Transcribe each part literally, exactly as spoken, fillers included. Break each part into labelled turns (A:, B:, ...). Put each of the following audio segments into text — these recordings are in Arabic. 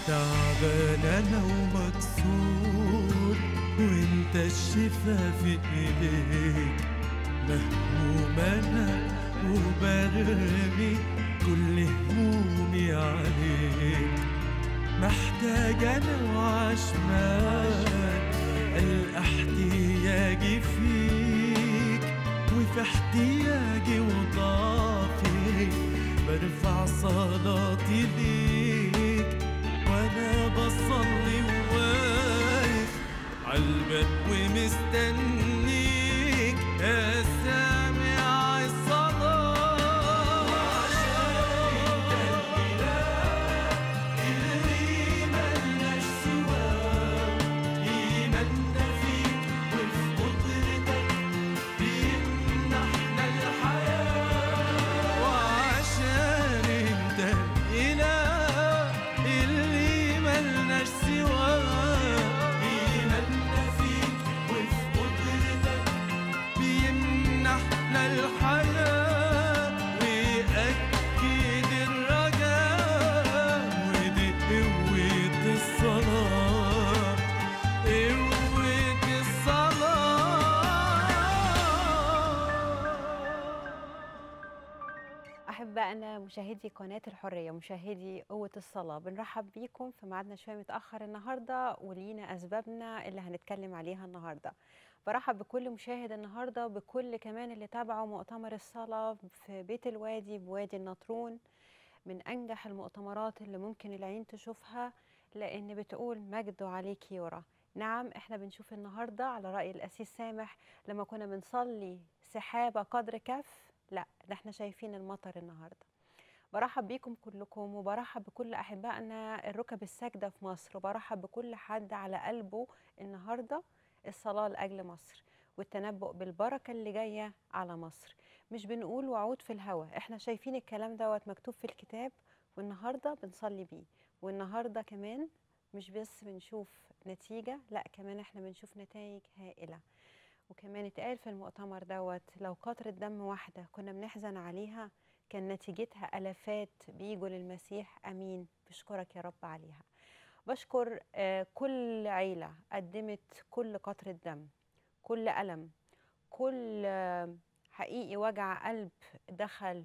A: تعبان انا ومكسور، وانت الشفا في ايديك. مهموم انا وبرمي كل همومي عليك. محتاج انا وعشمان القى احتياجي فيك، وفي احتياجي وضعفي برفع صلاتي ليك. وانا بصلي وواقف عالباب ومستنيك يا سامع الصلاة. وعشان انت الاله اللي ملناش سواه، ايماننا فيك وفي قدرتك بيمنحنا الحياة. وعشان انت الاله اللي ملناش سواه، ايماننا فيك وفي قدرتك بيمنحنا الحياة، ويأكد الرجاء. ودي قوة الصلاة، قوة الصلاة.
B: أحبائنا مشاهدي قناة الحرية، مشاهدي قوة الصلاة، بنرحب بيكم في ميعادنا شوية متأخر النهاردة، ولينا أسبابنا اللي هنتكلم عليها النهاردة. برحب بكل مشاهد النهاردة، بكل كمان اللي تابعوا مؤتمر الصلاة في بيت الوادي بوادي النطرون، من أنجح المؤتمرات اللي ممكن العين تشوفها، لأن بتقول مجد عليك يرى. نعم، احنا بنشوف النهاردة على رأي الأسيس سامح لما كنا بنصلي سحابة قدر كف، لا ده احنا شايفين المطر النهاردة. برحب بيكم كلكم، وبرحب بكل أحبائنا الركب الساجدة في مصر، وبرحب بكل حد على قلبه النهاردة الصلاة لأجل مصر والتنبؤ بالبركة اللي جاية على مصر. مش بنقول وعود في الهوى، احنا شايفين الكلام دوت مكتوب في الكتاب، والنهاردة بنصلي بيه. والنهاردة كمان مش بس بنشوف نتيجة، لا كمان احنا بنشوف نتائج هائلة. وكمان اتقال في المؤتمر دوت لو قطرة دم واحدة كنا بنحزن عليها، كان نتيجتها ألفات بيجوا للمسيح. أمين، بشكرك يا رب عليها. بشكر آه، كل عيلة قدمت كل قطرة دم، كل ألم، كل آه، حقيقي وجع قلب دخل،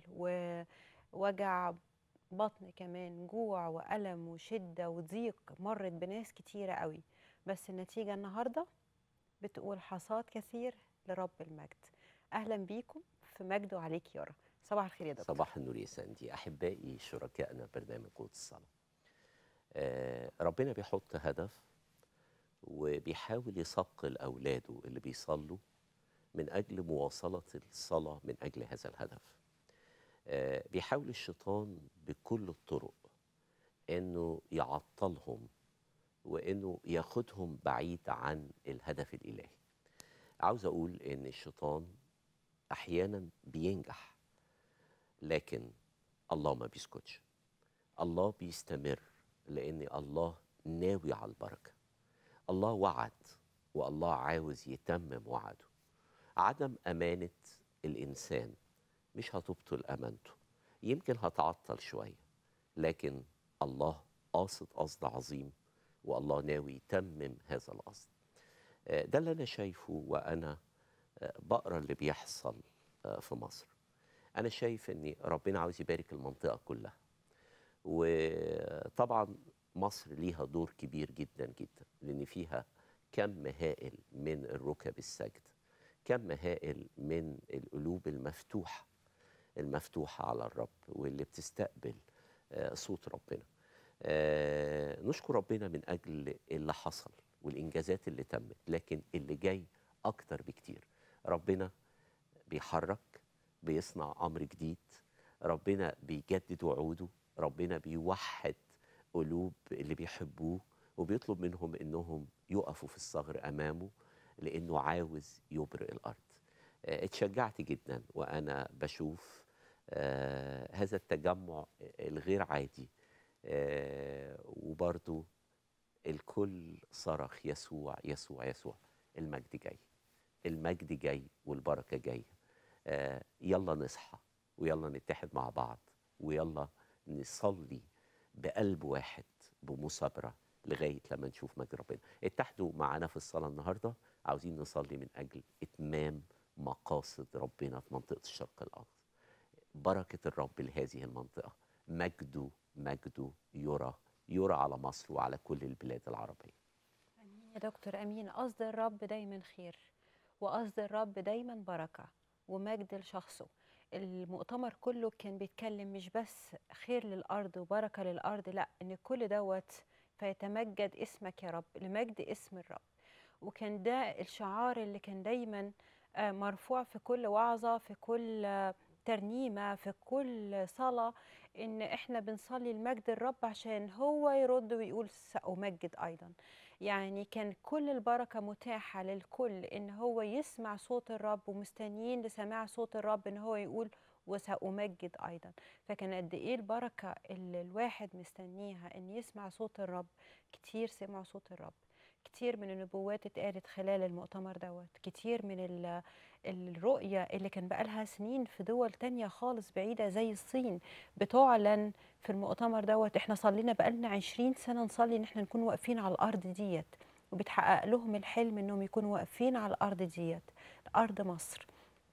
B: ووجع بطن كمان، جوع وألم وشدة وضيق مرت بناس كتيرة قوي. بس النتيجة النهاردة بتقول حصاد كثير لرب المجد. أهلا بيكم في مجد عليك يارا. صباح الخير يا دكتور.
C: صباح النور يا ساندي. أحبائي شركائنا برنامج قوة الصلاة، آه ربنا بيحط هدف وبيحاول يثقل أولاده اللي بيصلوا من أجل مواصلة الصلاة من أجل هذا الهدف. آه بيحاول الشيطان بكل الطرق أنه يعطلهم وأنه ياخدهم بعيد عن الهدف الإلهي. عاوز أقول أن الشيطان أحيانا بينجح، لكن الله ما بيسكتش. الله بيستمر، لأن الله ناوي على البركة. الله وعد، والله عاوز يتمم وعده. عدم أمانة الإنسان مش هتبطل أمانته، يمكن هتعطل شوية، لكن الله قاصد قصد عظيم، والله ناوي يتمم هذا القصد. ده اللي أنا شايفه وأنا بقرأ اللي بيحصل في مصر. أنا شايف أن ربنا عاوز يبارك المنطقة كلها، وطبعا مصر ليها دور كبير جدا جدا، لأن فيها كم هائل من الركب السجد، كم هائل من القلوب المفتوحة المفتوحة على الرب، واللي بتستقبل صوت ربنا. نشكر ربنا من أجل اللي حصل والإنجازات اللي تمت، لكن اللي جاي أكتر بكتير. ربنا بيحرك، بيصنع أمر جديد، ربنا بيجدد وعوده، ربنا بيوحد قلوب اللي بيحبوه، وبيطلب منهم إنهم يقفوا في الثغر أمامه، لأنه عاوز يبرئ الأرض. آه، اتشجعت جدا وأنا بشوف آه هذا التجمع الغير عادي، آه وبرضو الكل صرخ يسوع يسوع يسوع. المجد جاي، المجد جاي والبركة جاية. آه يلا نصحى ويلا نتحد مع بعض، ويلا نصلي بقلب واحد بمثابرة لغاية لما نشوف مجد ربنا. اتحدوا معنا في الصلاة النهاردة، عاوزين نصلي من أجل إتمام مقاصد ربنا في منطقة الشرق الأوسط. بركة الرب لهذه المنطقة، مجده مجده يرى يرى على مصر وعلى كل البلاد العربية.
B: امين يا دكتور، امين. قصد الرب دايما خير، وقصد الرب دايما بركه ومجد لشخصه. المؤتمر كله كان بيتكلم مش بس خير للارض وبركه للارض، لا، ان كل دوت فيتمجد اسمك يا رب، لمجد اسم الرب. وكان ده الشعار اللي كان دايما آه، مرفوع في كل وعظه، في كل آه، ترنيمه، في كل صلاه، ان احنا بنصلي لمجد الرب عشان هو يرد ويقول سأمجد ايضا. يعني كان كل البركة متاحة للكل إن هو يسمع صوت الرب، ومستنيين لسماع صوت الرب إن هو يقول وسأمجد أيضا. فكان قد إيه البركة اللي الواحد مستنيها إن يسمع صوت الرب. كتير سمعوا صوت الرب، كتير من النبوات اتقالت خلال المؤتمر دوت، كتير من ال- الرؤية اللي كان بقالها سنين في دول تانية خالص بعيدة زي الصين بتعلن في المؤتمر دوت. احنا صلينا بقالنا عشرين سنة نصلي ان احنا نكون واقفين على الأرض ديت، وبيتحقق لهم الحلم انهم يكونوا واقفين على الأرض ديت، أرض مصر.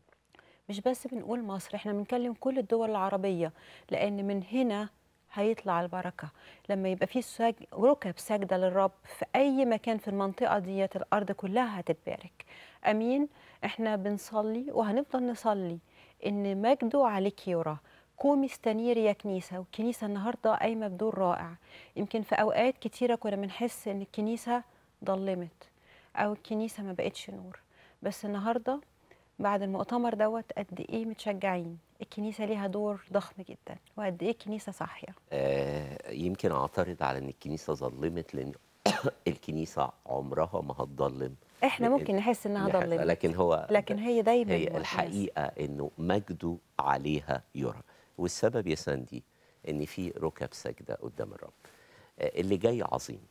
B: مش بس بنقول مصر، احنا بنكلم كل الدول العربية، لأن من هنا هيطلع البركة. لما يبقى في سج... ركب سجدة للرب في أي مكان في المنطقة ديت، الأرض كلها هتتبارك. أمين. احنا بنصلي وهنفضل نصلي إن مجده عليك يرى. قومي استنيري يا كنيسة، والكنيسة النهاردة قايمة بدور رائع. يمكن في أوقات كتيرة كنا بنحس إن الكنيسة ضلمت أو الكنيسة ما بقتش نور، بس النهاردة بعد المؤتمر دوت قد ايه متشجعين. الكنيسه ليها دور ضخم جدا، وقد ايه الكنيسه صاحيه.
C: آه يمكن أعترض على إن الكنيسة ظلمت، لأن الكنيسة عمرها ما هتضلم.
B: احنا
C: لأن
B: ممكن نحس انها
C: نح-
B: ضلمت،
C: لكن هو
B: لكن هي دايما
C: هي
B: ناس.
C: الحقيقة إنه مجده عليها يرى. والسبب يا ساندي إن في ركب سجدة قدام الرب. آه، اللي جاي عظيم.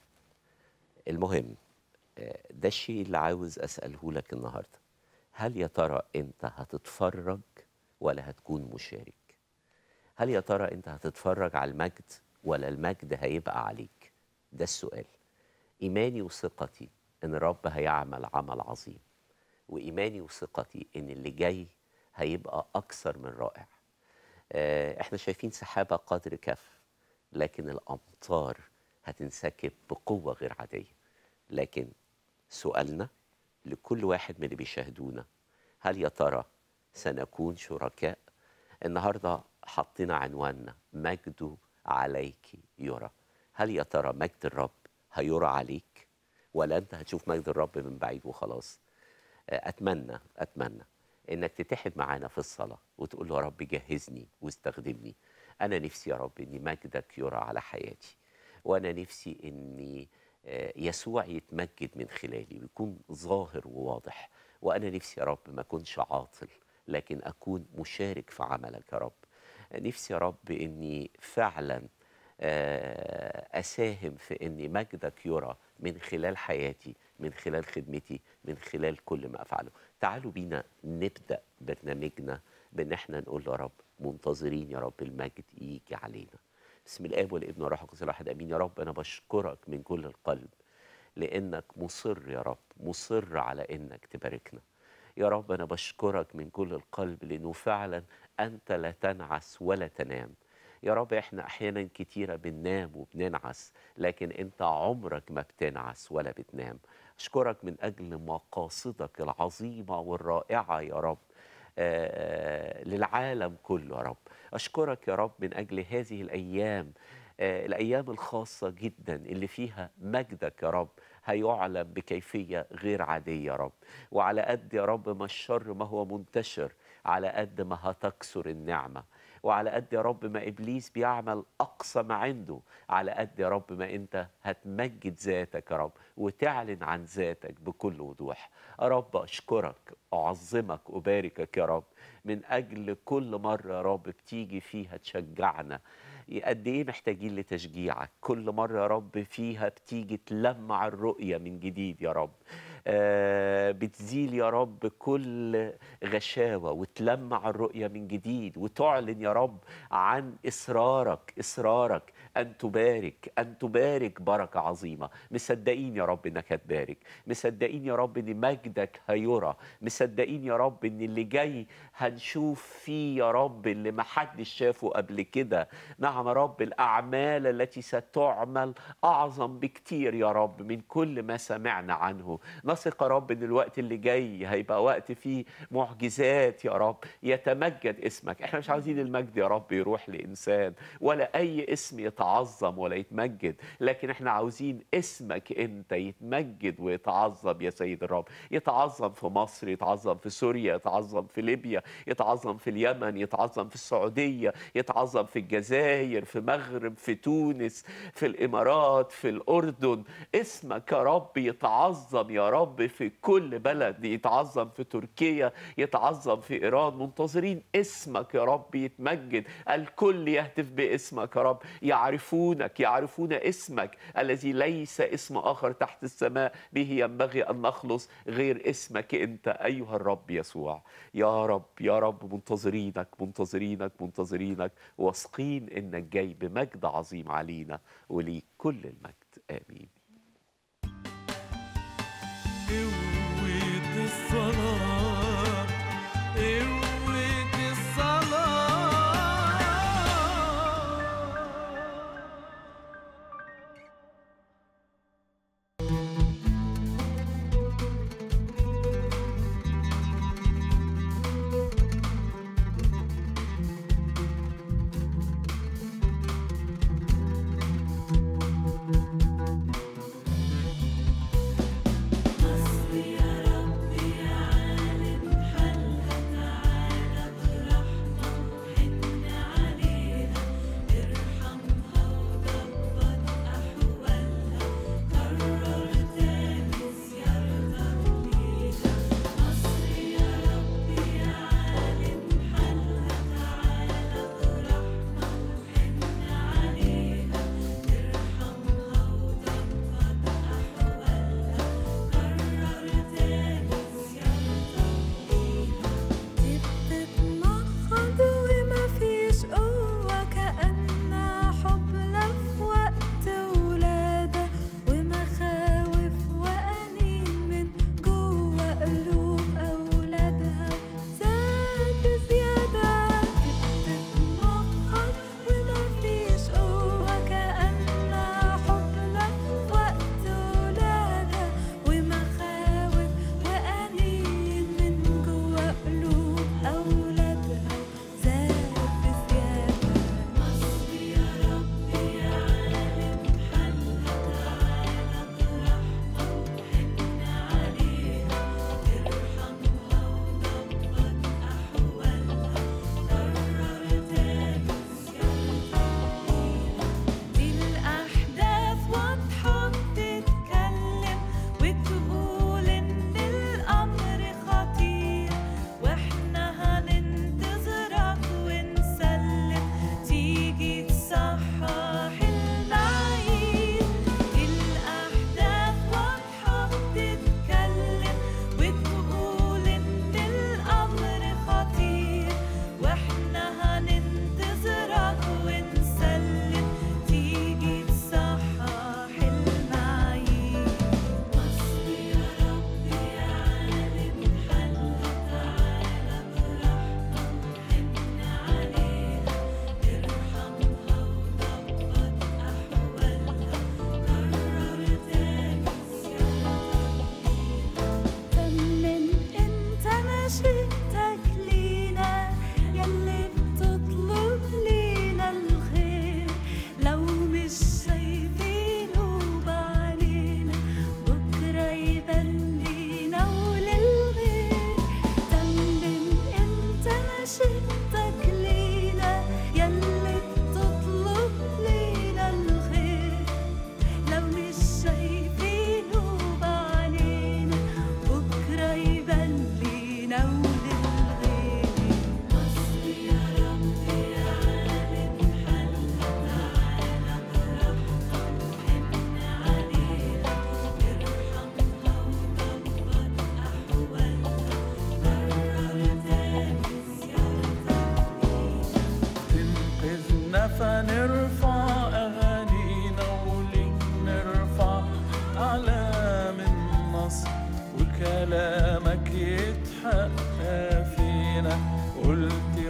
C: المهم، آه، ده الشيء اللي عاوز أسأله لك النهاردة. هل يا ترى أنت هتتفرج ولا هتكون مشارك؟ هل يا ترى أنت هتتفرج على المجد ولا المجد هيبقى عليك؟ ده السؤال. إيماني وثقتي إن الرب هيعمل عمل عظيم، وإيماني وثقتي إن اللي جاي هيبقى أكثر من رائع. آه، إحنا شايفين سحابة قدر كف، لكن الأمطار هتنسكب بقوة غير عادية. لكن سؤالنا لكل واحد من اللي بيشاهدونا، هل يا ترى سنكون شركاء؟ النهارده حطينا عنواننا مجده عليك يرى. هل يا ترى مجد الرب هيرى عليك، ولا انت هتشوف مجد الرب من بعيد وخلاص؟ اتمنى اتمنى انك تتحد معانا في الصلاه وتقول له يا رب جهزني واستخدمني. انا نفسي يا رب ان مجدك يرى على حياتي، وانا نفسي اني آه، يسوع يتمجد من خلالي ويكون ظاهر وواضح. وانا نفسي يا رب ما اكونش عاطل، لكن اكون مشارك في عملك يا رب. نفسي يا رب اني فعلا آه، اساهم في ان مجدك يرى من خلال حياتي، من خلال خدمتي، من خلال كل ما افعله. تعالوا بينا نبدا برنامجنا بان احنا نقول له يا رب منتظرين يا رب المجد يجي علينا. بسم الاب والابن والروح القدس الواحد امين. يا رب انا بشكرك من كل القلب لانك مصر يا رب، مصر على انك تباركنا. يا رب انا بشكرك من كل القلب لانه فعلا انت لا تنعس ولا تنام. يا رب احنا احيانا كتيره بننام وبننعس، لكن انت عمرك ما بتنعس ولا بتنام. اشكرك من اجل مقاصدك العظيمه والرائعه يا رب آه، للعالم كله يا رب. اشكرك يا رب من اجل هذه الايام، آه، الايام الخاصه جدا اللي فيها مجدك يا رب هيعلن بكيفيه غير عاديه يا رب. وعلى قد يا رب ما الشر ما هو منتشر، على قد ما هتكثر النعمه. وعلى قد يا رب ما إبليس بيعمل أقصى ما عنده، على قد يا رب ما أنت هتمجد ذاتك يا رب وتعلن عن ذاتك بكل وضوح. يا رب أشكرك، أعظمك، أباركك يا رب من أجل كل مرة يا رب بتيجي فيها تشجعنا. قد إيه محتاجين لتشجيعك كل مرة يا رب فيها بتيجي تلمع الرؤية من جديد يا رب. آه، بتزيل يا رب كل غشاوة وتلمع الرؤية من جديد، وتعلن يا رب عن إصرارك إصرارك أن تبارك أن تبارك بركة عظيمة. مصدقين يا رب إنك هتبارك، مصدقين يا رب إن مجدك هيرى، مصدقين يا رب إن اللي جاي هنشوف فيه يا رب اللي محدش شافه قبل كده. نعم يا رب، الأعمال التي ستعمل أعظم بكتير يا رب من كل ما سمعنا عنه. نثق يا رب إن الوقت اللي جاي هيبقى وقت فيه معجزات يا رب، يتمجد اسمك. احنا مش عاوزين المجد يا رب يروح لإنسان ولا أي اسم يتعظم ولا يتمجد، لكن احنا عاوزين اسمك انت يتمجد ويتعظم يا سيد الرب. يتعظم في مصر، يتعظم في سوريا، يتعظم في ليبيا، يتعظم في اليمن، يتعظم في السعودية، يتعظم في الجزائر، في مغرب، في تونس، في الإمارات، في الأردن. اسمك يا رب يتعظم يا رب في كل بلد، يتعظم في تركيا، يتعظم في إيران. منتظرين اسمك يا رب يتمجد. الكل يهتف باسمك يا رب، يعرفونك يعرفون اسمك الذي ليس اسم آخر تحت السماء به ينبغي أن نخلص غير اسمك أنت أيها الرب يسوع. يا رب يا رب منتظرينك منتظرينك منتظرينك، واثقين إنك جاي بمجد عظيم علينا، وليك كل المجد. آمين.
A: قوة الصلاة، قوة الصلاة.
D: مصر يا رب يا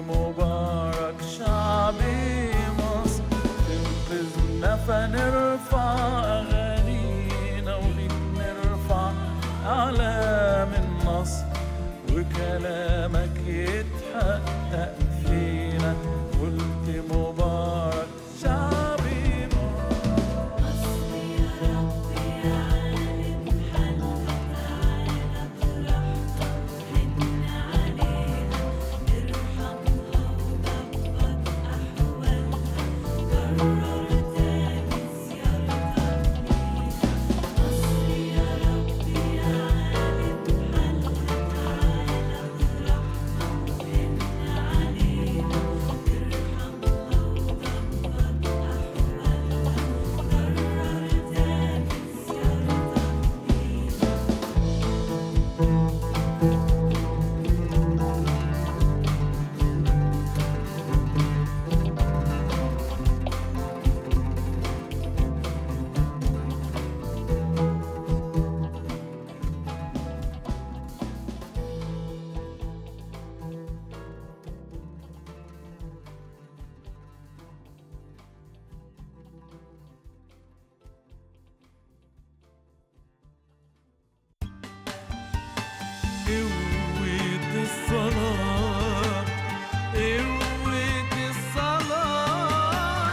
A: مبارك شعبي مصر، تنقذنا فنرفع أغانينا وليك نرفع أعلام النصر، وكلامك يتحقق فينا، قلت مبارك شعبي مصر. قوة الصلاة، قوة الصلاة.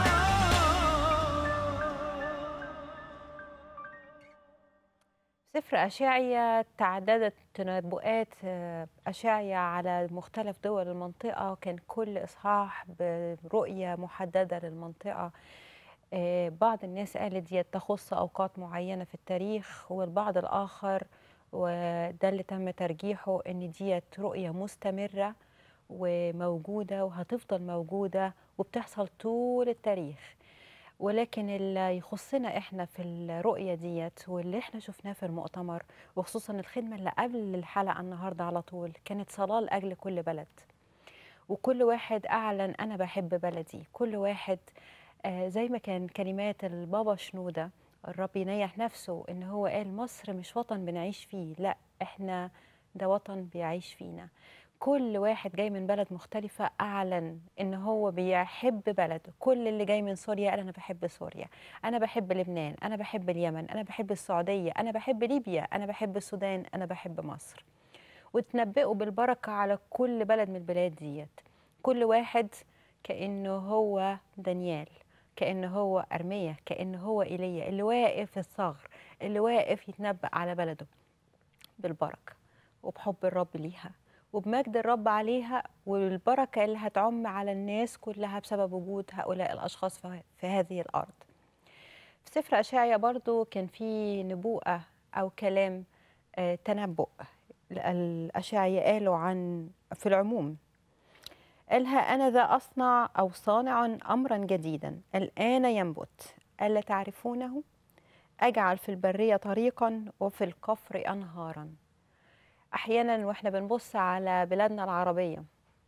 B: سفر أشعيا تعددت تنبؤات آه، أشعيا على مختلف دول المنطقة، كان كل إصحاح برؤية محددة للمنطقة. آه، بعض الناس قالت دي تخص أوقات معينة في التاريخ، والبعض الآخر وده اللي تم ترجيحه إن دي رؤية مستمرة وموجودة وهتفضل موجودة وبتحصل طول التاريخ. ولكن اللي يخصنا احنا في الرؤية ديت واللي احنا شفناه في المؤتمر، وخصوصا الخدمة اللي قبل الحلقة النهاردة على طول، كانت صلاة لأجل كل بلد. وكل واحد أعلن أنا بحب بلدي. كل واحد آه زي ما كان كلمات البابا شنودة الرب ينيح نفسه إن هو قال مصر مش وطن بنعيش فيه، لا احنا ده وطن بيعيش فينا. كل واحد جاي من بلد مختلفة أعلن إن هو بيحب بلده. كل اللي جاي من سوريا قال أنا بحب سوريا، أنا بحب لبنان، أنا بحب اليمن، أنا بحب السعودية، أنا بحب ليبيا، أنا بحب السودان، أنا بحب مصر. وتنبئوا بالبركة على كل بلد من البلاد ديت. كل واحد كأنه هو دانيال، كأنه هو أرميا، كأنه هو إيليا اللي واقف في الثغر، اللي واقف يتنبأ على بلده بالبركة وبحب الرب ليها وبمجد الرب عليها، والبركة اللي هتعم على الناس كلها بسبب وجود هؤلاء الأشخاص في في هذه الأرض. في سفر أشعيا برضو كان في نبوءة أو كلام آه، تنبؤ. الأشعيا قالوا عن في العموم، قالها أنا ذا أصنع أو صانع أمرا جديدا الآن ينبت ألا تعرفونه، أجعل في البرية طريقا وفي القفر أنهارا. أحيانا وإحنا بنبص على بلادنا العربية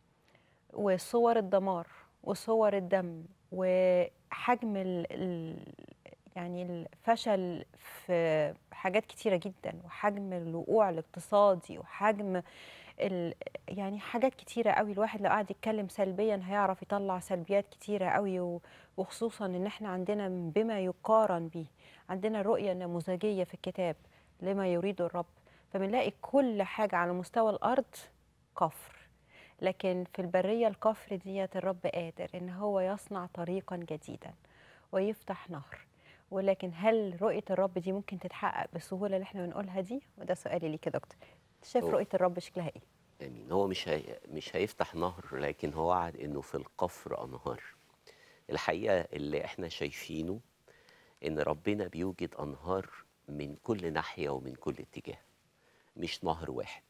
B: وصور الدمار وصور الدم وحجم ال ال يعني الفشل في حاجات كتيرة جدا، وحجم الوقوع الاقتصادي، وحجم ال يعني حاجات كتيرة قوي. الواحد لو قاعد يتكلم سلبيا هيعرف يطلع سلبيات كتيرة قوي، و- وخصوصا ان احنا عندنا بما يقارن به، عندنا الرؤية النموذجية في الكتاب لما يريد الرب. فبنلاقي كل حاجة على مستوى الأرض كفر، لكن في البرية الكفر ديت الرب قادر إن هو يصنع طريقا جديدا ويفتح نهر. ولكن هل رؤية الرب دي ممكن تتحقق بالسهولة اللي احنا بنقولها دي؟ وده سؤالي ليك يا دكتور، شايف
C: هو
B: رؤية الرب شكلها ايه؟
C: امين. هو مش هي... مش هيفتح نهر، لكن هو وعد انه في القفر انهار. الحقيقه اللي احنا شايفينه ان ربنا بيوجد انهار من كل ناحيه ومن كل اتجاه، مش نهر واحد.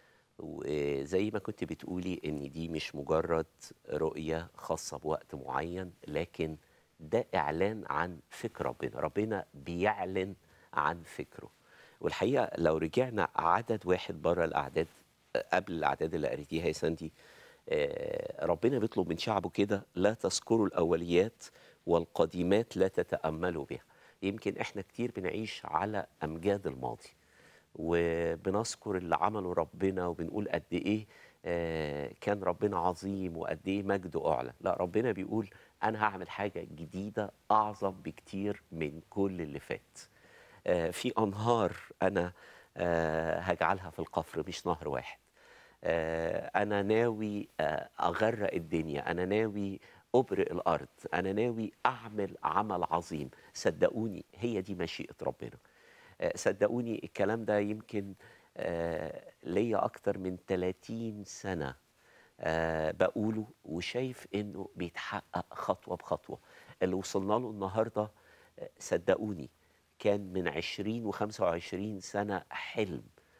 C: وزي ما كنت بتقولي ان دي مش مجرد رؤيه خاصه بوقت معين، لكن ده اعلان عن فكر ربنا. ربنا بيعلن عن فكره. والحقيقه لو رجعنا عدد واحد بره الاعداد قبل الاعداد اللي قريتيها يا ساندي، آه، ربنا بيطلب من شعبه كده: لا تذكروا الاوليات والقديمات لا تتاملوا بها. يمكن احنا كتير بنعيش على امجاد الماضي وبنذكر اللي عمله ربنا وبنقول قد ايه آه، كان ربنا عظيم وقد ايه مجده اعلى. لا، ربنا بيقول انا هعمل حاجه جديده اعظم بكتير من كل اللي فات. آه، في انهار انا آه، هجعلها في القفر، مش نهر واحد. آه، انا ناوي آه، اغرق الدنيا، انا ناوي ابرق الارض، انا ناوي اعمل عمل عظيم. صدقوني هي دي مشيئه ربنا. آه، صدقوني الكلام ده يمكن آه، ليا اكتر من ثلاثين سنه آه، بقوله، وشايف انه بيتحقق خطوه بخطوه. اللي وصلنا له النهارده آه، صدقوني كان من عشرين وخمسة وعشرين سنه حلم.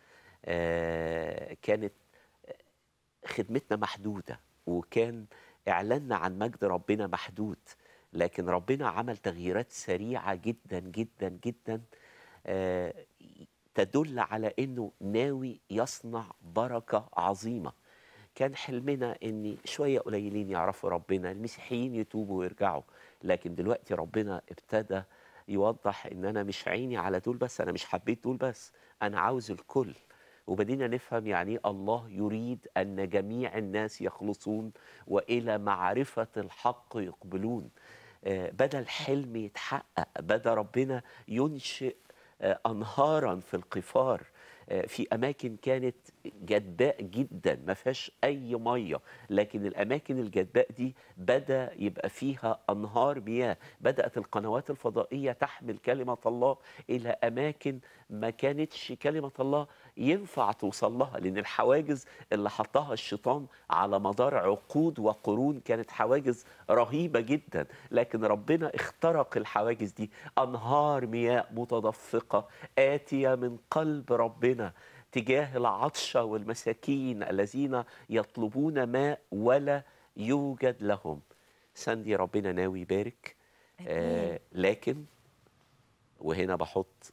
C: آه، كانت خدمتنا محدودة، وكان إعلاننا عن مجد ربنا محدود، لكن ربنا عمل تغييرات سريعة جدا جدا جدا آه، تدل على أنه ناوي يصنع بركة عظيمة. كان حلمنا ان شويه قليلين يعرفوا ربنا، المسيحيين يتوبوا ويرجعوا، لكن دلوقتي ربنا ابتدى يوضح ان انا مش عيني على دول بس، انا مش حبيت دول بس، انا عاوز الكل. وبدينا نفهم يعني ايه الله يريد ان جميع الناس يخلصون والى معرفه الحق يقبلون. آه، بدا الحلم يتحقق، بدا ربنا ينشئ آه، انهارا في القفار، آه، في اماكن كانت جدباء جدا ما فيهاش اي ميه، لكن الاماكن الجدباء دي بدا يبقى فيها انهار مياه. بدات القنوات الفضائيه تحمل كلمه الله الى اماكن ما كانتش كلمه الله ينفع توصل لها، لان الحواجز اللي حطها الشيطان على مدار عقود وقرون كانت حواجز رهيبه جدا، لكن ربنا اخترق الحواجز دي. انهار مياه متدفقه آتية من قلب ربنا تجاه العطشة والمساكين الذين يطلبون ماء ولا يوجد لهم. ساندي ربنا ناوي يبارك، آه لكن وهنا بحط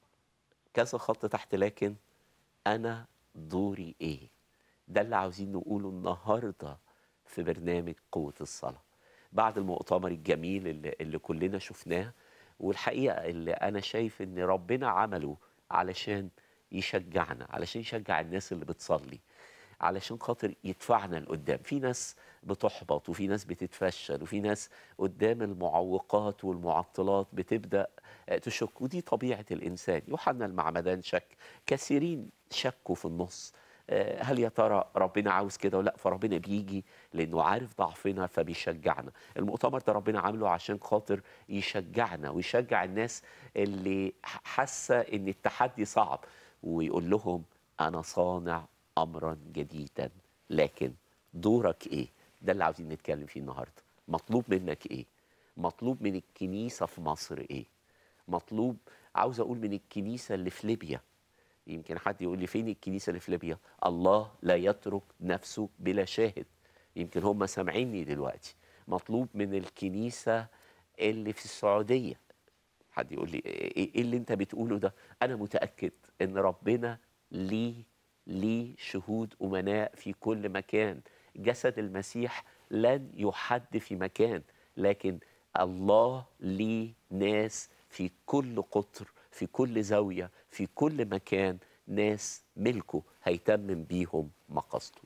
C: كذا خط تحت، لكن أنا دوري إيه؟ ده اللي عاوزين نقوله النهاردة في برنامج قوة الصلاة بعد المؤتمر الجميل اللي, اللي كلنا شفناه، والحقيقة اللي أنا شايف إن ربنا عمله علشان يشجعنا، علشان يشجع الناس اللي بتصلي، علشان خاطر يدفعنا لقدام. في ناس بتحبط، وفي ناس بتتفشل، وفي ناس قدام المعوقات والمعطلات بتبدأ تشك، ودي طبيعة الإنسان. يوحنا المعمدان شك، كثيرين شكوا في النص، هل يا ترى ربنا عاوز كده ولا لا؟ فربنا بيجي لأنه عارف ضعفنا فبيشجعنا. المؤتمر ده ربنا عامله عشان خاطر يشجعنا ويشجع الناس اللي حاسة إن التحدي صعب، ويقول لهم أنا صانع أمرا جديدا، لكن دورك إيه؟ ده اللي عاوزين نتكلم فيه النهاردة. مطلوب منك إيه؟ مطلوب من الكنيسة في مصر إيه؟ مطلوب، عاوز أقول من الكنيسة اللي في ليبيا. يمكن حد يقول لي فين الكنيسة اللي في ليبيا؟ الله لا يترك نفسه بلا شاهد. يمكن هم سامعيني دلوقتي. مطلوب من الكنيسة اللي في السعودية. حد يقول لي ايه اللي انت بتقوله ده؟ انا متأكد ان ربنا ليه ليه شهود أمناء في كل مكان. جسد المسيح لن يحد في مكان، لكن الله ليه ناس في كل قطر، في كل زاوية، في كل مكان، ناس ملكه هيتمم بيهم مقاصده.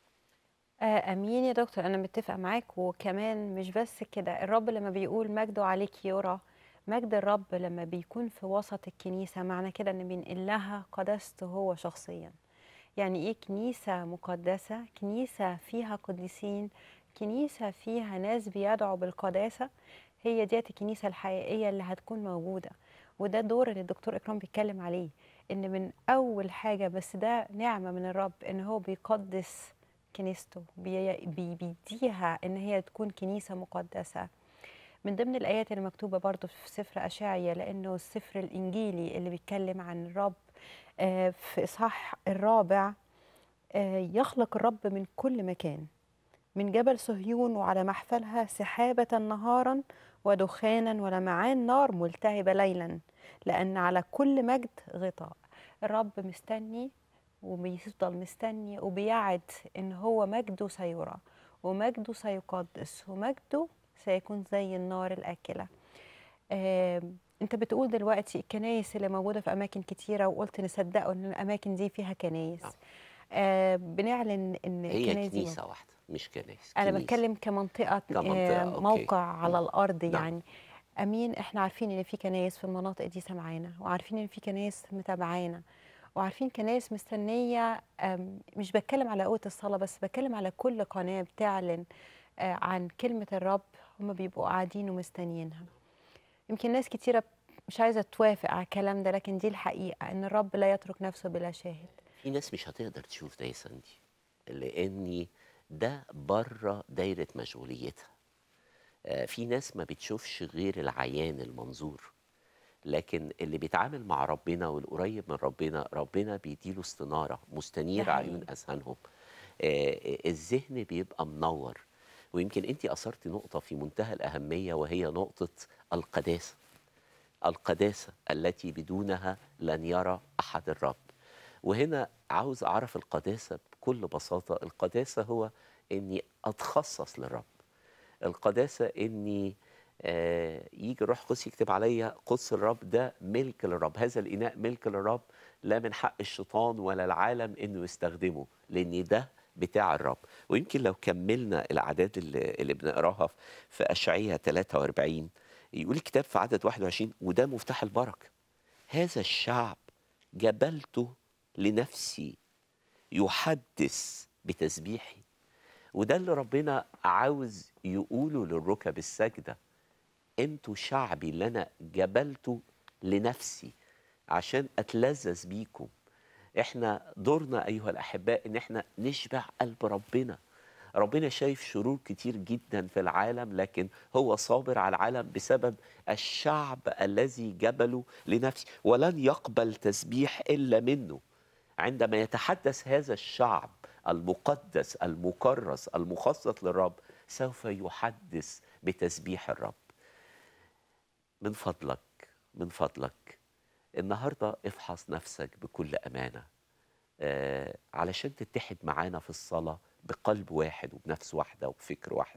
B: آه، امين يا دكتور، انا متفقه معاك. وكمان مش بس كده، الرب لما بيقول مجده عليك يرى، مجد الرب لما بيكون في وسط الكنيسه معنى كده ان بينقل لها قداسته هو شخصيا. يعني ايه كنيسه مقدسه؟ كنيسه فيها قديسين، كنيسه فيها ناس بيدعوا بالقداسه، هي ديت الكنيسه الحقيقيه اللي هتكون موجوده. وده الدور اللي الدكتور اكرام بيتكلم عليه، ان من اول حاجه، بس ده نعمه من الرب ان هو بيقدس كنيسته، بي- بي- بيديها ان هي تكون كنيسه مقدسه. من ضمن الايات اللي مكتوبه برضو في سفر اشعيا، لانه السفر الانجيلي اللي بيتكلم عن الرب، آه، في اصحاح الرابع، آه، يخلق الرب من كل مكان، من جبل صهيون وعلى محفلها سحابة نهارا ودخانا ولمعان نار ملتهبة ليلا، لأن على كل مجد غطاء. الرب مستني وبيفضل مستني وبيعد إن هو مجده سيرى، ومجده سيقدس، ومجده سيكون زي النار الآكلة. آم، انت بتقول دلوقتي الكنايس اللي موجودة في أماكن كتيرة، وقلت نصدقوا إن الأماكن دي فيها كنايس. آه بنعلن ان
C: هي
B: الكنائس دي موجودة.
C: كنيسة واحدة مش كنايس،
B: انا
C: كنيسة
B: بتكلم كمنطقه،
C: كمنطقة.
B: آه
C: أوكي.
B: موقع على
C: مم.
B: الارض
C: نعم.
B: يعني. امين، احنا عارفين ان في كنايس في المناطق دي سامعانا، وعارفين ان في كنايس متابعانا، وعارفين كنايس مستنيه. آم، مش بتكلم على قوه الصلاه بس، بتكلم على كل قناه بتعلن آه عن كلمه الرب. هم بيبقوا قاعدين ومستنيينها. يمكن ناس كتيره مش عايزه توافق على الكلام ده، لكن دي الحقيقه ان الرب لا يترك نفسه بلا شاهد.
C: في ناس مش هتقدر تشوف ده يا ساندي، لأني ده بره دايرة مشغوليتها. آه، في ناس ما بتشوفش غير العيان المنظور، لكن اللي بيتعامل مع ربنا والقريب من ربنا، ربنا بيديله استنارة
B: ده
C: مستنيرة عيون
B: حقيقي.
C: أذهانهم. آه، الذهن بيبقى منور. ويمكن أنت أثرتي نقطة في منتهى الأهمية، وهي نقطة القداسة. القداسة التي بدونها لن يرى أحد الرب. وهنا عاوز أعرف القداسة بكل بساطة. القداسة هو أني أتخصص للرب. القداسة أني آه يجي الروح القدس يكتب عليا قدس الرب ده ملك للرب، هذا الإناء ملك للرب، لا من حق الشيطان ولا العالم أنه يستخدمه، لأن ده بتاع الرب. ويمكن لو كملنا الأعداد اللي, اللي بنقراها في أشعية ثلاثة وأربعين، يقول الكتاب في عدد واحد وعشرين، وده مفتاح البركة: هذا الشعب جبلته لنفسي يحدث بتسبيحي. وده اللي ربنا عاوز يقوله للركب الساجدة: انتوا شعبي اللي انا جبلته لنفسي عشان اتلذذ بيكم. احنا دورنا ايها الاحباء ان احنا نشبع قلب ربنا. ربنا شايف شرور كتير جدا في العالم، لكن هو صابر على العالم بسبب الشعب الذي جبله لنفسه، ولن يقبل تسبيح إلا منه. عندما يتحدث هذا الشعب المقدس المكرس المخصص للرب، سوف يحدث بتسبيح الرب. من فضلك، من فضلك النهاردة افحص نفسك بكل أمانة، آه علشان تتحد معانا في الصلاة بقلب واحد وبنفس واحدة وبفكر واحد.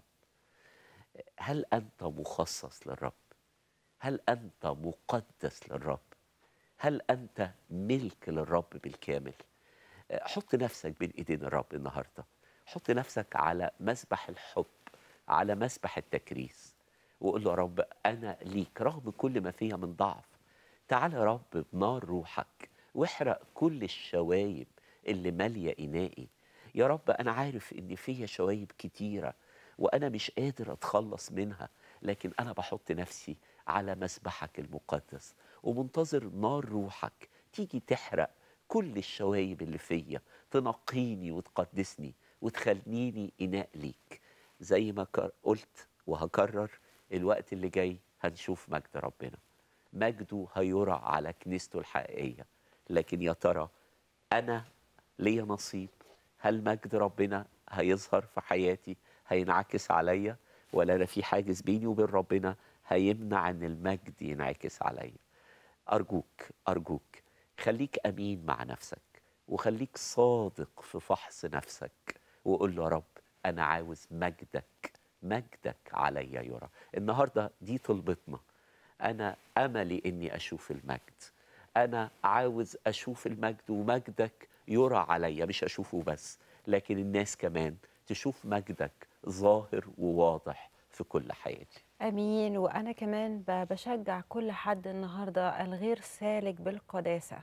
C: هل أنت مخصص للرب؟ هل أنت مقدس للرب؟ هل أنت ملك للرب بالكامل؟ آه، حط نفسك بين إيدين الرب النهاردة. حط نفسك على مسبح الحب، على مسبح التكريس، وقول له: يا رب أنا ليك رغم كل ما فيها من ضعف. تعال يا رب بنار روحك واحرق كل الشوايب اللي مالية إنائي. يا رب أنا عارف إن فيا شوايب كتيرة وأنا مش قادر أتخلص منها، لكن أنا بحط نفسي على مسبحك المقدس ومنتظر نار روحك تيجي تحرق كل الشوايب اللي فيا، تنقيني وتقدسني وتخليني إناء ليك. زي ما كر- قلت وهكرر، الوقت اللي جاي هنشوف مجد ربنا، مجده هيرى على كنيسته الحقيقية. لكن يا ترى أنا ليا نصيب؟ هل مجد ربنا هيظهر في حياتي، هينعكس عليا، ولا أنا في حاجز بيني وبين ربنا هيمنع أن المجد ينعكس عليا؟ أرجوك أرجوك خليك أمين مع نفسك، وخليك صادق في فحص نفسك، وقول له: يا رب أنا عاوز مجدك، مجدك عليا يرى. النهاردة دي طلبتنا. أنا أملي إني أشوف المجد. أنا عاوز أشوف المجد، ومجدك يرى عليا، مش أشوفه بس، لكن الناس كمان تشوف مجدك ظاهر وواضح في كل حياتي.
B: امين. وانا كمان ب- بشجع كل حد النهارده الغير سالك بالقداسه.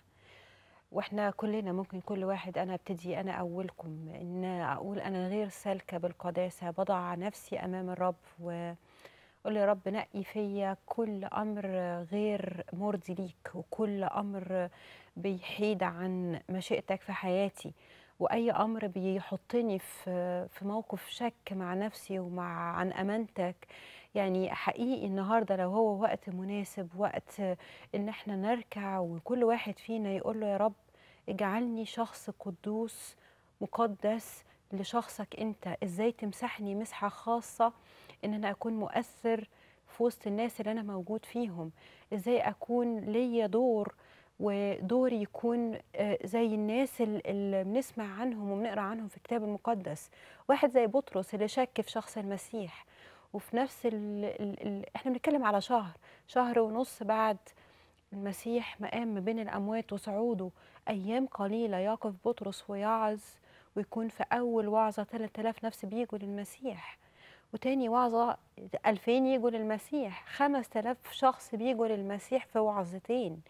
B: واحنا كلنا ممكن كل واحد، انا ابتدي انا اولكم ان اقول انا غير سالكه بالقداسه، بضع نفسي امام الرب واقول يا رب نقي فيا كل امر غير مرضي ليك، وكل امر بيحيد عن مشيئتك في حياتي، واي امر بيحطني في في موقف شك مع نفسي ومع عن امانتك. يعني حقيقي النهارده لو هو وقت مناسب، وقت ان احنا نركع وكل واحد فينا يقول له: يا رب اجعلني شخص قدوس مقدس لشخصك انت. ازاي تمسحني مسحه خاصه ان انا اكون مؤثر في وسط الناس اللي انا موجود فيهم؟ ازاي اكون ليا دور، ودوري يكون آه، زي الناس ال- اللي بنسمع عنهم وبنقرا عنهم في الكتاب المقدس. واحد زي بطرس اللي شك في شخص المسيح، وفي نفس ال ال ال احنا بنتكلم على شهر شهر ونص بعد المسيح ما قام من بين الأموات وصعوده، أيام قليلة يقف بطرس ويعظ ويكون في أول وعظة ثلاثة آلاف نفس بيجوا للمسيح، وتاني وعظة ألفين يجوا للمسيح، خمسة آلاف شخص بيجوا للمسيح في وعظتين.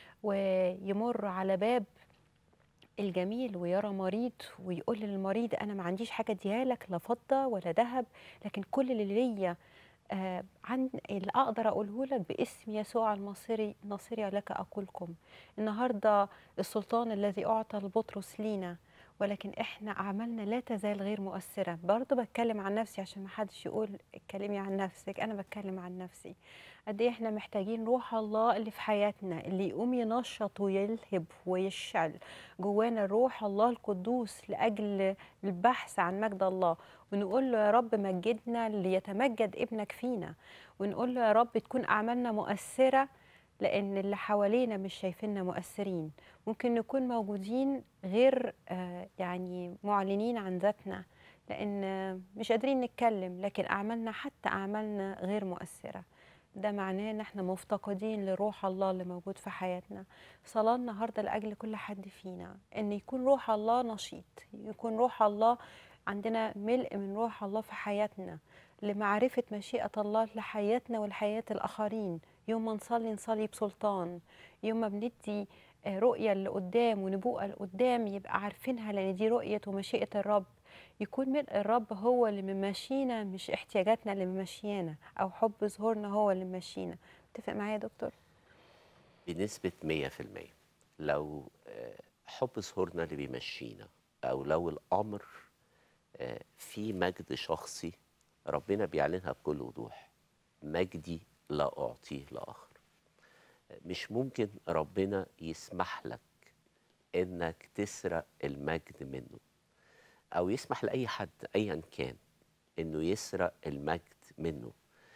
B: ويمر على باب الجميل ويرى مريض ويقول للمريض أنا ما عنديش حاجة اديها لك، لا فضة ولا ذهب، لكن كل اللي ليا آه عن اللي أقدر أقوله لك باسم يسوع المصري ناصري لك أقولكم. النهاردة السلطان الذي أعطى لبطرس لينا، ولكن إحنا أعمالنا لا تزال غير مؤثرة. برضه بتكلم عن نفسي عشان ما حدش يقول اتكلمي عن نفسك، أنا بتكلم عن نفسي. قد إيه إحنا محتاجين روح الله اللي في حياتنا، اللي يقوم ينشط ويلهب ويشعل جوانا روح الله القدوس لأجل البحث عن مجد الله. ونقول له يا رب مجدنا ليتمجد ابنك فينا، ونقول له يا رب تكون أعمالنا مؤثرة، لأن اللي حوالينا مش شايفيننا مؤثرين. ممكن نكون موجودين غير آه يعني معلنين عن ذاتنا، لأن آه مش قادرين نتكلم، لكن أعمالنا حتى أعمالنا غير مؤثرة. ده معناه ان احنا مفتقدين لروح الله اللي موجود في حياتنا. صلاة النهارده لاجل كل حد فينا ان يكون روح الله نشيط، يكون روح الله عندنا ملء من روح الله في حياتنا لمعرفة مشيئة الله لحياتنا ولحياة الآخرين. يوم ما نصلي نصلي بسلطان، يوم ما بندي رؤية لقدام ونبوءة لقدام يبقى عارفينها، لأن دي رؤية ومشيئة الرب. يكون ملء الرب هو اللي ممشينا، مش احتياجاتنا اللي ممشيانا، أو حب ظهورنا هو اللي ممشينا. متفق معايا يا دكتور؟
C: بنسبة مية في المية. لو آه، حب ظهورنا اللي بيمشينا، أو لو الأمر آه، في مجد شخصي، ربنا بيعلنها بكل وضوح: مجدي لا أعطيه لآخر. مش ممكن ربنا يسمح لك إنك تسرق المجد منه، أو يسمح لأي حد أيا كان إنه يسرق المجد منه.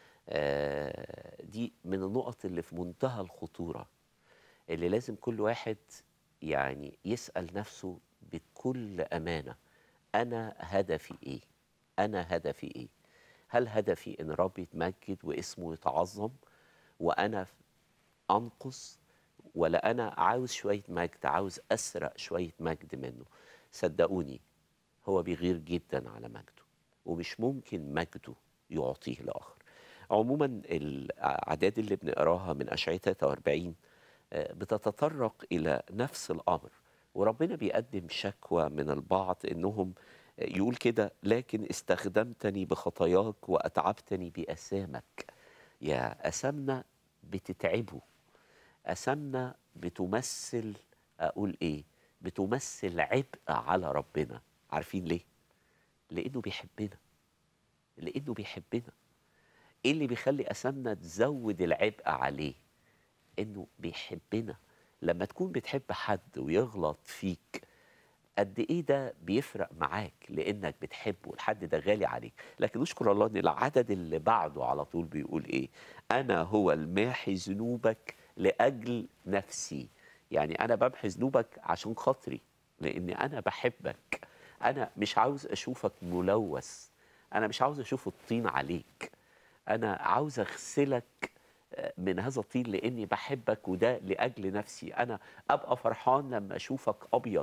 C: آه، دي من النقط اللي في منتهى الخطورة، اللي لازم كل واحد يعني يسأل نفسه بكل أمانة: أنا هدفي إيه؟ أنا هدفي إيه؟ هل هدفي إن ربي يتمجد واسمه يتعظم وأنا أنقص، ولا أنا عاوز شوية مجد، عاوز أسرق شوية مجد منه؟ صدقوني هو بيغير جدا على مجده، ومش ممكن مجده يعطيه لآخر. عموما الأعداد اللي بنقراها من أشعياء ثلاثة وأربعين بتتطرق إلى نفس الأمر، وربنا بيقدم شكوى من البعض إنهم يقول كده: لكن استخدمتني بخطاياك وأتعبتني بأثامك. يا أثامنا بتتعبه، أثامنا بتمثل، أقول إيه، بتمثل عبء على ربنا. عارفين ليه؟ لأنه بيحبنا، لأنه بيحبنا. إيه اللي بيخلي أثامنا تزود العبء عليه؟ إنه بيحبنا. لما تكون بتحب حد ويغلط فيك، قد إيه ده بيفرق معاك، لأنك بتحبه، الحد ده غالي عليك. لكن نشكر الله إن العدد اللي بعده على طول بيقول إيه؟ أنا هو الماحي ذنوبك لأجل نفسي. يعني أنا بمحي ذنوبك عشان خاطري، لأني أنا بحبك. أنا مش عاوز أشوفك ملوث، أنا مش عاوز أشوف الطين عليك، أنا عاوز أغسلك من هذا الطين لأني بحبك، وده لأجل نفسي. أنا أبقى فرحان لما أشوفك أبيض.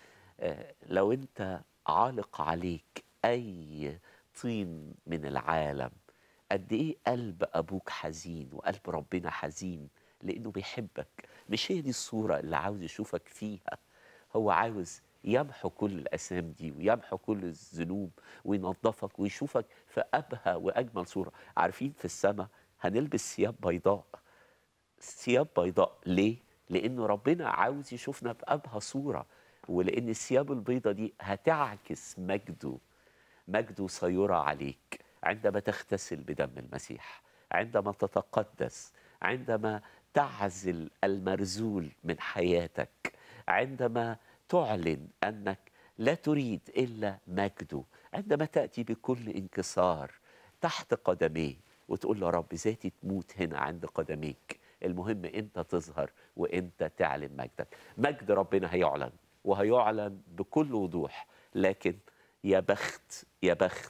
C: لو أنت عالق عليك أي طين من العالم، قد إيه قلب أبوك حزين وقلب ربنا حزين، لأنه بيحبك. مش هي دي الصورة اللي عاوز يشوفك فيها؟ هو عاوز يمحو كل الأثام دي ويمحو كل الذنوب وينظفك ويشوفك في أبهى وأجمل صورة. عارفين في السماء هنلبس ثياب بيضاء، ثياب بيضاء ليه؟ لأنه ربنا عاوز يشوفنا بأبهى صورة، ولأن الثياب البيضاء دي هتعكس مجده. مجده سيرى عليك عندما تغتسل بدم المسيح، عندما تتقدس، عندما تعزل المرذول من حياتك، عندما تعلن أنك لا تريد إلا مجده، عندما تأتي بكل انكسار تحت قدميه وتقول له: رب ذاتي تموت هنا عند قدميك، المهم أنت تظهر وأنت تعلن مجدك. مجد ربنا هيعلن، وهيعلن بكل وضوح. لكن يا بخت يا بخت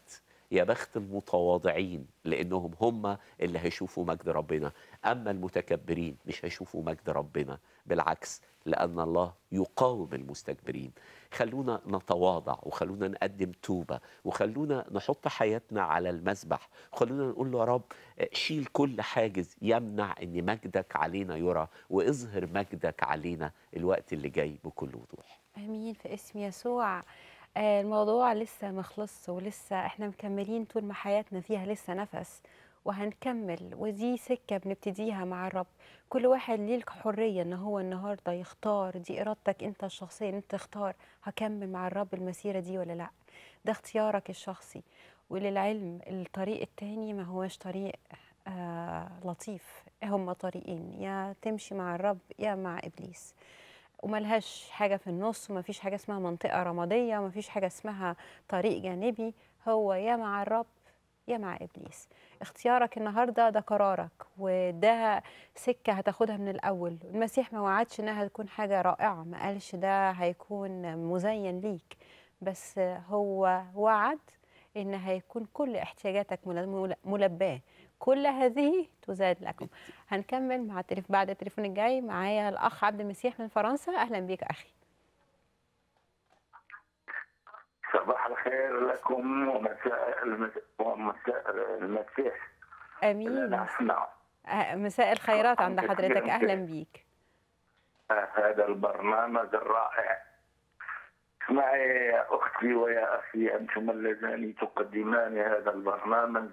C: يا بخت المتواضعين لأنهم هم اللي هيشوفوا مجد ربنا، أما المتكبرين مش هيشوفوا مجد ربنا، بالعكس لأن الله يقاوم المستكبرين. خلونا نتواضع وخلونا نقدم توبة وخلونا نحط حياتنا على المذبح، وخلونا نقول له يا رب شيل كل حاجز يمنع أن مجدك علينا يرى، واظهر مجدك علينا الوقت اللي جاي بكل وضوح.
B: امين في اسم يسوع. آه، الموضوع لسه مخلص، ولسه احنا مكملين طول ما حياتنا فيها لسه نفس، وهنكمل، ودي سكة بنبتديها مع الرب. كل واحد ليه الحرية ان هو النهاردة يختار، دي ارادتك انت الشخصية ان انت تختار هكمل مع الرب المسيرة دي ولا لا. ده اختيارك الشخصي. وللعلم الطريق التاني ما هوش طريق آه لطيف، هما طريقين، يا تمشي مع الرب يا مع ابليس، وملهاش حاجة في النص، ومفيش حاجة اسمها منطقة رمادية، ومفيش حاجة اسمها طريق جانبي، هو يا مع الرب يا مع إبليس. اختيارك النهاردة ده قرارك، وده سكة هتاخدها من الأول. المسيح ما وعدش إنها تكون حاجة رائعة، ما قالش ده هيكون مزين ليك، بس هو وعد إن هيكون كل احتياجاتك ملباه، كل هذه تزاد لكم. هنكمل مع التليف بعد التليفون الجاي. معايا الأخ عبد المسيح من فرنسا. أهلا بيك أخي.
D: صباح الخير لكم ومساء ومساء المسيح.
B: امين. مساء الخيرات عند حضرتك، اهلا بيك.
D: هذا البرنامج الرائع. اسمعي يا اختي ويا اخي، انتم اللذان تقدمان هذا البرنامج.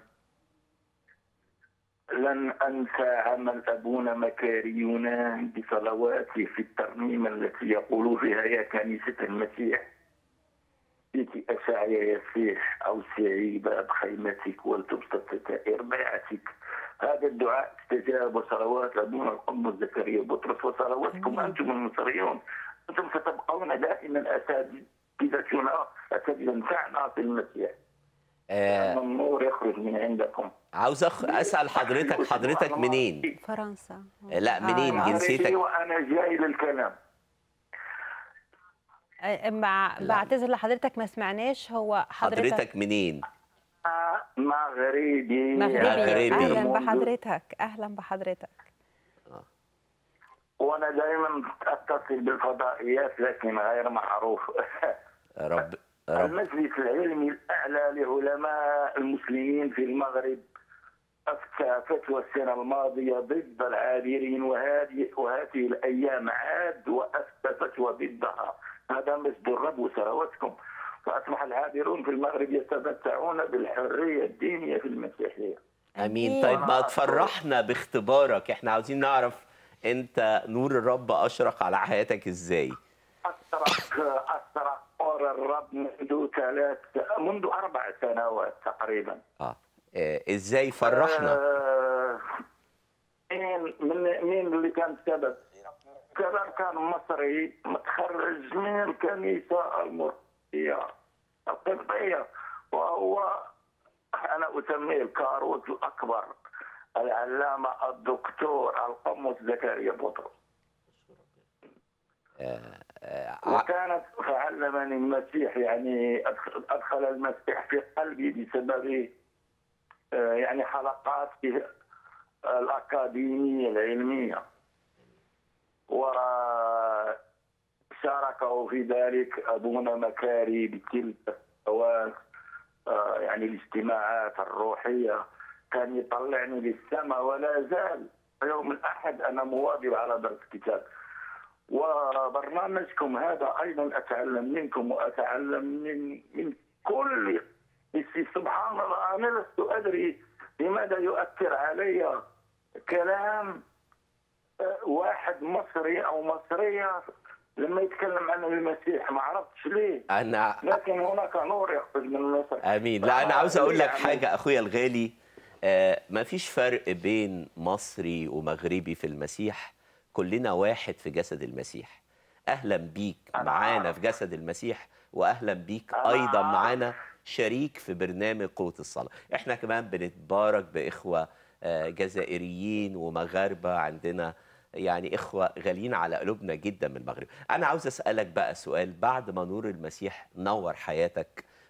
D: لن انسى عمل ابونا مكاري يونان بصلواته في الترنيمه التي يقول فيها يا كنيسه المسيح فيك أسعى يا يسيح أوسعي باب خيمتك ولتبسط ستائر بيعتك. هذا الدعاء استجاب، وصلوات أبونا القدوس زكريا بطرس وصلواتكم أنتم المصريون، أنتم ستبقون دائما أساتذتنا أساتذتنا في المسيح.
C: آه
D: النور يخرج من عندكم.
C: عاوز أخ... أسأل حضرتك، حضرتك منين؟
B: فرنسا.
C: لا منين
B: آه
C: جنسيتك؟
D: وأنا جاي للكلام.
B: مع بعتذر لحضرتك ما سمعناش. هو حضرتك
C: حضرتك منين؟
D: مغربي.
B: مغربي. اهلا بحضرتك، اهلا بحضرتك.
D: وانا دائما اتصل بالفضائيات لكن غير معروف.
C: رب رب
D: المجلس العلمي الاعلى لعلماء المسلمين في المغرب افتى فتوى السنه الماضيه ضد العابرين، وهذه وهذه الايام عاد وافتى فتوى ضدها. هذا مجد الرب وثروتكم، فاصبح العابرون في المغرب يتمتعون بالحريه الدينيه في المسيحيه.
C: امين. طيب ما تفرحنا باختبارك، احنا عاوزين نعرف انت نور الرب اشرق على حياتك ازاي؟
D: اشرق اشرق نور الرب منذ ثلاث منذ اربع سنوات تقريبا.
C: اه, آه. ازاي فرحنا؟
D: آه مين من مين اللي كان السبب؟ السبب كان مصري متخرج من الكنيسه المرقيه القبطيه، وهو انا اسميه الكاروت الاكبر، العلامه الدكتور القمص زكريا بطرس.
C: آه آه
D: وكانت فعلمني المسيح، يعني ادخل المسيح في قلبي بسبب آه يعني حلقات الاكاديميه العلميه، وشاركه في ذلك ابونا مكاري بتلك السنوات. آه يعني الاجتماعات الروحيه كان يطلعني للسماء، ولا زال يوم الاحد انا مواظب على درس كتاب. وبرنامجكم هذا ايضا اتعلم منكم واتعلم من من كل. سبحان الله، انا لست ادري لماذا يؤثر علي كلام واحد مصري او مصريه لما يتكلم عن المسيح، ما عرفتش ليه.
C: انا
D: لكن هناك نور يخرج من مصر.
C: امين. لا انا عاوز اقول لك حاجه اخويا الغالي، آه ما فيش فرق بين مصري ومغربي في المسيح، كلنا واحد في جسد المسيح. اهلا بيك معانا في جسد المسيح، واهلا بيك ايضا معانا شريك في برنامج قوة الصلاة. احنا كمان بنتبارك باخوه جزائريين ومغاربه، عندنا يعني اخوه غاليين على قلوبنا جدا من المغرب. انا عاوز اسالك بقى سؤال، بعد ما نور المسيح نور حياتك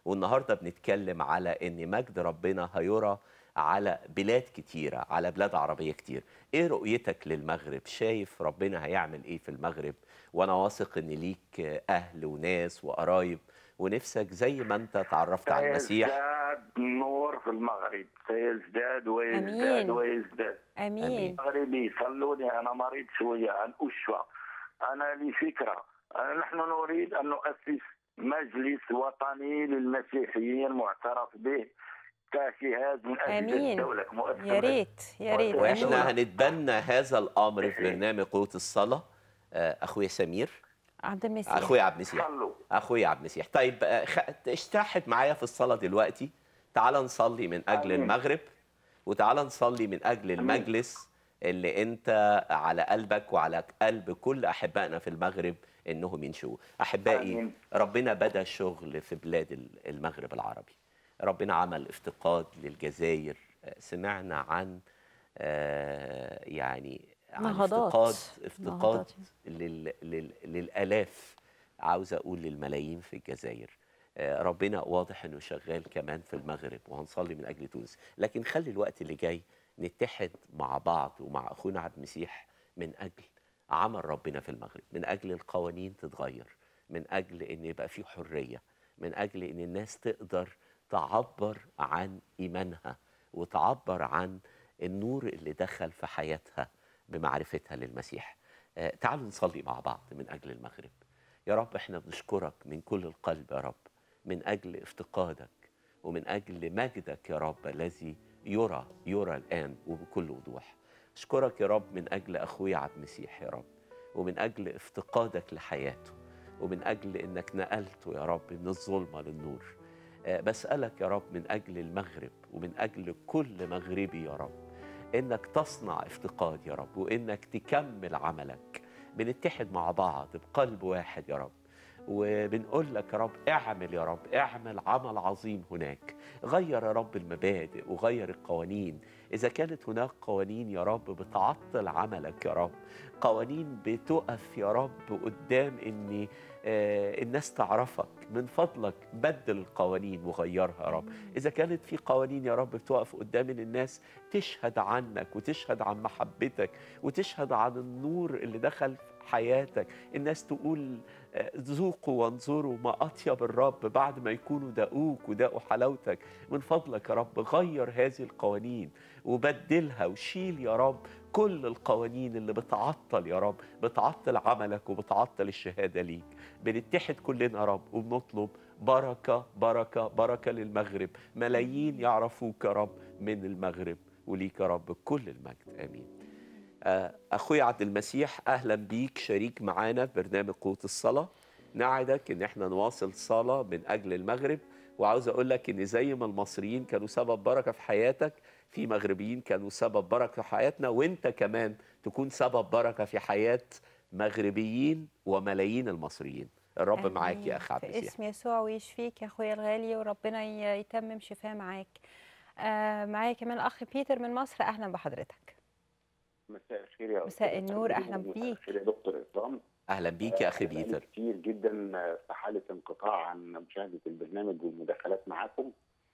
C: والنهارده بنتكلم على ان مجد ربنا هيرى على بلاد كتيره، على بلاد عربيه كتير. ايه رؤيتك للمغرب؟ شايف ربنا هيعمل ايه في المغرب؟ وانا واثق ان ليك اهل وناس وقرايب، ونفسك زي ما انت تعرفت على المسيح.
D: سيزداد النور في المغرب، سيزداد ويزداد
B: امين
D: ويزداد.
B: امين
D: مغربي صلوني، انا مريض شويه ان اشفى. انا لي فكره، أنا نحن نريد ان نؤسس مجلس وطني للمسيحيين معترف به كجهاز من اجهزه
B: امين
D: الدوله كمؤسسه.
B: يا ريت يا ريت امين.
C: واحنا هنتبنى هذا الامر في برنامج قوة الصلاة. آه، اخويا سمير،
B: عبد المسيح.
C: اخويا عبد المسيح،
D: صلوا.
C: اخويا عبد المسيح. طيب آه، خ- اشتحد معايا في الصلاة دلوقتي. تعال نصلي من اجل
D: آمين.
C: المغرب، وتعال نصلي من اجل المجلس اللي انت على قلبك وعلى قلب كل احبائنا في المغرب انهم ينشؤوا. احبائي،
D: آمين.
C: ربنا بدا شغل في بلاد المغرب العربي. ربنا عمل افتقاد للجزائر. سمعنا عن آه، يعني عن
B: نهضات.
C: افتقاد افتقاد
B: نهضات.
C: لل لل للالاف، عاوز اقول للملايين في الجزائر. آه، ربنا واضح انه شغال كمان في المغرب، وهنصلي من اجل تونس. لكن خلي الوقت اللي جاي نتحد مع بعض ومع اخونا عبد المسيح من اجل عمل ربنا في المغرب، من اجل القوانين تتغير، من اجل ان يبقى في حريه، من اجل ان الناس تقدر تعبر عن ايمانها وتعبر عن النور اللي دخل في حياتها بمعرفتها للمسيح. آه، تعالوا نصلي مع بعض من اجل المغرب. يا رب احنا بنشكرك من كل القلب يا رب، من اجل افتقادك ومن اجل مجدك يا رب الذي يرى يرى الان وبكل وضوح. اشكرك يا رب من اجل اخويا عبد المسيح يا رب، ومن اجل افتقادك لحياته، ومن اجل انك نقلته يا رب من الظلمه للنور. آه، بسالك يا رب من اجل المغرب ومن اجل كل مغربي يا رب، انك تصنع افتقاد يا رب، وانك تكمل عملك. بنتحد مع بعض بقلب واحد يا رب، وبنقول لك يا رب اعمل يا رب اعمل عمل عظيم هناك. غير يا رب المبادئ وغير القوانين. إذا كانت هناك قوانين يا رب بتعطل عملك يا رب، قوانين بتقف يا رب قدام إن آه الناس تعرفك، من فضلك بدل القوانين وغيرها يا رب. إذا كانت في قوانين يا رب بتقف قدام إن الناس تشهد عنك وتشهد عن محبتك وتشهد عن النور اللي دخل في حياتك، الناس تقول ذوقوا وانظروا ما أطيب الرب بعد ما يكونوا داقوك وداقوا حلاوتك. من فضلك يا رب غير هذه القوانين وبدلها، وشيل يا رب كل القوانين اللي بتعطل يا رب، بتعطل عملك وبتعطل الشهادة ليك. بنتحد كلنا يا رب وبنطلب بركة بركة بركة للمغرب. ملايين يعرفوك يا رب من المغرب، وليك يا رب كل المجد. آمين. أخوي عبد المسيح، أهلا بيك شريك معانا في برنامج قوة الصلاة. نعدك إن احنا نواصل صلاة من أجل المغرب، وعاوز أقول لك إن زي ما المصريين كانوا سبب بركة في حياتك، في مغربيين كانوا سبب بركة في حياتنا، وإنت كمان تكون سبب بركة في حياة مغربيين وملايين المصريين. الرب
B: آمين.
C: معاك يا أخ عبد المسيح.
B: في اسم يسوع ويشفيك يا أخويا الغالي، وربنا ي- يتمم شفاه معاك. آه معايا كمان الأخ بيتر من مصر، أهلا بحضرتك.
E: مساء الخير يا
B: مساء
E: أستاذ
B: النور،
E: حبيبي،
B: أهلا
E: ومساء
B: بيك.
E: الخير يا دكتور إكرام.
C: أهلا بيك يا أخي
E: أنا بقالي
C: بيتر.
E: كتير جدا في حالة انقطاع عن مشاهدة البرنامج والمداخلات معاكم.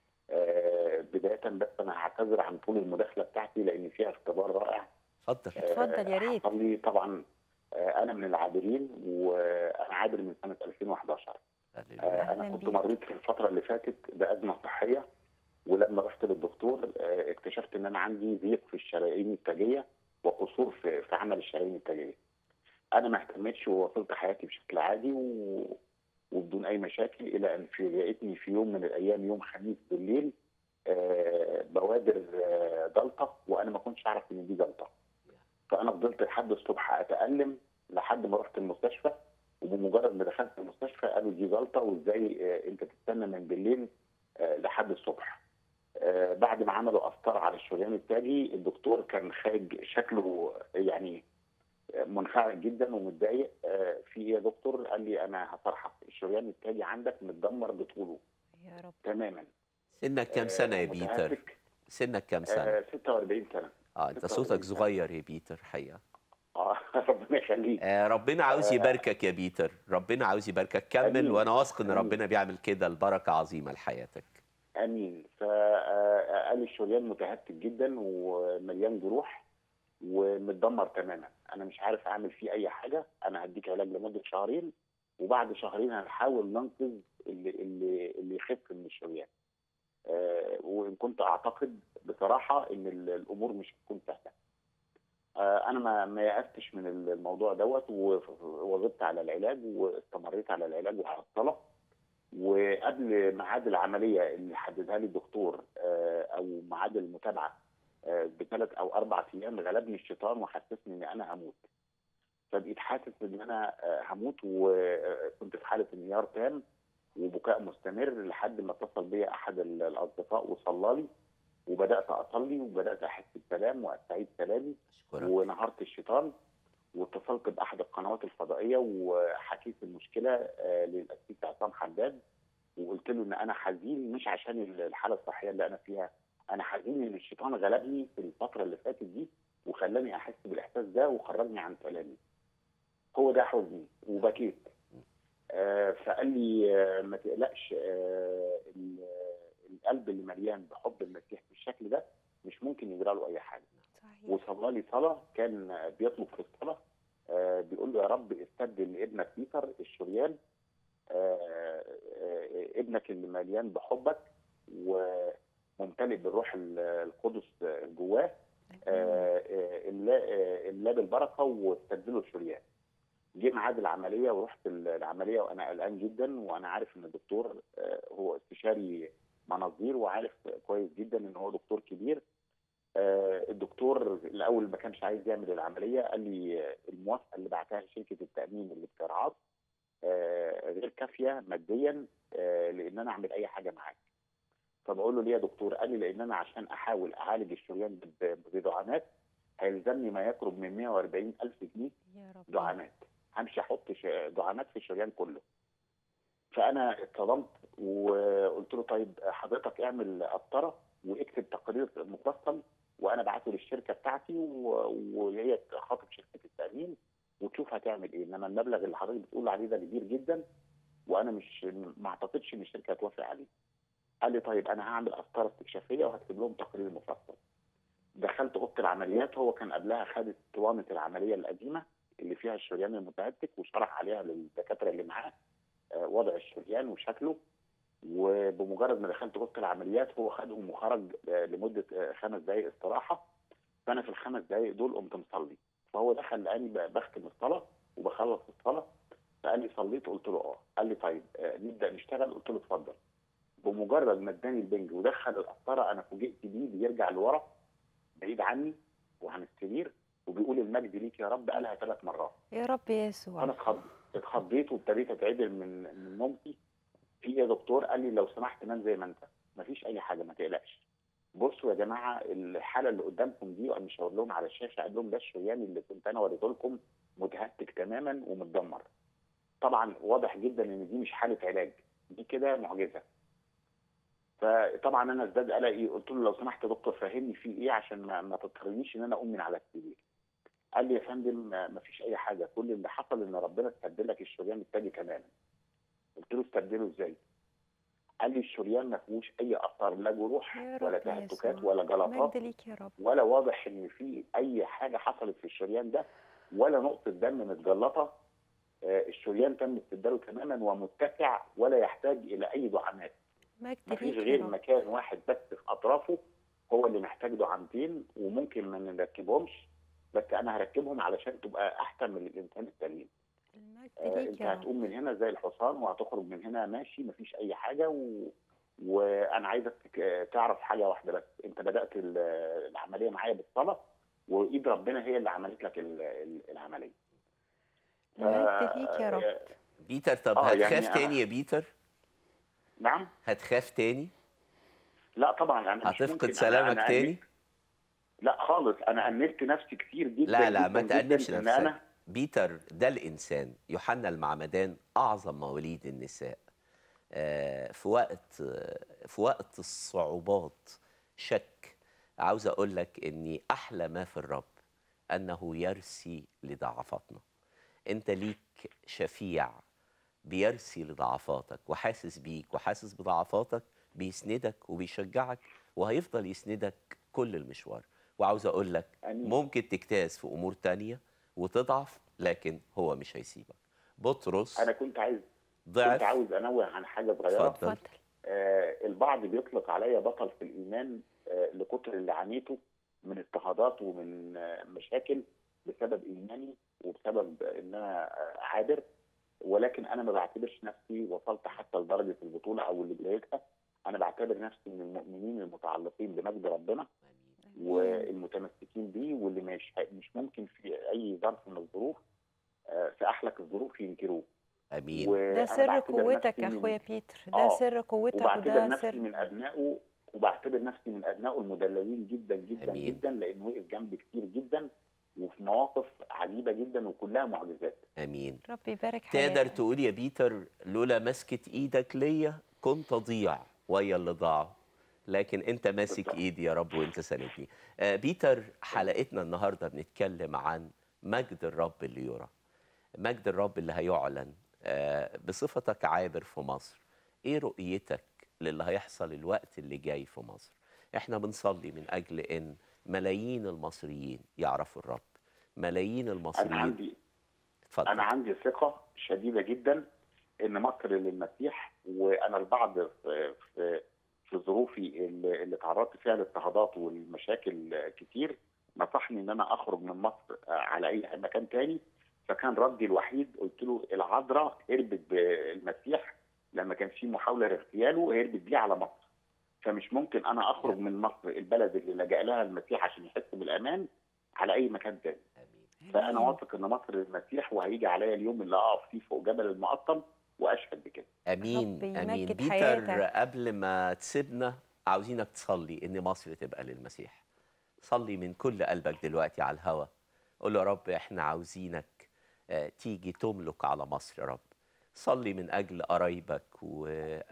E: آه، بداية بس أنا هعتذر عن طول المداخلة بتاعتي لأن فيها اختبار رائع.
C: اتفضل.
B: اتفضل يا ريت.
E: حصل لي طبعا. آه، أنا من العابرين، وأنا عابر من سنة ألفين وأحد عشر. آه،
B: أهلاً
E: أنا كنت
B: بيك.
E: مريت في الفترة اللي فاتت بأزمة صحية، ولما رحت للدكتور آه، اكتشفت إن أنا عندي ضيق في الشرايين التاجية وقصور في في عمل الشرايين التاجية. أنا ما اهتمتش وواصلت حياتي بشكل عادي و... وبدون أي مشاكل، إلى أن في لقيتني في يوم من الأيام، يوم خميس بالليل، آه بوادر آه جلطة، وأنا ما كنتش أعرف إن دي جلطة. فأنا فضلت لحد الصبح أتألم لحد ما رحت المستشفى، وبمجرد ما دخلت المستشفى قالوا دي جلطة، وإزاي آه أنت تستنى من بالليل آه لحد الصبح. آه بعد ما عملوا قسطرة على الشريان التاجي، الدكتور كان خارج شكله يعني منفعل جدا ومتضايق. آه في ايه يا دكتور؟ قال لي انا هفرحك، الشريان التاجي عندك متدمر بطوله
B: يا رب.
E: تماما.
C: سنك كام سنة يا
E: آه
C: بيتر؟
E: متهافك.
C: سنك كام سنة؟
E: آه ستة وأربعين سنة.
C: اه انت
E: ستة
C: صوتك
E: وأربعين سنة.
C: صغير يا بيتر حقيقة.
E: اه ربنا يخليك.
C: آه، ربنا عاوز
E: آه،
C: يباركك يا بيتر، ربنا عاوز يباركك، كمل،
E: امين
C: وانا واثق ان
E: امين
C: ربنا بيعمل كده البركه عظيمه لحياتك.
E: امين. فقال لي الشريان متهتك جدا ومليان جروح ومتدمر تماما، انا مش عارف اعمل فيه اي حاجه، انا هديك علاج لمده شهرين وبعد شهرين هنحاول ننقذ اللي اللي اللي يخف من الشريان. آه، وان كنت اعتقد بصراحه ان ال- الامور مش هتكون سهله. آه، انا ما ما يأستش من الموضوع دوت وواظبت على العلاج واستمريت على العلاج وعلى الصلاه. وقبل ميعاد العمليه اللي حددها لي الدكتور آه، او ميعاد المتابعه آه، بثلاث او اربع ايام غلبني الشيطان وحسسني ان انا هموت. فبقيت حاسس ان انا آه، هموت، وكنت في حاله انهيار تام وبكاء مستمر لحد ما اتصل بيا احد ال- الاصدقاء وصلى لي، وبدات اصلي وبدات احس بسلام واستعيد سلامي
C: اشكرك.
E: ونهارت الشيطان. واتصلت باحد القنوات الفضائيه وحكيت المشكله آه، للاسيس عصام حداد، وقلت له ان انا حزين مش عشان الحاله الصحيه اللي انا فيها، انا حزين ان الشيطان غلبني في الفتره اللي فاتت دي وخلاني احس بالاحساس ده وخرجني عن سلامي. هو ده حزني وبكيت. آه، فقال لي آه، ما تقلقش، آه، ال- القلب اللي مليان بحب المسيح بالشكل ده مش ممكن يجرى له اي حاجه.
B: صحيح.
E: وصلى لي صلاه، كان آه، بيطلب في الصلاه آه، بيقول له يا رب استبدل لابنك بيتر الشريان، آه، آه، ابنك اللي مليان بحبك وممتلئ بالروح ال- القدس جواه، آه، آه، املاه آه، املاه بالبركه واستبدله الشريان. جه ميعاد العمليه ورحت العمليه وانا قلقان جدا، وانا عارف ان الدكتور آه، هو استشاري مناظير وعارف كويس جدا ان هو دكتور كبير. آه، الدكتور الاول ما كانش عايز يعمل العمليه، قال لي آه، الموافقه اللي بعتها شركه التامين اللي بترعاك آه، غير كافيه ماديا آه، لان انا اعمل اي حاجه معاك. فبقول له ليه يا دكتور؟ قال لي لان انا عشان احاول اعالج الشريان ب- بدعامات هيلزمني ما يقرب من مئة وأربعين ألف جنيه
B: يا رب.
E: دعامات، همشي احط ش- دعامات في الشريان كله. فانا اتصدمت وقلت له طيب حضرتك اعمل قسطره واكتب تقرير مفصل وانا ابعته للشركه بتاعتي و- وهي خاطب شركه التامين وتشوف هتعمل ايه، انما المبلغ اللي حضرتك بتقول عليه ده كبير جدا وانا مش ما اعتقدش ان الشركه هتوافق عليه. قال لي طيب انا هعمل قسطره استكشافيه وهكتب لهم تقرير مفصل. دخلت اوضه العمليات، هو كان قبلها خد اسطوانه العمليه القديمه اللي فيها الشريان المتهتك وشرح عليها للدكاتره اللي معاه آه، وضع الشريان وشكله. وبمجرد ما دخلت اوضه العمليات هو خدهم وخرج آه، لمده آه، خمس دقائق استراحه. فانا في الخمس دقائق دول قمت مصلي، فهو دخل لقاني ب- بختم الصلاه وبخلص الصلاه، فقال لي صليت؟ قلت له اه. قال لي طيب آه، نبدا نشتغل؟ قلت له اتفضل. بمجرد ما اداني البنج ودخل القسطره انا فوجئت بيه بيرجع لورا بعيد عني وعن السرير وبيقول المجد ليك يا رب، قالها ثلاث مرات.
B: يا رب يسوع.
E: انا اتخض اتخضيت وابتديت اتعدل من من نومتي. في إيه يا دكتور؟ قال لي لو سمحت نام زي ما انت، مفيش اي حاجه ما تقلقش. بصوا يا جماعه الحاله اللي قدامكم دي، وانا مش هقول لهم على الشاشه، قال لهم ده الشريان اللي كنت انا وريته لكم متهتك تماما ومتدمر. طبعا واضح جدا ان دي مش حاله علاج، دي كده معجزه. فطبعا انا ازداد قلقي، قلت له لو سمحت يا دكتور فهمني في ايه عشان ما, ما تضطرنيش ان انا اقوم من على السرير. قال لي يا فندم ما فيش اي حاجه، كل اللي حصل ان ربنا استبدل لك الشريان التاني تماما. قلت له استبدله ازاي؟ قال لي الشريان ما فيهوش اي اثر، لا جروح
B: يا
E: ولا
B: رب
E: تهتكات
B: يسوع.
E: ولا جلطات
B: مجد ليك يا رب.
E: ولا واضح ان في اي حاجه حصلت في الشريان ده ولا نقطه دم متجلطه. آه، الشريان تم استبداله تماما ومتسع ولا يحتاج الى اي دعامات.
B: مجد
E: ما فيش
B: ليك يا
E: غير
B: رب.
E: مكان واحد بس في اطرافه هو اللي محتاج دعامتين وممكن ما نركبهمش، بس انا هركبهم علشان تبقى احسن من الانسان السليم.
B: المجد
E: آه
B: ليك
E: انت
B: يا رب.
E: هتقوم من هنا زي الحصان وهتخرج من هنا ماشي مفيش اي حاجه و... وانا عايزك تك- تعرف حاجه واحده بس، انت بدات ال- العمليه معايا بالصلاه وايد ربنا هي اللي عملت لك ال- ال- العمليه.
B: المجد ليك يا رب.
C: بيتر طب
E: اه
C: هتخاف
E: يعني
C: تاني
E: أنا...
C: يا بيتر؟
E: نعم.
C: هتخاف تاني؟
E: لا طبعا انا مش
C: هتفقد
E: ممكن.
C: سلامك
E: أنا... أنا
C: تاني؟
E: أنبت... لا خالص، انا انبت نفسي كتير جدا
C: لا لا
E: جدا
C: ما تأنبش
E: جدا ان
C: نفسك.
E: انا
C: بيتر ده الإنسان، يوحنا المعمدان أعظم مواليد النساء. آه، في وقت آه، في وقت الصعوبات شك، عاوز أقول لك إني أحلى ما في الرب أنه يرثي لضعفاتنا. أنت ليك شفيع بيرثي لضعفاتك وحاسس بيك وحاسس بضعفاتك، بيسندك وبيشجعك وهيفضل يسندك كل المشوار. وعاوز أقول لك
E: آمين.
C: ممكن تجتاز في أمور تانية وتضعف، لكن هو مش هيسيبك. بطرس
E: انا كنت عايز
C: ضعف.
E: كنت عاوز انوه عن حاجه صغيره.
C: اتفضل.
B: اتفضل.
E: آه البعض بيطلق عليا بطل في الايمان آه لكتر اللي عانيته من اضطهادات ومن آه مشاكل بسبب ايماني وبسبب ان انا آه عابر، ولكن انا ما بعتبرش نفسي وصلت حتى لدرجه البطوله او اللي بدايتها. انا بعتبر نفسي من المؤمنين المتعلقين بمجد ربنا والمتمسكين بيه، واللي مش مش ممكن في اي ظرف من الظروف آه في احلك الظروف ينكروه.
C: أمين.
B: ده
E: وأنا
B: سر
E: بعتبر
B: قوتك
E: نفسي
B: يا
E: من-
B: اخويا بيتر، ده
E: آه،
B: سر قوتك
E: وبعتبر
B: وده
E: نفسي
B: سر.
E: من ابنائه وبعتبر نفسي من ابنائه المدللين جدا جدا
C: أمين.
E: جدا، لانه وقف جنبي كتير جدا وفي مواقف عجيبه جدا وكلها معجزات.
C: أمين.
B: ربي يبارك
C: تقدر
B: حياتك.
C: تقول يا بيتر لولا مسكة ايدك ليا كنت اضيع ويا اللي ضاعوا، لكن انت ماسك
E: بالظبط.
C: ايدي يا رب وانت ساندني. آه بيتر، حلقتنا النهارده بنتكلم عن مجد الرب اللي يرى، مجد الرب اللي هيعلن. آه بصفتك عابر في مصر، ايه رؤيتك للي هيحصل الوقت اللي جاي في مصر؟ احنا بنصلي من اجل ان ملايين المصريين يعرفوا الرب، ملايين
E: انا
C: المصريين.
E: عندي
C: اتفضل.
E: انا عندي ثقه شديده جدا ان مصر للمسيح. وانا البعض في في في ظروفي اللي اللي تعرضت فيها للاضطهادات والمشاكل كتير نصحني ان انا اخرج من مصر على اي مكان تاني، فكان ردي الوحيد قلت له العذراء هربت بالمسيح لما كان في محاوله لاغتياله، هربت بيه على مصر، فمش ممكن انا اخرج من مصر البلد اللي لجأ لها المسيح عشان يحس بالامان على اي مكان تاني. فانا
B: آمين.
E: واثق ان مصر للمسيح، وهيجي عليا اليوم اللي اقف فيه فوق جبل المقطم واشهد بكده.
C: امين.
B: ربي
C: امين.
B: يمجد
C: بيتر،
B: حياتك.
C: قبل ما تسيبنا عاوزينك تصلي ان مصر تبقى للمسيح. صلي من كل قلبك دلوقتي على الهوا، قول له يا رب احنا عاوزينك آه، تيجي تملك على مصر يا رب. صلي من اجل قرايبك و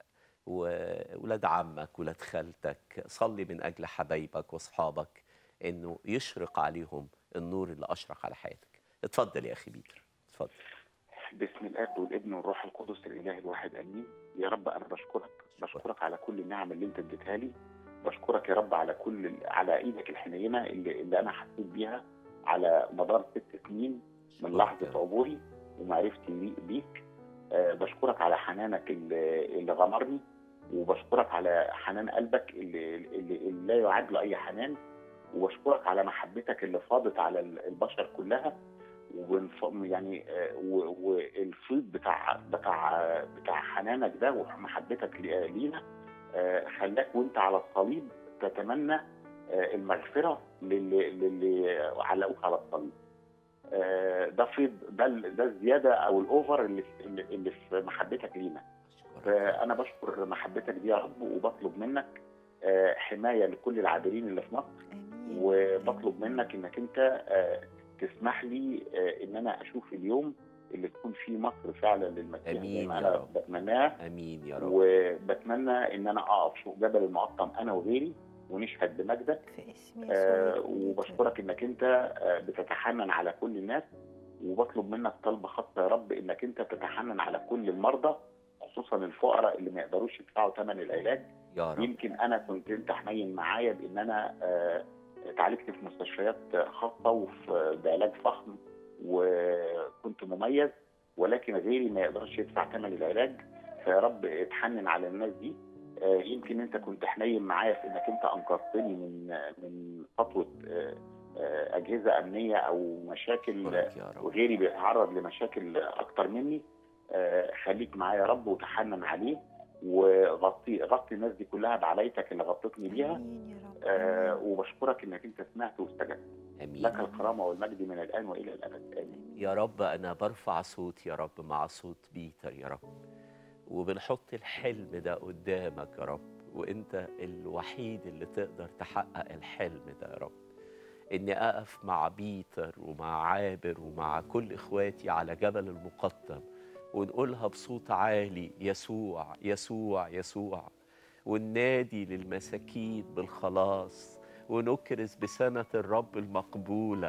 C: وولاد عمك ولاد خالتك، صلي من اجل حبايبك واصحابك انه يشرق عليهم النور اللي اشرق على حياتك. اتفضل يا اخي بيتر، اتفضل.
E: باسم الاب والابن والروح القدس الاله الواحد امين. يا رب انا بشكرك بشكرك على كل النعم اللي انت اديتها لي. بشكرك يا رب على كل على ايدك الحنينه اللي, اللي انا حسيت بيها على مدار ست سنين من لحظه عبوري ومعرفتي بيك. أه بشكرك على حنانك اللي, اللي غمرني، وبشكرك على حنان قلبك اللي, اللي, اللي لا يعاد له اي حنان، وبشكرك على محبتك اللي فاضت على البشر كلها. يعني والفيض بتاع بتاع بتاع حنانك ده ومحبتك لينا خلاك وانت على الصليب تتمنى المغفره للي للي علقوك على الصليب. ده فيض، ده ده الزياده او الاوفر اللي اللي في محبتك لينا. فانا بشكر محبتك دي يا رب، وبطلب منك حمايه لكل العابرين اللي في مصر، وبطلب منك انك انت تسمح لي ان انا اشوف اليوم اللي تكون فيه مصر فعلا للمسيح.
C: امين يا
E: أنا
C: رب.
E: بتمناه.
C: امين يا رب.
E: وبتمنى ان انا اقف فوق جبل المقطم انا وغيري ونشهد بمجدك.
B: في اسم يسوع.
E: آه وبشكرك انك انت آه بتتحنن على كل الناس، وبطلب منك طلبه خاصه يا رب انك انت تتحنن على كل المرضى، خصوصا الفقراء اللي ما يقدروش يدفعوا ثمن العلاج.
C: يا رب.
E: يمكن انا كنت انت حنين معايا بان انا آه اتعالجت في مستشفيات خاصه وفي بعلاج فخم وكنت مميز، ولكن غيري ما يقدرش يدفع ثمن العلاج. فيا رب اتحنن على الناس دي. يمكن انت كنت حنين معايا في انك انت انقذتني من من خطوه اجهزه امنيه او مشاكل، وغيري بيتعرض لمشاكل اكتر مني. خليك معايا يا رب وتحنن عليه، وغطي غطي الناس دي كلها بعلايتك اللي غطتني بيها. آه وبشكرك انك انت سمعت واستجبت.
C: امين.
E: لك الكرامه والمجد من الان والى الابد. امين.
C: يا رب انا برفع صوت يا رب مع صوت بيتر يا رب، وبنحط الحلم ده قدامك يا رب، وانت الوحيد اللي تقدر تحقق الحلم ده يا رب. اني اقف مع بيتر ومع عابر ومع كل اخواتي على جبل المقطم ونقولها بصوت عالي: يسوع يسوع يسوع، وننادي للمساكين بالخلاص، ونكرز بسنة الرب المقبولة،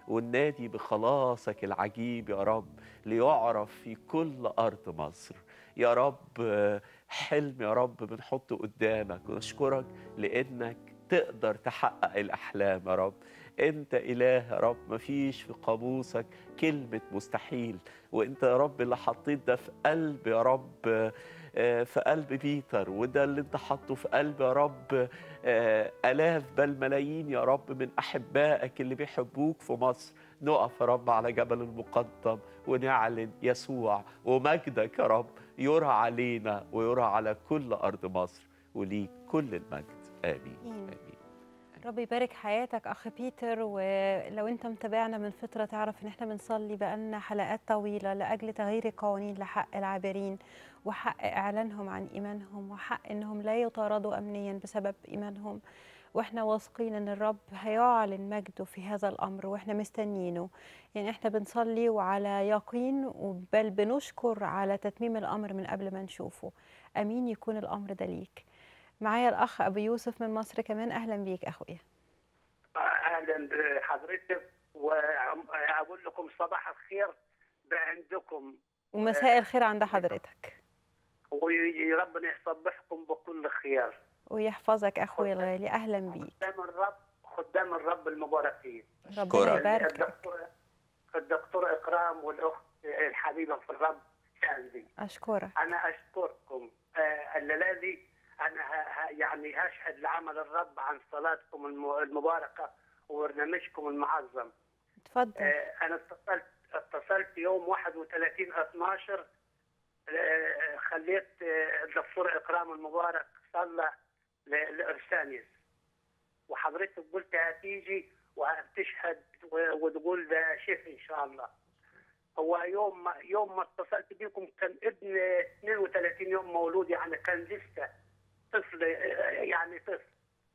C: وننادي بخلاصك العجيب يا رب ليعرف في كل أرض مصر. يا رب حلم يا رب بنحطه قدامك، ونشكرك لأنك تقدر تحقق الأحلام يا رب. أنت إله يا رب، مفيش في قاموسك كلمة مستحيل، وأنت يا رب اللي حطيت ده في قلب يا رب، في قلب بيتر، وده اللي أنت حطه في قلب يا رب آلاف بل ملايين يا رب من أحبائك اللي بيحبوك في مصر. نقف يا رب على جبل المقدم ونعلن يسوع ومجدك يا رب يرى علينا ويرى على كل أرض مصر، وليك كل المجد. آمين. آمين.
B: رب يبارك حياتك أخ بيتر. ولو أنت متابعنا من فترة تعرف إن إحنا بنصلي بقالنا حلقات طويلة لأجل تغيير القوانين لحق العابرين، وحق إعلانهم عن إيمانهم، وحق إنهم لا يطاردوا أمنيا بسبب إيمانهم. وإحنا واثقين إن الرب هيعلن مجده في هذا الأمر، وإحنا مستنيينه. يعني إحنا بنصلي وعلى يقين، بل بنشكر على تتميم الأمر من قبل ما نشوفه. أمين يكون الأمر ده ليك. معايا الأخ أبو يوسف من مصر كمان. أهلا بيك أخويا.
F: أهلا بحضرتك، وأقول لكم صباح الخير عندكم
B: ومساء الخير عند حضرتك،
F: وربنا يصبحكم بكل خير
B: ويحفظك أخويا الغالي. أهلا بيك.
F: خدام الرب خدام الرب المباركين.
B: ربنا يبارك.
F: الدكتور الدكتور إكرام والأخت الحبيبة في الرب شاذلي،
B: أشكرك.
F: أنا أشكركم. الليلة دي أنا يعني هشهد لعمل الرب عن صلاتكم المباركة وبرنامجكم المعظم.
B: اتفضل.
F: أنا اتصلت اتصلت يوم واحد وثلاثين اثناشر، خليت الدكتور إكرام المبارك صلى لإرسانيس، وحضرتك قلت هتيجي وهتشهد وتقول ده شيف إن شاء الله. هو يوم ما يوم ما اتصلت بيكم كان ابن اثنين وثلاثين يوم مولود، يعني كان لسه طفل، يعني طفل،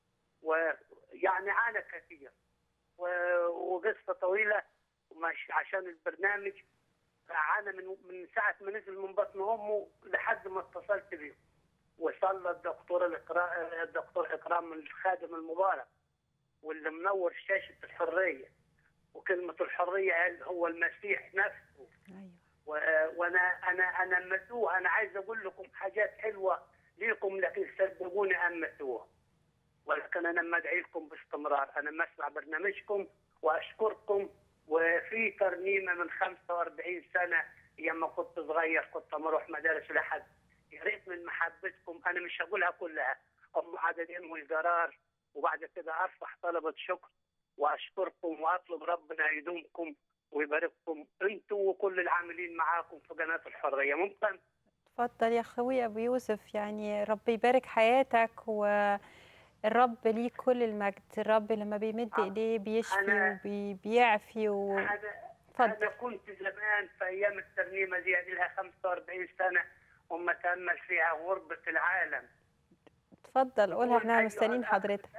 F: ويعني عانى كثير، وقصة طويلة مش عشان البرنامج. عانى من من ساعة ما نزل من بطن أمه لحد ما اتصلت بيه، وصلى الدكتور الإكرام الدكتور إكرام الخادم المبارك، واللي منور شاشة الحرية، وكلمة الحرية هو المسيح نفسه.
B: أيوة.
F: وانا انا انا امتوه. انا عايز اقول لكم حاجات حلوه ليكم، لكن صدقوني امتوه. ولكن انا مدعي لكم باستمرار. انا مسمع برنامجكم واشكركم. وفي ترنيمه من خمسة وأربعين سنه ايام ما كنت صغير، كنت اروح مدارس لحد، يا ريت من محبتكم، انا مش هقولها كلها، هم عددين والجرار، وبعد كده ارفع طلبه شكر واشكركم واطلب ربنا يدومكم ويبارككم انتوا وكل العاملين معاكم في قناه الحريه. ممكن؟
B: اتفضل يا اخوي ابو يوسف. يعني رب يبارك حياتك، والرب ليه كل المجد. الرب لما بيمد ايديه بيشفي وبيعفي و...
F: انا انا كنت زمان في ايام الترنيمه دي لها خمسة وأربعين سنه وما تامل فيها غربه العالم.
B: اتفضل قولها، احنا مستنيين حضرتك.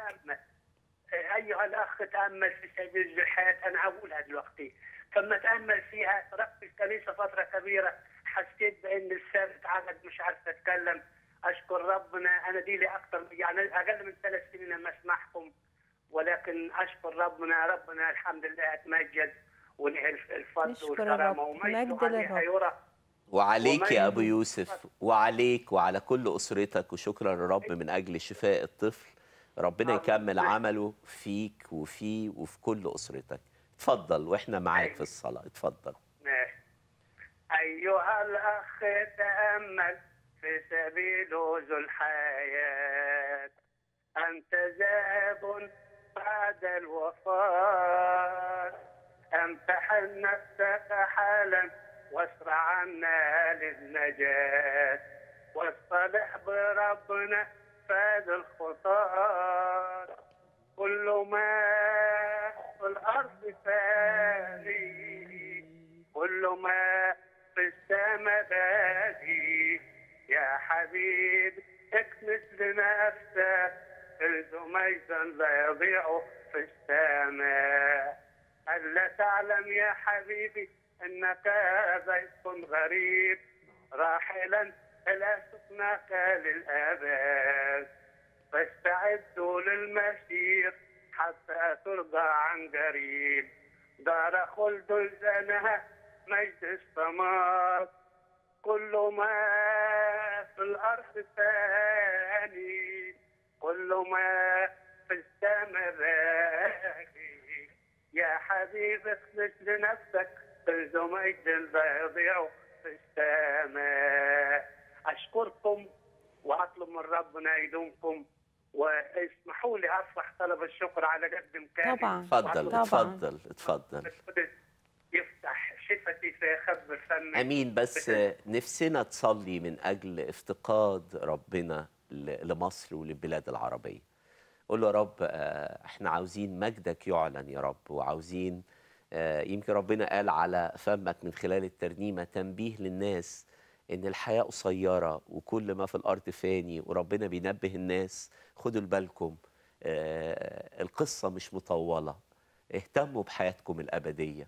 F: ايها الاخ تامل في سبيل الحياه. انا هقولها دلوقتي. فما تامل فيها تركت الكنيسه فتره كبيره، حسيت بان لساني اتعقد، مش عارف اتكلم. اشكر ربنا، انا دي لي اكثر يعني اقل من ثلاث سنين لما اسمعكم، ولكن اشكر ربنا. ربنا الحمد لله اتمجد وله الفضل والكرامه ومجد للرب.
C: وعليك يا ابو يوسف، وعليك وعلى كل اسرتك، وشكرا للرب من اجل شفاء الطفل. ربنا يكمل عمله فيك وفيه وفي كل اسرتك. اتفضل واحنا معاك في الصلاه. اتفضل.
F: ماشي. ايها الاخ تامل في سبيل ذو الحياه، انت ذاهب بعد الوفاه، امتحن نفسك حالا واسرع عنا للنجاه، واصطلح بربنا فاد الخطار. كل ما في الارض فاني، كل ما في السماء بادي. يا حبيبي اكنس لنفسك كنز ميزا لا يضيع في السماء. ألا تعلم يا حبيبي انك بيت غريب راحلا إلى سكنك للأبد، فاستعدوا للمسير حتى ترضى عن قريب. دار خلد زانها مجد السماء، كل ما في الأرض ثاني، كل ما في السماء باقي. يا حبيبي اخلص لنفسك كنز مجد البيضيع في السماء. أشكركم وأطلب من ربنا يدومكم، واسمحوا لي أصلح طلب الشكر على قد إمكاني.
B: طبعا
C: اتفضل
B: طبعا.
C: اتفضل اتفضل.
F: القدس يفتح شفتي فيخبر فمي.
C: امين. بس نفسنا تصلي من اجل افتقاد ربنا ل- لمصر وللبلاد العربيه. قول له يا رب آه، احنا عاوزين مجدك يعلن يا رب، وعاوزين آه، يمكن ربنا قال على فمك من خلال الترنيمه تنبيه للناس ان الحياه قصيره وكل ما في الارض فاني، وربنا بينبه الناس خدوا بالكم آه، القصه مش مطوله، اهتموا بحياتكم الابديه.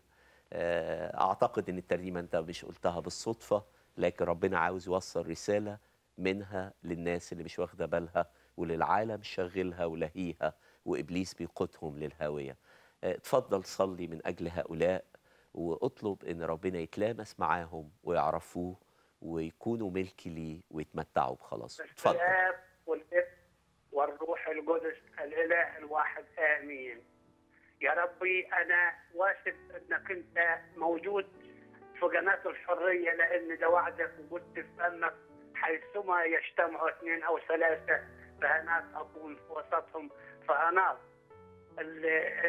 C: آه، اعتقد ان الترنيمه انت مش قلتها بالصدفه، لكن ربنا عاوز يوصل رساله منها للناس اللي مش واخده بالها، وللعالم شغلها ولهيها، وابليس بيقودهم للهاويه. آه، اتفضل صلي من اجل هؤلاء، واطلب ان ربنا يتلامس معاهم ويعرفوه ويكونوا ملك ليه ويتمتعوا بخلاصه. اتفضل.
F: الآب والابن والروح القدس الإله الواحد آمين. يا ربي أنا واثق أنك أنت موجود في قناة الحرية، لأن ده وعدك وقلت في فمك حيثما يجتمع اثنين أو ثلاثة فهناك أكون في وسطهم. فهناك ال-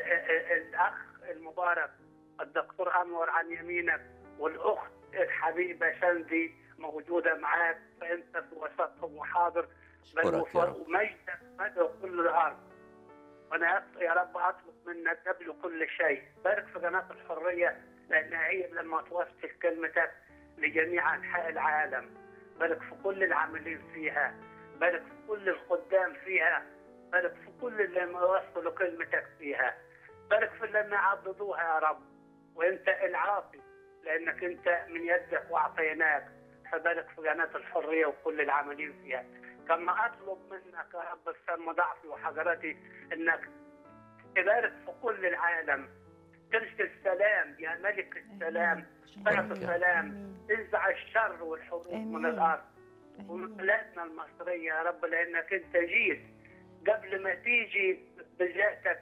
F: الأخ المبارك الدكتور أنور عن يمينك، والأخت الحبيبة سندي موجودة معاك، فأنت في وسطهم وحاضر. بل
C: أشكرك يا رب.
F: ومجدك مدى كل الأرض. وانا يا رب اطلب منك قبل كل شيء بارك في قناه الحريه، لانها هي لما توصل كلمتك لجميع انحاء العالم. بارك في كل العاملين فيها، بارك في كل الخدام فيها، بارك في كل اللي يوصلوا كلمتك فيها، بارك في اللي يعضدوها يا رب. وانت العاطي لانك انت من يدك واعطيناك، فبارك في قناه الحريه وكل العاملين فيها. كما اطلب منك يا رب بسم ضعفي وحجرتي انك تبارك في كل العالم، ترسل السلام يا ملك السلام، بعث السلام، تنزع الشر والحروب من الارض ومن بلادنا المصريه يا رب، لانك انت جيت قبل ما تيجي بذاتك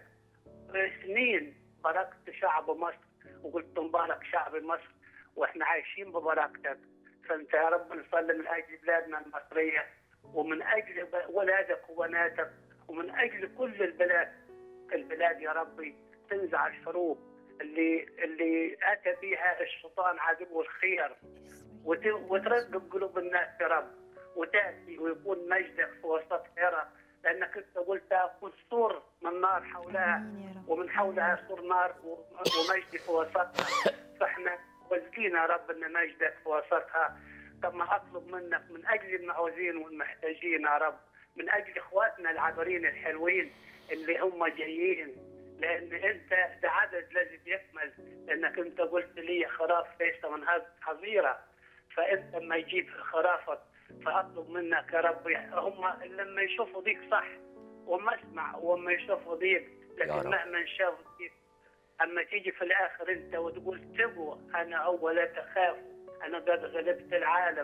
F: سنين باركت شعب مصر وقلت مبارك شعب مصر، واحنا عايشين ببركتك. فانت يا رب نصلي من اجل بلادنا المصريه، ومن اجل ولادك وبناتك، ومن اجل كل البلاد البلاد يا ربي. تنزع الحروب اللي اللي اتى بها الشيطان عدو الخير، وت- وترقب قلوب الناس يا رب، وتاتي ويكون مجدك في وسط حيرة، لانك انت قلت اكون سور من نار حولها ومن حولها سور نار ومجدي في وسطها. فاحنا واثقين يا رب ان مجدك في وسطها. كما اطلب منك من اجل المعوزين والمحتاجين يا رب، من اجل اخواتنا العابرين الحلوين اللي هم جايين، لان انت ده عدد لازم يكمل، لانك انت قلت لي خراف ليس من هذه حظيره، فانت لما يجيب خرافك فاطلب منك يا رب هم لما يشوفوا ضيق صح وما اسمع، وما يشوفوا ضيق لكن مهما شافوا ضيق اما تيجي في الاخر انت وتقول تبوا انا اول لا تخافوا انا قد غلبت العالم.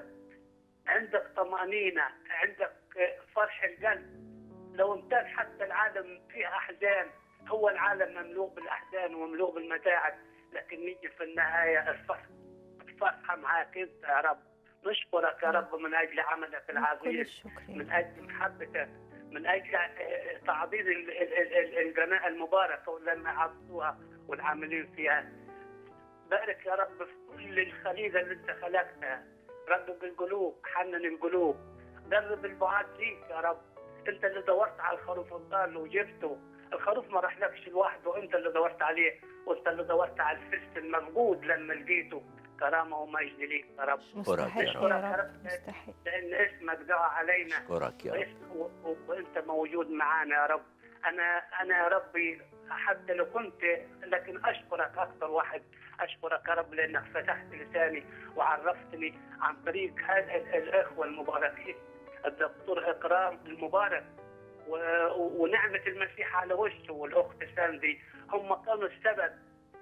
F: عندك طمانينه، عندك فرح القلب. لو امتد حتى العالم فيه احزان، هو العالم مملوء بالاحزان ومملوء بالمتاعب، لكن نيجي في النهايه الفرح الفرحه معاك انت يا رب. نشكرك يا رب من اجل عملك العظيم، من اجل محبتك، من اجل تعظيم القناه المباركه ولما عبدوها والعاملين فيها. بارك يا رب في كل الخليقه اللي انت خلقتها، ربب القلوب، حنن القلوب، قرب البعاد ليك يا رب. انت اللي دورت على الخروف الضال وجبته، الخروف ما راحلكش لوحده، انت اللي دورت عليه، وانت اللي دورت على الفست المفقود لما لقيته. كرامه ومجد ليك يا رب.
C: اشكرك
B: يا رب، مستحق،
F: لان اسمك دعا علينا.
C: اشكرك يا رب،
F: وانت موجود معانا يا رب. انا انا يا ربي حتى لو كنت، لكن اشكرك اكثر واحد. اشكرك يا رب لانك فتحت لساني وعرفتني عن طريق هذا الاخوه المباركين، الدكتور اكرام المبارك ونعمه المسيح على وجهه، والاخت ساندي، هم كانوا السبب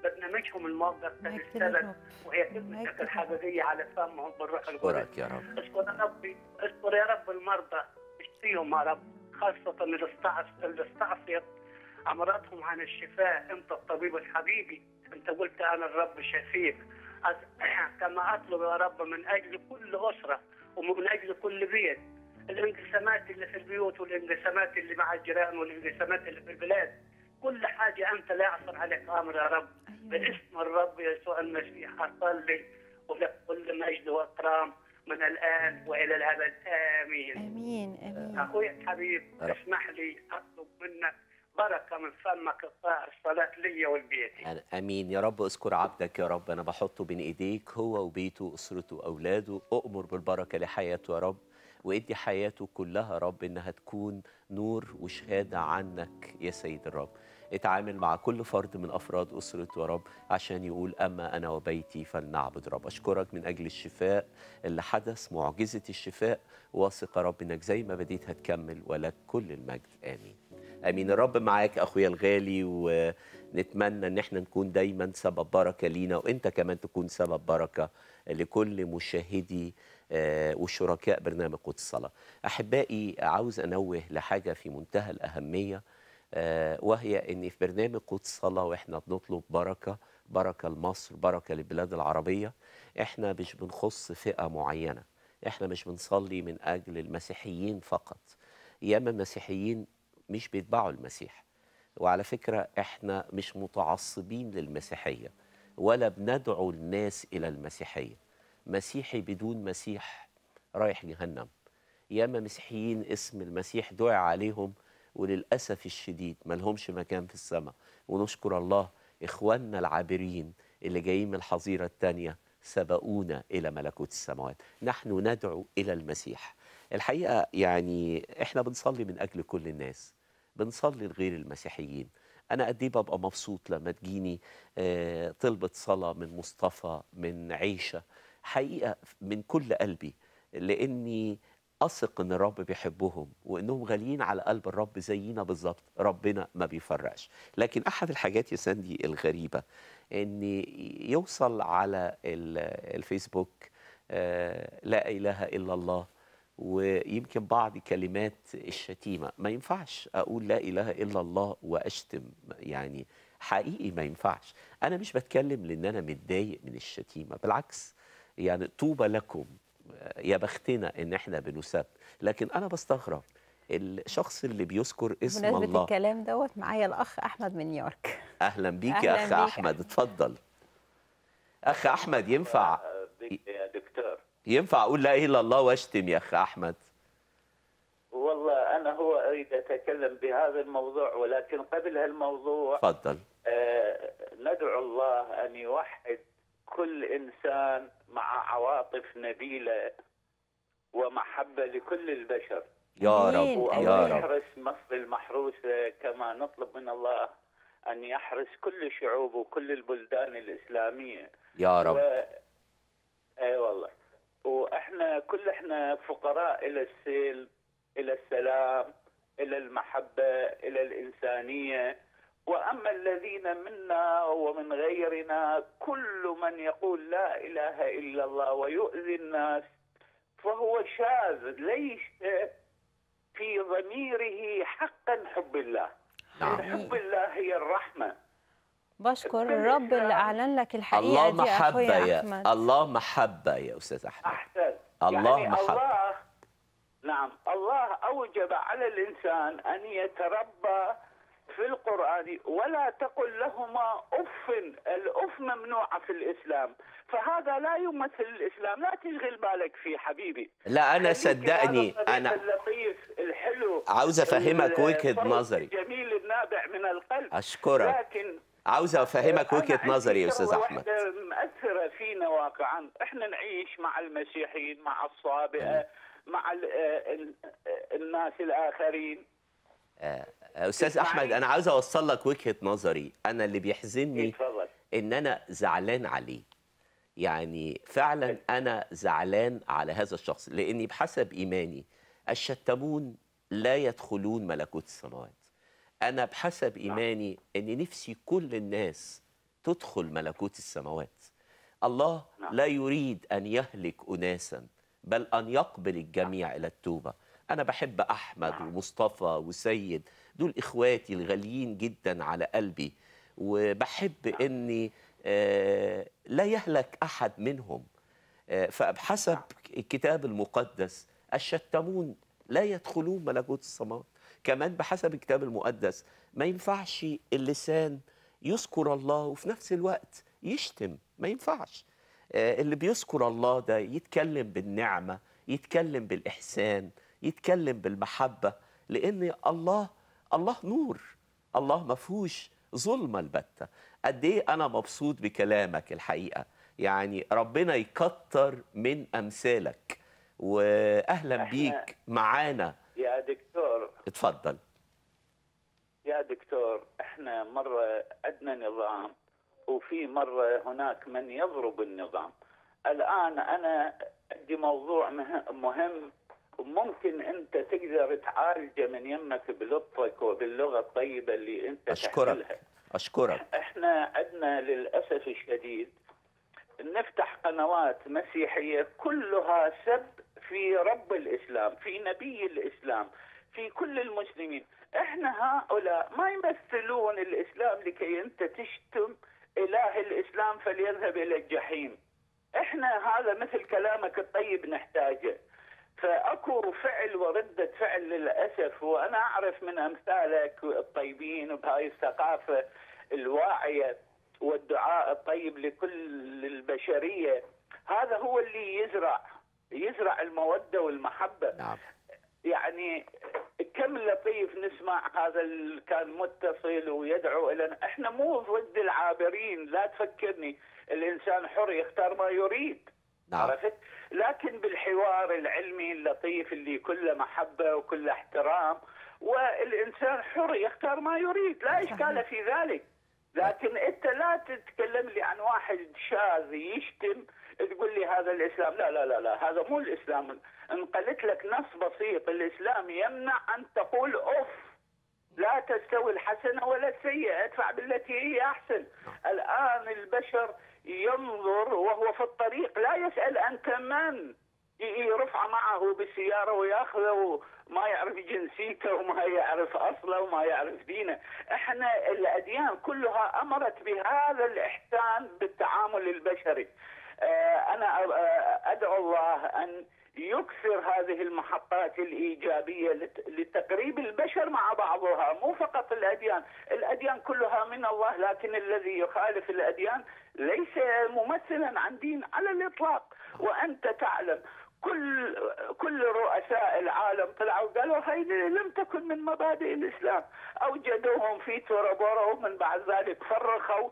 F: برنامجهم الموقف كان
B: مجد
F: السبب،
B: للرب.
F: وهي
B: مجد
F: كلمتك
B: للرب.
F: الحقيقيه على فمهم بالروح القدس.
C: اشكرك يا رب.
F: اشكر يا ربي، اشكر يا رب المرضى، اشفيهم يا رب، خاصه اللي استعص- اللي استعصيت امراضهم عن الشفاء. انت الطبيب الحقيقي، انت قلت انا الرب شفيك. أز- كما اطلب يا رب من اجل كل اسره ومن اجل كل بيت، الانقسامات اللي في البيوت والانقسامات اللي مع الجيران والانقسامات اللي في البلاد، كل حاجه انت لا يعصر عليك امر يا رب.
B: أيوة.
F: باسم الرب يسوع المسيح اصلي، ولك كل مجد واكرام من الان والى الابد. امين.
B: امين امين.
F: اخوي الحبيب،
C: رب.
F: اسمح لي اطلب منك بركه من فمك الطاهر، الصلاه لي ولبيتي.
C: أنا- امين يا رب. اذكر عبدك يا رب، انا بحطه بين ايديك، هو وبيته اسرته اولاده. اؤمر بالبركه لحياته يا رب، وادي حياته كلها يا رب انها تكون نور وشهاده عنك يا سيد الرب. اتعامل مع كل فرد من افراد اسرته يا رب عشان يقول اما انا وبيتي فلنعبد رب. اشكرك من اجل الشفاء اللي حدث، معجزه الشفاء. واثق يا رب انك زي ما بديت هتكمل، ولك كل المجد. امين امين. الرب معاك اخويا الغالي، ونتمنى ان احنا نكون دايما سبب بركه لينا، وانت كمان تكون سبب بركه لكل مشاهدي آه، وشركاء برنامج قدس الصلاه. احبائي، عاوز انوه لحاجه في منتهى الاهميه، آه، وهي ان في برنامج قدس الصلاه واحنا بنطلب بركه، بركه لمصر، بركه للبلاد العربيه، احنا مش بنخص فئه معينه، احنا مش بنصلي من اجل المسيحيين فقط. ياما المسيحيين مش بيتبعوا المسيح، وعلى فكرة احنا مش متعصبين للمسيحية ولا بندعو الناس إلى المسيحية. مسيحي بدون مسيح رايح جهنم. ياما مسيحيين اسم المسيح دعي عليهم وللأسف الشديد ما لهمش مكان في السماء. ونشكر الله، إخواننا العابرين اللي جايين من الحظيرة التانية سبقونا إلى ملكوت السماوات. نحن ندعو إلى المسيح. الحقيقة يعني احنا بنصلي من أجل كل الناس، بنصلي لغير المسيحيين. أنا قد إيه ببقى مبسوط لما تجيني آه، طلبة صلاة من مصطفى، من عيشة، حقيقة من كل قلبي، لأني أثق إن الرب بيحبهم وإنهم غاليين على قلب الرب زينا بالظبط. ربنا ما بيفرقش. لكن أحد الحاجات يا ساندي الغريبة إن يوصل على ال- الفيسبوك آه، لا إله إلا الله، ويمكن بعض كلمات الشتيمة. ما ينفعش أقول لا إله إلا الله وأشتم، يعني حقيقي ما ينفعش. أنا مش بتكلم لأن أنا متضايق من الشتيمة، بالعكس، يعني طوبى لكم، يا بختنا إن إحنا بنسب. لكن أنا بستغرب الشخص اللي بيذكر اسم
B: بمناسبة
C: الله.
B: الكلام دوت معايا الأخ أحمد من نيويورك.
C: أهلا بيك
B: أهلاً
C: يا أخ
B: بيك
C: أحمد، اتفضل. أخ أحمد، ينفع
E: بك يا دكتور.
C: ينفع أقول لا إله إلا الله وأشتم يا أخ أحمد؟
E: والله أنا هو أريد أتكلم بهذا الموضوع، ولكن قبل هالموضوع
C: اتفضل.
E: آه ندعو الله أن يوحد كل إنسان مع عواطف نبيلة ومحبة لكل البشر،
C: يا
B: آمين،
C: رب
B: آمين.
C: يا رب.
E: يحرس مصر المحروسة كما نطلب من الله أن يحرس كل شعوب وكل البلدان الإسلامية.
C: يا رب.
E: و... اي والله، واحنا كل احنا فقراء الى السلم، الى السلام، الى المحبه، الى الانسانيه. واما الذين منا ومن غيرنا، كل من يقول لا اله الا الله ويؤذي الناس فهو شاذ، ليس في ضميره حقا حب الله.
C: نعم.
E: حب الله هي الرحمه.
B: بشكر الرب اللي أعلن لك الحقيقة
C: الله
B: دي يا
C: محبة
B: أخويا
C: يا
B: أحمد.
C: الله محبة يا أستاذ أحمد.
E: أحسن.
C: الله
E: يعني
C: محبة.
E: الله، نعم، الله أوجب على الإنسان أن يتربى في القرآن، ولا تقل لهما أف. الأف ممنوعة في الإسلام، فهذا لا يمثل الإسلام. لا تشغل بالك فيه حبيبي.
C: لا أنا
E: خليك
C: صدقني،
E: بهذا الطريق
C: أنا
E: اللطيف الحلو،
C: عاوز أفهمك وجهة
E: الصوت
C: نظري.
E: الجميل النابع من القلب.
C: أشكرك.
E: لكن
C: عاوز أفهمك وجهة
E: أنا
C: نظري يا
E: عندي
C: أستاذ
E: شغلة
C: أحمد.
E: واحدة مأثرة فينا واقعا. احنا نعيش مع المسيحيين، مع الصابئة، مع ال ال الناس الآخرين.
C: آه، أستاذ
E: تسمعني؟
C: أحمد، أنا عاوز أوصل لك وجهة نظري. أنا اللي بيحزنني
E: اتفضل.
C: إن أنا زعلان عليه. يعني فعلا أنا زعلان على هذا الشخص، لأني بحسب إيماني الشتمون لا يدخلون ملكوت السماوات. أنا بحسب إيماني أن نفسي كل الناس تدخل ملكوت السماوات. الله
E: نعم.
C: لا يريد أن يهلك أناسا بل أن يقبل الجميع إلى التوبة. أنا بحب أحمد
E: نعم.
C: ومصطفى وسيد، دول إخواتي الغاليين جدا على قلبي، وبحب أني آه لا يهلك أحد منهم. آه فبحسب الكتاب المقدس الشتمون لا يدخلون ملكوت السماوات. كمان بحسب الكتاب المقدس ما ينفعش اللسان يذكر الله وفي نفس الوقت يشتم، ما ينفعش. آه اللي بيذكر الله ده يتكلم بالنعمة، يتكلم بالإحسان، يتكلم بالمحبة، لأن الله الله نور، الله ما فيهوش ظلمة البتة. قد إيه أنا مبسوط بكلامك الحقيقة، يعني ربنا يكتر من أمثالك، وأهلا بيك معانا.
G: يا دكتور
C: اتفضل.
G: يا دكتور، احنا مرة عندنا نظام وفي مرة هناك من يضرب النظام. الآن أنا عندي موضوع مهم وممكن أنت تقدر تعالجه من يمك بلطفك وباللغة الطيبة اللي أنت
C: أشكرك
G: تحملها.
C: أشكرك.
G: احنا عندنا للأسف الشديد نفتح قنوات مسيحية كلها سب في رب الإسلام، في نبي الإسلام، في كل المسلمين. احنا هؤلاء ما يمثلون الإسلام لكي أنت تشتم إله الإسلام فليذهب إلى الجحيم. احنا هذا مثل كلامك الطيب نحتاجه. فأكو فعل وردة فعل للأسف، وأنا أعرف من أمثالك الطيبين بهاي الثقافة الواعية والدعاء الطيب لكل البشرية، هذا هو اللي يزرع يزرع المودة والمحبة.
C: نعم.
G: يعني كم لطيف نسمع هذا اللي كان متصل ويدعو إلى، احنا مو ضد العابرين، لا تفكرني، الإنسان حر يختار ما يريد.
C: نعم.
G: عرفت؟ لكن بالحوار العلمي اللطيف اللي كله محبة وكله احترام، والإنسان حر يختار ما يريد، لا إشكال في ذلك. لكن أنت لا تتكلم لي عن واحد شاذ يشتم تقول لي هذا الإسلام. لا لا لا لا، هذا مو الإسلام. إن قلت لك نص بسيط، الإسلام يمنع أن تقول أوف، لا تستوي الحسنة ولا السيئة، ادفع بالتي هي أحسن. الآن البشر ينظر وهو في الطريق لا يسأل أنت من، يرفع معه بالسيارة ويأخذه وما يعرف جنسيته وما يعرف أصله وما يعرف دينه. احنا الأديان كلها أمرت بهذا الإحسان بالتعامل البشري. اه أنا أدعو الله أن يكثر هذه المحطات الإيجابية لتقريب البشر مع بعضها، مو فقط الأديان. الأديان كلها من الله، لكن الذي يخالف الأديان ليس ممثلا عن دين على الإطلاق. وأنت تعلم كل كل رؤساء العالم طلعوا قالوا هذه لم تكن من مبادئ الإسلام، أوجدوهم في تورابورا ومن بعد ذلك فرخوا.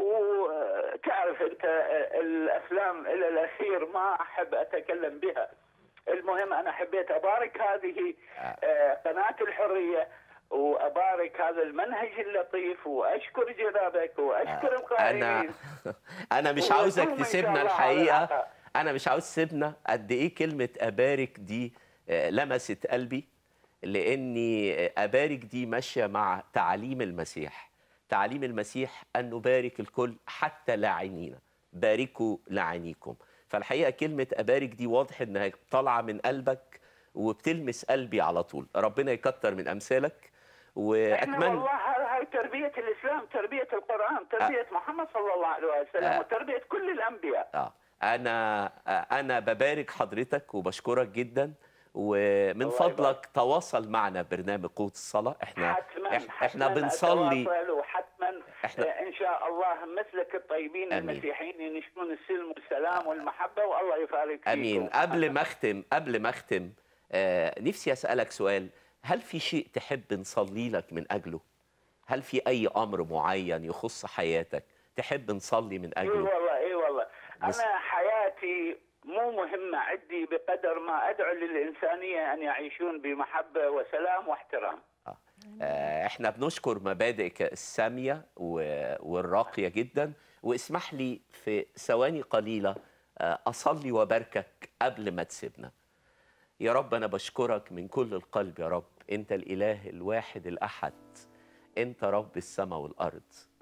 G: وتعرف أنت الأفلام إلى الأخير ما أحب أتكلم بها. المهم أنا حبيت أبارك هذه قناة الحرية، وأبارك هذا المنهج اللطيف، وأشكر جنابك وأشكر القائمين.
C: أنا أنا مش عاوزك تسيبنا الحقيقة، أنا مش عاوز تسيبنا. قد إيه كلمة أبارك دي لمست قلبي، لأني أبارك دي ماشية مع تعليم المسيح. تعليم المسيح أن نبارك الكل حتى لاعنينا، باركوا لاعنيكم. فالحقيقة كلمة أبارك دي واضح إنها طالعة من قلبك وبتلمس قلبي على طول. ربنا يكتر من أمثالك، وأتمنى.
G: والله هاي تربية الإسلام، تربية القرآن، تربية أه محمد صلى الله عليه وسلم، أه وتربية كل الأنبياء.
C: أه أنا أنا ببارك حضرتك وبشكرك جدا، ومن فضلك يبقى تواصل معنا برنامج قوة الصلاة. احنا
G: حتماً
C: احنا
G: حتماً
C: بنصلي،
G: وحتما احنا ان شاء الله مثلك الطيبين أمين. المسيحيين ينشرون السلم والسلام والمحبة، والله يبارك فيكم.
C: امين. قبل ما اختم قبل ما اختم آه نفسي اسالك سؤال. هل في شيء تحب نصلي لك من اجله؟ هل في اي امر معين يخص حياتك تحب نصلي من اجله؟
G: اي والله اي والله بس... انا حياتي مو مهمة عندي بقدر ما أدعو للإنسانية أن يعيشون بمحبة وسلام واحترام.
C: آه. آه احنا بنشكر مبادئك السامية والراقية جدا، واسمح لي في ثواني قليلة آه أصلي وباركك قبل ما تسيبنا. يا رب أنا بشكرك من كل القلب. يا رب أنت الإله الواحد الأحد، أنت رب السماء والأرض.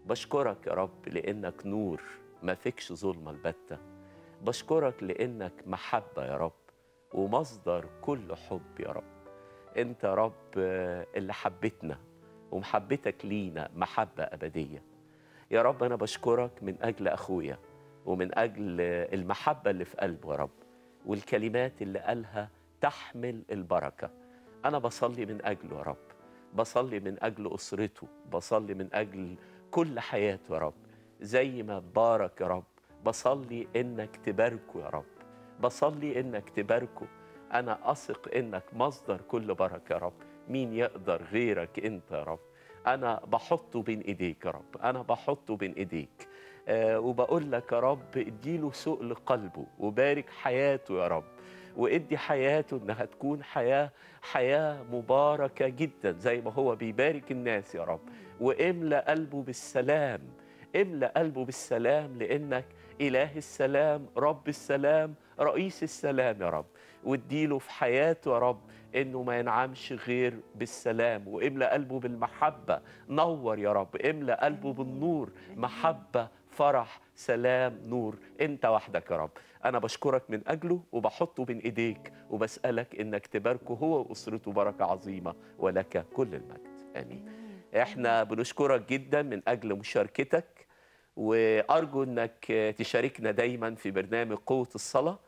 C: بشكرك يا رب لأنك نور ما فيكش ظلمة البتة. بشكرك لأنك محبة يا رب ومصدر كل حب يا رب. أنت يا رب اللي حبتنا ومحبتك لينا محبة أبدية يا رب. أنا بشكرك من أجل أخويا ومن أجل المحبة اللي في قلبه يا رب، والكلمات اللي قالها تحمل البركة. أنا بصلي من أجله يا رب، بصلي من أجل أسرته، بصلي من أجل كل حياته يا رب. زي ما بارك يا رب بصلي إنك تباركه يا رب، بصلي إنك تباركه. أنا أثق إنك مصدر كل بركة يا رب. مين يقدر غيرك أنت يا رب؟ أنا بحطه بين إيديك يا رب، أنا بحطه بين إيديك. آه وبقول لك يا رب اديله سؤل قلبه وبارك حياته يا رب، وادي حياته انها تكون حياه حياه مباركه جدا زي ما هو بيبارك الناس يا رب. واملا قلبه بالسلام، املا قلبه بالسلام لانك اله السلام، رب السلام، رئيس السلام يا رب. واديله في حياته يا رب انه ما ينعمش غير بالسلام، واملا قلبه بالمحبه. نور يا رب، املا قلبه بالنور، محبه، فرح، سلام، نور. انت وحدك يا رب. انا بشكرك من اجله وبحطه بين ايديك وبسالك انك تباركه هو واسرته بركه عظيمه، ولك كل المجد. امين. احنا بنشكرك جدا من اجل مشاركتك، وارجو انك تشاركنا دايما في برنامج قوه الصلاه،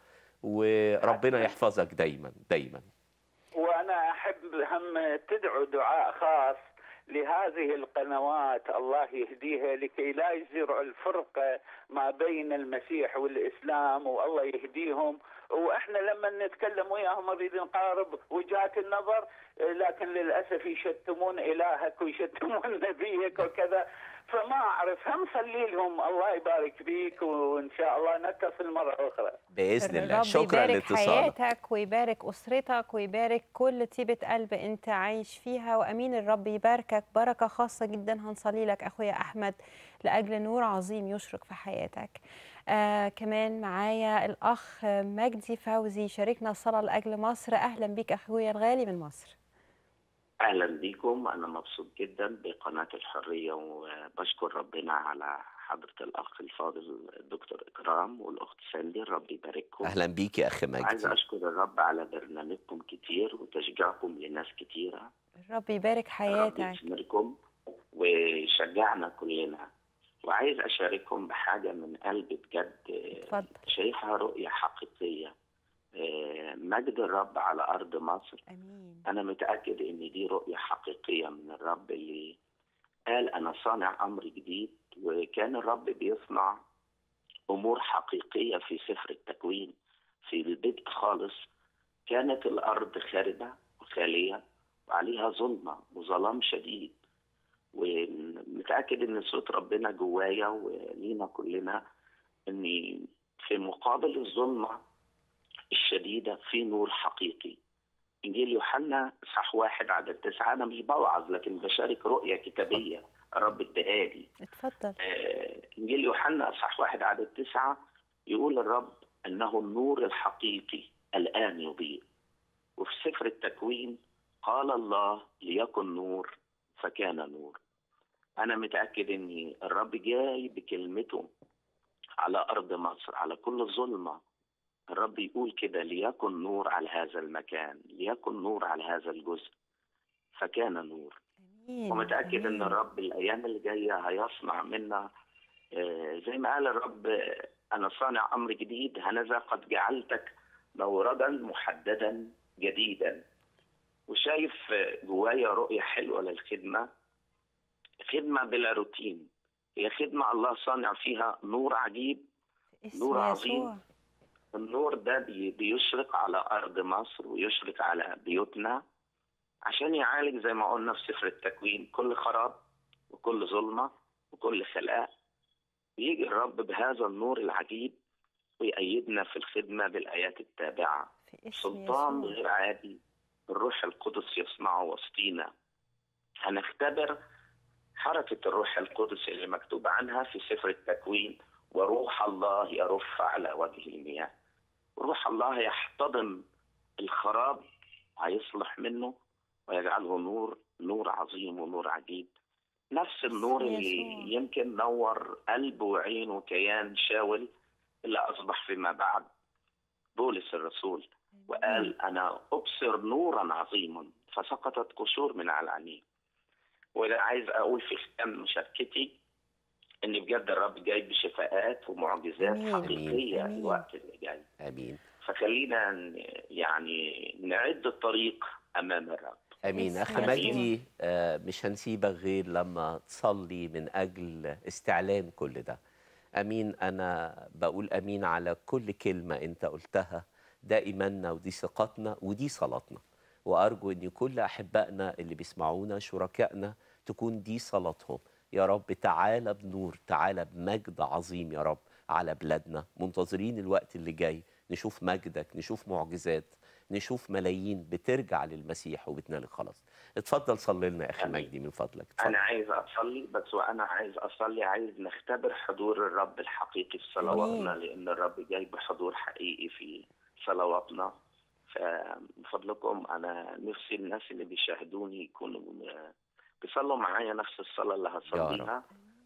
C: وربنا يحفظك دايما دايما.
G: وانا احب هم تدعو دعاء خاص لهذه القنوات الله يهديها لكي لا يزرع الفرقة ما بين المسيح والإسلام، والله يهديهم. وإحنا لما نتكلم وياهم نريد نقارب وجهات النظر، لكن للأسف يشتمون إلهك ويشتمون نبيك وكذا، فما أعرف. هم صلي لهم الله يبارك بيك، وإن شاء الله نتصل مرة أخرى
C: بإذن الله.
B: الرب
C: شكرا
B: يبارك
C: لاتصالك.
B: حياتك ويبارك أسرتك ويبارك كل طيبة قلب أنت عايش فيها، وأمين الرب يباركك بركة خاصة جدا. هنصلي لك أخويا أحمد لأجل نور عظيم يشرق في حياتك. آه كمان معايا الأخ مجدي فوزي شاركنا الصلاة لأجل مصر. أهلا بيك أخويا الغالي من مصر.
H: أهلا بيكم. أنا مبسوط جدا بقناة الحرية، وبشكر ربنا على حضرة الأخ الفاضل الدكتور إكرام والأخت ساندي. الرب يبارككم.
C: اهلا بيك يا اخي مجدي.
H: عايز أشكر الرب على برنامجكم كتير وتشجيعكم لناس كتيرة.
B: الرب يبارك حياتك.
H: الرب يثمركم ويشجعنا كلنا. وعايز أشارككم بحاجة من قلبي بجد.
B: اتفضل.
H: شايفها رؤية حقيقية، مجد الرب على أرض مصر.
B: أمين.
H: أنا متأكد إن دي رؤية حقيقية من الرب اللي قال أنا صانع أمر جديد. وكان الرب بيصنع أمور حقيقية في سفر التكوين. في البدء خالص كانت الأرض خاربة وخالية وعليها ظلمة وظلام شديد، ومتأكد إن صوت ربنا جوايا ولينا كلنا إن في مقابل الظلمة الشديدة في نور حقيقي. إنجيل يوحنا صح واحد عدد تسعة. أنا مش بوعظ لكن بشارك رؤية كتابية الرب اداهالي.
B: اتفضل.
H: آه إنجيل يوحنا صح واحد عدد تسعة يقول الرب أنه النور الحقيقي الآن يضيء. وفي سفر التكوين قال الله ليكن نور فكان نور. أنا متأكد أن الرب جاي بكلمته على أرض مصر على كل ظلمة. الرب يقول كده ليكن نور على هذا المكان، ليكن نور على هذا الجزء، فكان نور.
B: أمين.
H: ومتأكد
B: أمين.
H: أن الرب الأيام اللي جاية هيصنع منا آه زي ما قال الرب آه أنا صانع أمر جديد، هنذا قد جعلتك موردا محددا جديدا. وشايف آه جوايا رؤية حلوة للخدمة، خدمة بلا روتين. هي خدمة الله صانع فيها نور عجيب، نور عظيم. النور ده بيشرق على أرض مصر ويشرق على بيوتنا عشان يعالج زي ما قلنا في سفر التكوين كل خراب وكل ظلمة وكل خلاء. يجي الرب بهذا النور العجيب ويأيدنا في الخدمة بالآيات التابعة. سلطان غير عادي الروح القدس يصنعه وسطينا. هنختبر حركة الروح القدس اللي مكتوب عنها في سفر التكوين، وروح الله يرف على وجه المياه. روح الله يحتضن الخراب ويصلح منه ويجعله نور، نور عظيم ونور عجيب. نفس النور اللي يمكن نور قلب وعين وكيان شاول اللي أصبح فيما بعد بولس الرسول، وقال أنا أبصر نورا عظيما فسقطت قشور من على عينيه. وده عايز أقول في ختام مشاركتي إن بجد الرب جاي بشفاءات ومعجزات
B: أمين.
H: حقيقية
B: أمين.
H: الوقت اللي جاي.
C: امين
H: فخلينا ن- يعني نعد الطريق أمام الرب.
C: امين.
B: باسم
C: اخ
B: يسوع.
C: مجدي، آه، مش هنسيبك غير لما تصلي من اجل استعلان كل ده. امين. انا بقول امين على كل كلمه انت قلتها. ده ايماننا ودي ثقتنا ودي صلاتنا، وارجو ان كل احبائنا اللي بيسمعونا شركائنا تكون دي صلاتهم. يا رب تعالى بنور، تعالى بمجد عظيم يا رب على بلادنا. منتظرين الوقت اللي جاي نشوف مجدك، نشوف معجزات، نشوف ملايين بترجع للمسيح وبتنال الخلاص. اتفضل صلي لنا يا اخي
H: آمين.
C: مجدي من فضلك. اتفضل.
H: أنا عايز أصلي، بس وأنا عايز أصلي عايز نختبر حضور الرب الحقيقي في صلواتنا،
B: أمين.
H: لأن الرب جاي بحضور حقيقي في صلواتنا. فمن فضلكم أنا نفسي الناس اللي بيشاهدوني يكونوا بيصلوا معايا نفس الصلاة اللي هصليها.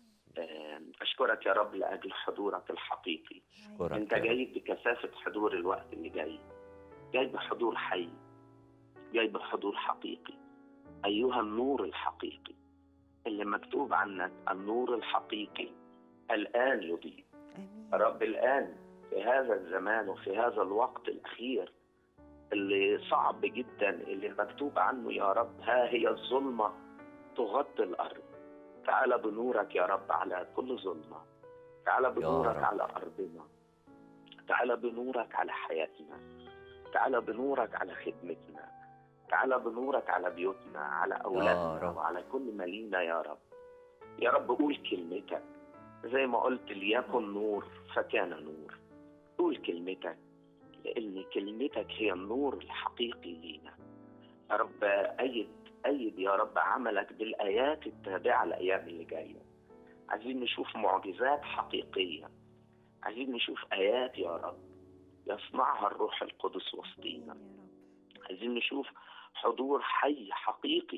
H: أشكرك يا رب لأجل حضورك الحقيقي.
C: اشكرك
H: أنت
C: يا رب.
H: جاي بكثافة حضور الوقت اللي جاي، جاي بحضور حي، جاي بحضور حقيقي. أيها النور الحقيقي اللي مكتوب عنك النور الحقيقي الآن يضيء.
B: أمين.
H: رب الآن في هذا الزمان وفي هذا الوقت الأخير اللي صعب جدا، اللي مكتوب عنه يا رب ها هي الظلمة تغطي الأرض. تعال بنورك يا رب على كل ظلمة، تعال بنورك
C: رب.
H: على أرضنا، تعال بنورك على حياتنا، تعال بنورك على خدمتنا، تعال بنورك على بيوتنا، على أولادنا
C: رب.
H: وعلى كل مالينا يا رب. يا رب قول كلمتك زي ما قلت ليكن نور فكان نور. قول كلمتك لأن كلمتك هي النور الحقيقي لينا. يا رب أيد أيد يا رب عملك بالآيات التابعة الأيام اللي جاية. عايزين نشوف معجزات حقيقية، عايزين نشوف آيات يا رب يصنعها الروح القدس وسطينا. عايزين نشوف حضور حي حقيقي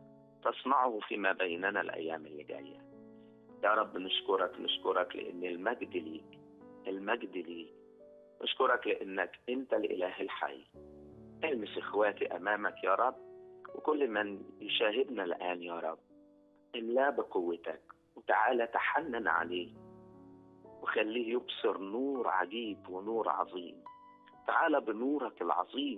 H: تصنعه فيما بيننا الأيام اللي جاية. يا رب نشكرك نشكرك لأن المجد ليك، المجد ليك. نشكرك لأنك أنت الإله الحي. المس إخواتي أمامك يا رب، وكل من يشاهدنا الآن يا رب املاه بقوتك، وتعالى تحنن عليه وخليه يبصر نور عجيب ونور عظيم. تعالى بنورك العظيم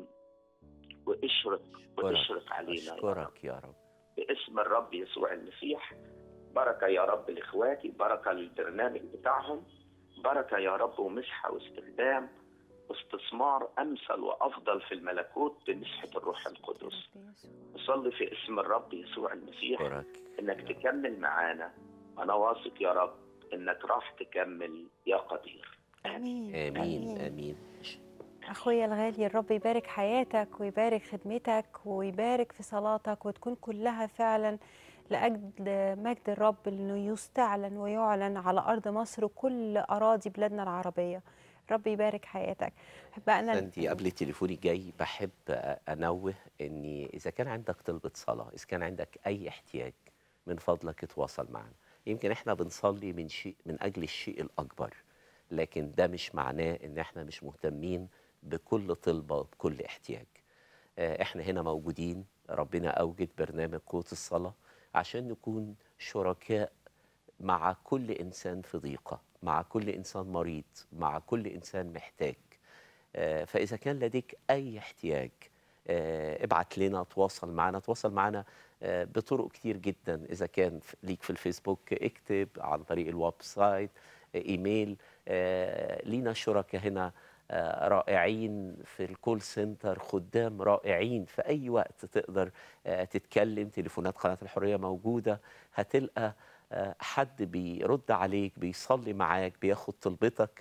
H: واشرق واشرق علينا يا رب.
C: أشكرك يا رب
H: باسم الرب يسوع المسيح. بركة يا رب لإخواتي، بركة للبرنامج بتاعهم، بركة يا رب ومسحة واستخدام واستثمار أمثل وأفضل في الملكوت بمسحة الروح القدس. أصلي في اسم الرب يسوع المسيح
C: أشكرك.
H: إنك تكمل معانا. أنا واثق يا رب إنك راح تكمل يا قدير.
B: امين
C: آمين آمين.
B: اخويا الغالي، الرب يبارك حياتك ويبارك خدمتك ويبارك في صلاتك، وتكون كلها فعلا لاجل مجد الرب، انه يستعلن ويعلن على ارض مصر وكل اراضي بلادنا العربيه. رب يبارك حياتك. احبائنا،
C: سنتي قبل التليفون الجاي بحب انوه اني اذا كان عندك طلبة صلاة، اذا كان عندك اي احتياج، من فضلك اتواصل معنا. يمكن احنا بنصلي من شيء من اجل الشيء الاكبر، لكن ده مش معناه ان احنا مش مهتمين بكل طلبة وبكل احتياج. احنا هنا موجودين، ربنا اوجد برنامج قوة الصلاة عشان نكون شركاء مع كل انسان في ضيقة، مع كل انسان مريض، مع كل انسان محتاج. فاذا كان لديك اي احتياج ابعت لنا، تواصل معنا تواصل معنا بطرق كتير جدا. اذا كان ليك في الفيسبوك اكتب، عن طريق الويب سايت، ايميل. لينا شركاء هنا رائعين في الكول سنتر، خدام رائعين. في أي وقت تقدر تتكلم، تليفونات قناة الحرية موجودة، هتلقى حد بيرد عليك، بيصلي معاك، بياخد طلبتك.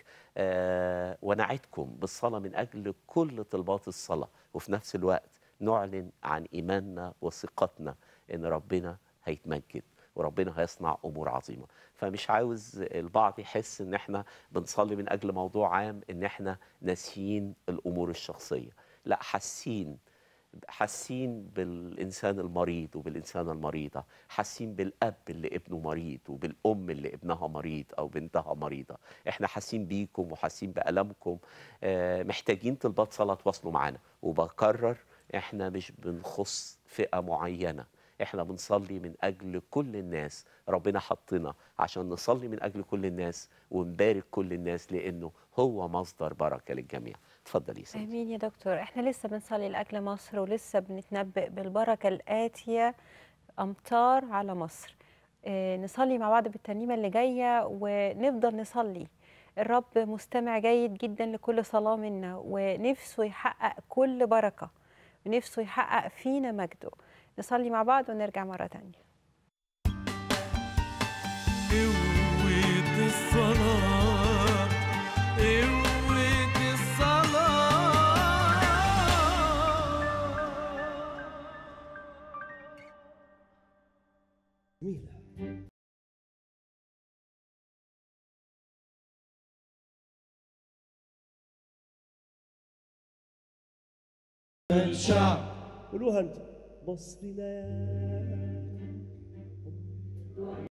C: ونعدكم بالصلاة من أجل كل طلبات الصلاة، وفي نفس الوقت نعلن عن إيماننا وثقتنا إن ربنا هيتمجد وربنا هيصنع أمور عظيمة. فمش عاوز البعض يحس إن إحنا بنصلي من أجل موضوع عام، إن إحنا ناسيين الأمور الشخصية. لا، حاسين حاسين بالإنسان المريض وبالإنسانة المريضة، حاسين بالأب اللي ابنه مريض وبالأم اللي ابنها مريض أو بنتها مريضة. احنا حاسين بيكم وحاسين بألمكم. آه، محتاجين طلبات صلاة تواصلوا معانا. وبكرر، احنا مش بنخص فئة معينة، احنا بنصلي من أجل كل الناس. ربنا حطنا عشان نصلي من أجل كل الناس ونبارك كل الناس، لأنه هو مصدر بركة للجميع. اتفضلي يا سيدي.
B: امين يا دكتور. احنا لسه بنصلي لاجل مصر ولسه بنتنبأ بالبركه الاتيه، امطار على مصر. اه نصلي مع بعض بالترنيمه اللي جايه ونفضل نصلي. الرب مستمع جيد جدا لكل صلاه منا، ونفسه يحقق كل بركه، ونفسه يحقق فينا مجده. نصلي مع بعض ونرجع مره تانية.
A: قوة الصلاة، قوة الصلاة.
I: الشعب قولوها انتوا مصرنا يا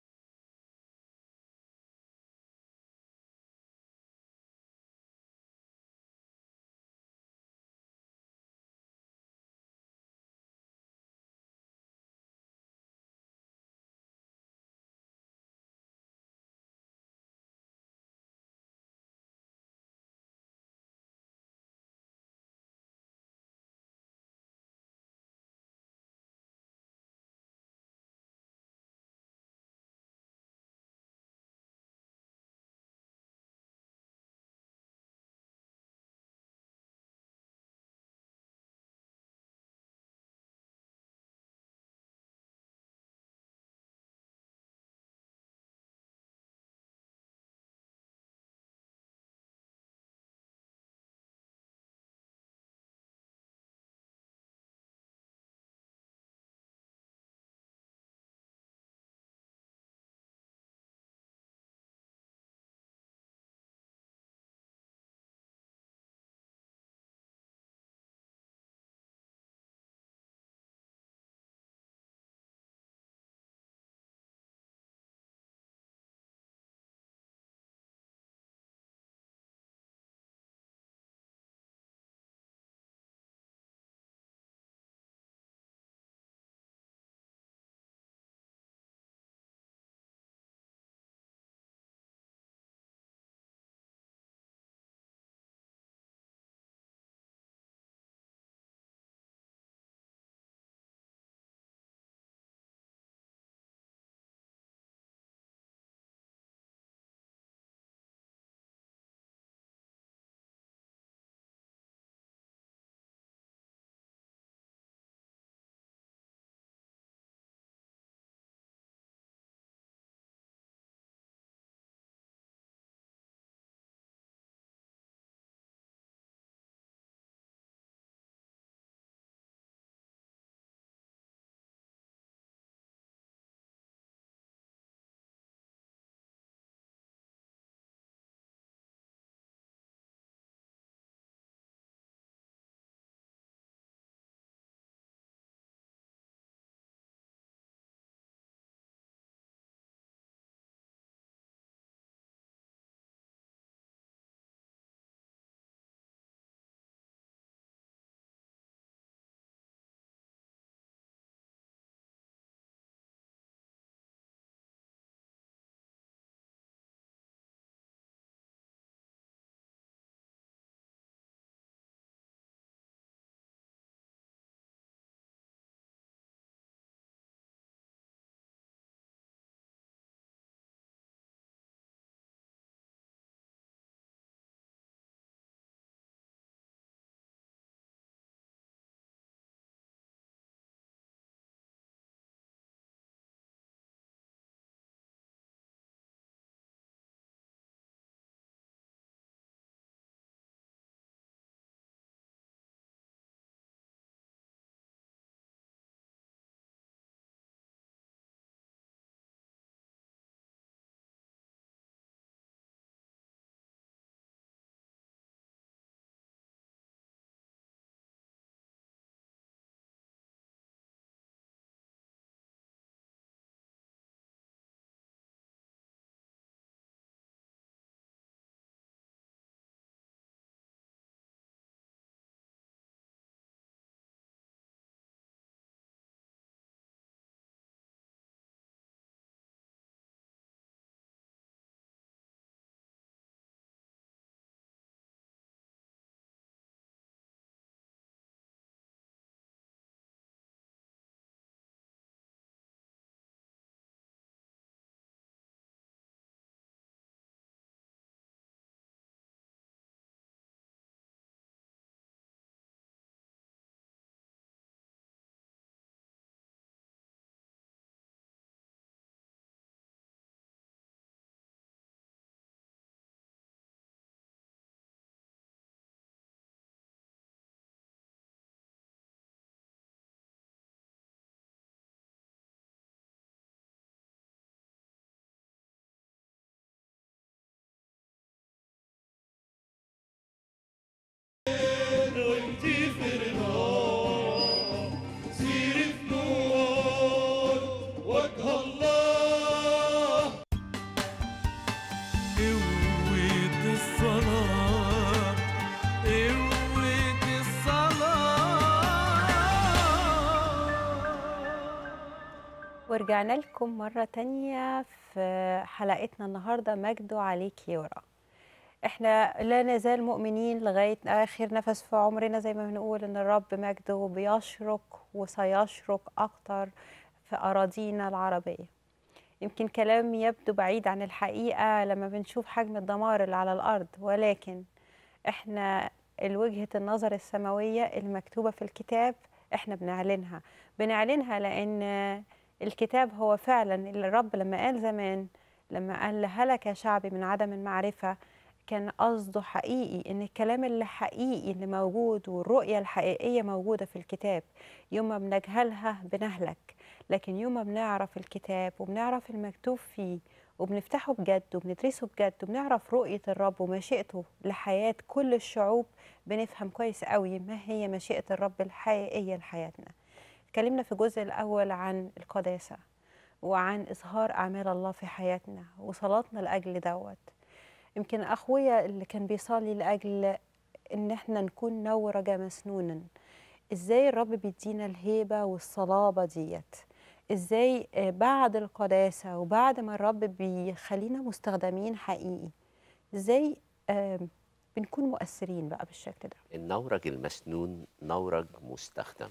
B: ورجعنا لكم مرة تانية في حلقتنا النهاردة مجد عليك يورا. احنا لا نزال مؤمنين لغاية آخر نفس في عمرنا زي ما بنقول ان الرب مجده بيشرق وسيشرق أكتر في أراضينا العربية. يمكن كلام يبدو بعيد عن الحقيقة لما بنشوف حجم الدمار اللي على الأرض، ولكن احنا الوجهة النظر السماوية المكتوبة في الكتاب احنا بنعلنها بنعلنها لأن الكتاب هو فعلا اللي الرب لما قال زمان، لما قال هلك شعبي من عدم المعرفة، كان قصده حقيقي ان الكلام اللي حقيقي اللي موجود والرؤية الحقيقية موجودة في الكتاب. يوم ما بنجهلها بنهلك، لكن يوم ما بنعرف الكتاب وبنعرف المكتوب فيه وبنفتحه بجد وبندرسه بجد وبنعرف رؤية الرب ومشيئته لحياة كل الشعوب، بنفهم كويس قوي ما هي مشيئة الرب الحقيقية لحياتنا. اتكلمنا في الجزء الأول عن القداسة وعن إظهار أعمال الله في حياتنا وصلاتنا لأجل دوت. يمكن أخويا اللي كان بيصلي لأجل إن احنا نكون نورجة مسنونا، إزاي الرب بيدينا الهيبة والصلابة ديت، إزاي بعد القداسة وبعد ما الرب بيخلينا مستخدمين حقيقي، إزاي بنكون مؤثرين بقى بالشكل ده.
C: النورج المسنون نورج مستخدم.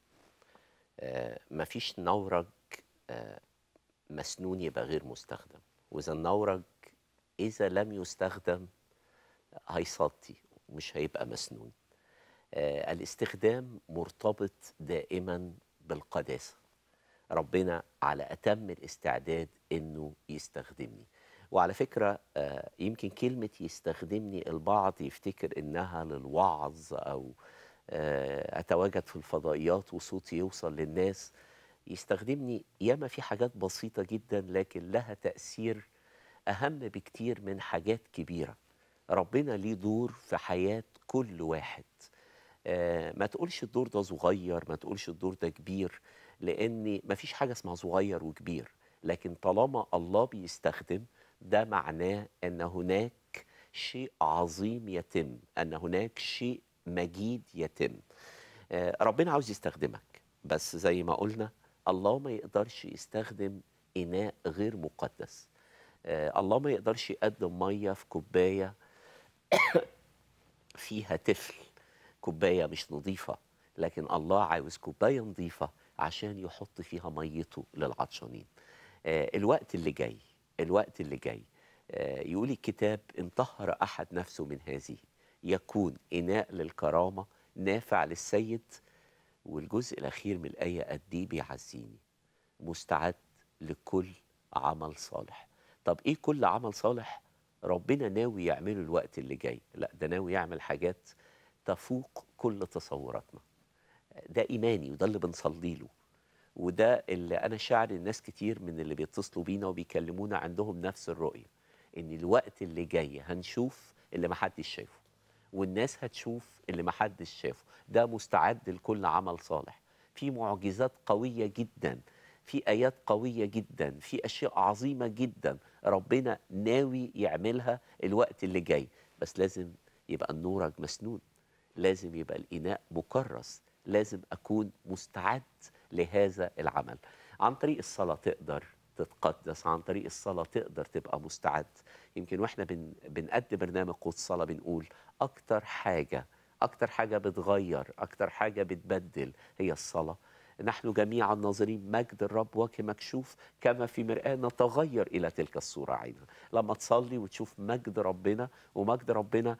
C: آه مفيش نورج آه مسنون يبقى غير مستخدم، وإذا النورج إذا لم يستخدم هيسطي ومش هيبقى مسنون. آه الاستخدام مرتبط دائما بالقداسة. ربنا على أتم الاستعداد إنه يستخدمني. وعلى فكرة آه يمكن كلمة يستخدمني البعض يفتكر إنها للوعظ أو آه أتواجد في الفضائيات وصوتي يوصل للناس. يستخدمني ياما في حاجات بسيطة جدا لكن لها تأثير أهم بكتير من حاجات كبيرة. ربنا ليه دور في حياة كل واحد. آه ما تقولش الدور ده صغير، ما تقولش الدور ده كبير، لأن ما فيش حاجة اسمها صغير وكبير. لكن طالما الله بيستخدم ده معناه أن هناك شيء عظيم يتم، أن هناك شيء مجيد يتم. آه ربنا عاوز يستخدمك، بس زي ما قلنا الله ما يقدرش يستخدم إناء غير مقدس. آه الله ما يقدرش يقدم مية في كوباية فيها تفل، كوباية مش نظيفة، لكن الله عاوز كوباية نظيفة عشان يحط فيها ميته للعطشانين. آه الوقت اللي جاي الوقت اللي جاي آه يقول الكتاب إن طهر أحد نفسه من هذه يكون إناء للكرامة نافع للسيد. والجزء الأخير من الآية قد إيه بيعزيني، مستعد لكل عمل صالح. طب إيه كل عمل صالح ربنا ناوي يعمله الوقت اللي جاي؟ لا، ده ناوي يعمل حاجات تفوق كل تصوراتنا. ده إيماني وده اللي بنصلي له، وده اللي أنا شاعر الناس كتير من اللي بيتصلوا بينا وبيكلمونا عندهم نفس الرؤية، إن الوقت اللي جاي هنشوف اللي محدش شافه، والناس هتشوف اللي محدش شافه. ده مستعد لكل عمل صالح. في معجزات قوية جدا، في آيات قوية جدا، في أشياء عظيمة جدا ربنا ناوي يعملها الوقت اللي جاي. بس لازم يبقى النورج مسنون، لازم يبقى الإناء مكرس، لازم أكون مستعد لهذا العمل. عن طريق الصلاة تقدر تتقدس، عن طريق الصلاة تقدر تبقى مستعد. يمكن وإحنا بن بنقدم برنامج قوة الصلاة بنقول أكتر حاجة أكتر حاجة بتغير، أكتر حاجة بتبدل هي الصلاة. نحن جميعا ناظرين مجد الرب وجه مكشوف كما في مرآة نتغير إلى تلك الصورة عينها. لما تصلي وتشوف مجد ربنا ومجد ربنا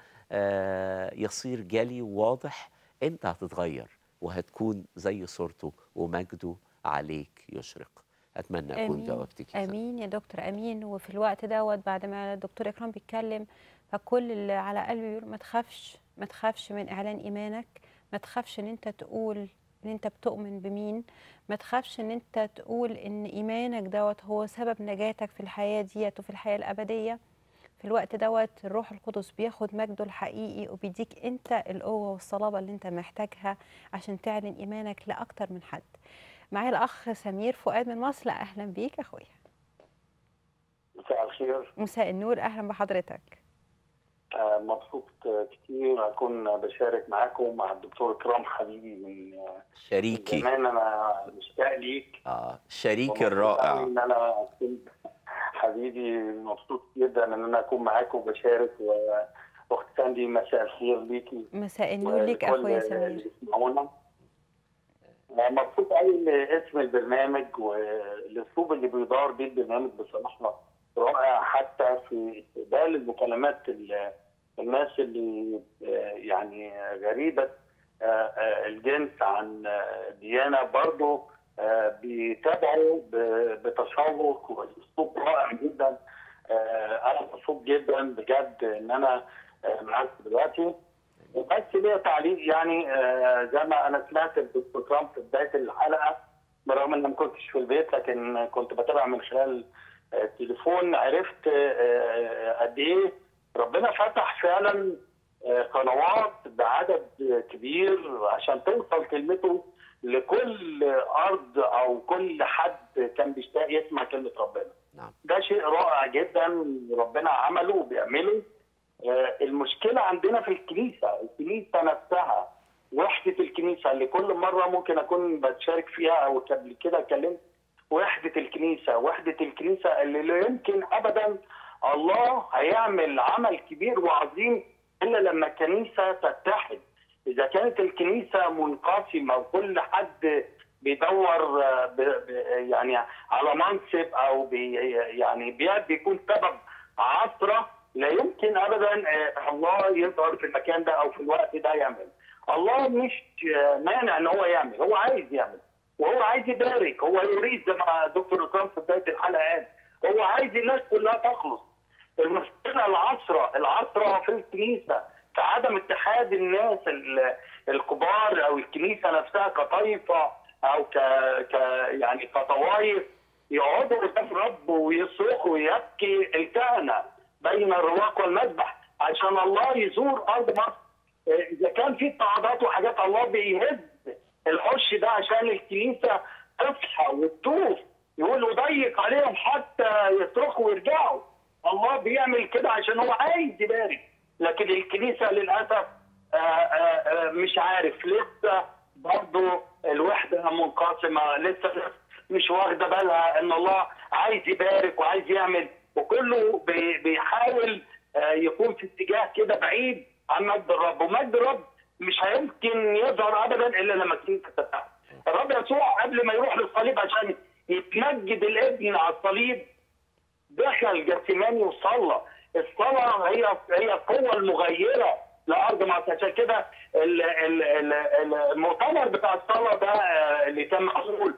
C: آه يصير جلي وواضح، أنت هتتغير وهتكون زي صورته ومجده عليك يشرق. أتمنى أكون جاوبتك.
B: أمين يا دكتور، أمين. وفي الوقت دوت بعد ما الدكتور إكرام بيتكلم، فكل اللي على قلبي بيقول ما تخافش ما تخافش من إعلان إيمانك، ما تخافش إن أنت تقول إن أنت بتؤمن بمين، ما تخافش إن أنت تقول إن إيمانك دوت هو سبب نجاتك في الحياة ديت وفي الحياة الأبدية. في الوقت دوت الروح القدس بياخد مجده الحقيقي وبيديك أنت القوة والصلابة اللي أنت محتاجها عشان تعلن إيمانك لأكتر من حد. معايا الأخ سمير فؤاد من مصر. أهلا بيك أخويا.
J: مساء الخير.
B: مساء النور، أهلا بحضرتك.
J: آه، مبسوط كتير اكون بشارك معاكم مع الدكتور اكرام حبيبي من
C: شريكي.
J: زمان. انا مشتاق ليك.
C: اه شريكي
J: ومبسوط
C: الرائع.
J: أوي ان انا أكون حبيبي. مبسوط جدا ان انا اكون معاكم وبشارك. واخت ساندي مساء الخير ليكي.
B: مساء النور ليك اخويا سمير.
J: مبسوط قوي لاسم البرنامج والاسلوب اللي بيدار بيه البرنامج بصراحه رائع، حتى في استقبال المكالمات الناس اللي يعني غريبه الجنس عن ديانه برضه بيتابعوا بتشوق والاسلوب رائع جدا. انا مبسوط جدا بجد ان انا معاك دلوقتي. بس ليا تعليق يعني زي ما انا سمعت الدكتور ترامب في بدايه الحلقه، برغم ان ما كنتش في البيت لكن كنت بتابع من خلال التليفون، عرفت قد ايه ربنا فتح فعلا قنوات بعدد كبير عشان توصل كلمته لكل ارض او كل حد كان بيشتاق يسمع كلمه ربنا.
C: نعم.
J: ده شيء رائع جدا ربنا عمله وبيعمله. المشكله عندنا في الكنيسه، الكنيسه نفسها، وحده الكنيسه اللي كل مره ممكن اكون بتشارك فيها او قبل كده اتكلمت. وحده الكنيسه، وحده الكنيسه اللي لا يمكن ابدا الله هيعمل عمل كبير وعظيم الا لما الكنيسه تتحد. اذا كانت الكنيسه منقسمه وكل حد بيدور ب ب يعني على منصب او بي يعني بيكون سبب عثره، لا يمكن ابدا الله يظهر في المكان ده او في الوقت ده يعمل. الله مش مانع ان هو يعمل، هو عايز يعمل وهو عايز يبارك، هو يريد زي ما دكتور اكرام في بدايه الحلقه قال، هو عايز الناس كلها تخلص. المشكله العصره العصره في الكنيسه في عدم اتحاد الناس الكبار او الكنيسه نفسها كطائفه او ك ك يعني كطوائف يقعدوا قدام الرب ويصرخوا ويبكي الكهنه بين الرواق والمذبح عشان الله يزور ارض مصر. اذا كان في اضطهادات وحاجات الله بيهز الحش ده عشان الكنيسه تصحى وتطوف، يقول ضيق عليهم حتى يصرخوا ويرجعوا. الله بيعمل كده عشان هو عايز يبارك، لكن الكنيسه للاسف آآ آآ مش عارف، لسه برضه الوحده منقسمه، لسه مش واخده بالها ان الله عايز يبارك وعايز يعمل، وكله بيحاول يكون في اتجاه كده بعيد عن مجد الرب. ومجد الرب مش هيمكن يظهر ابدا الا لما الكنيسه تتحد. الرب يسوع قبل ما يروح للصليب عشان يتمجد الابن على الصليب دخل جثماني وصلى. الصلاه هي هي القوه المغيره لارض مصر. عشان كده المؤتمر بتاع الصلاه ده اللي كان معمول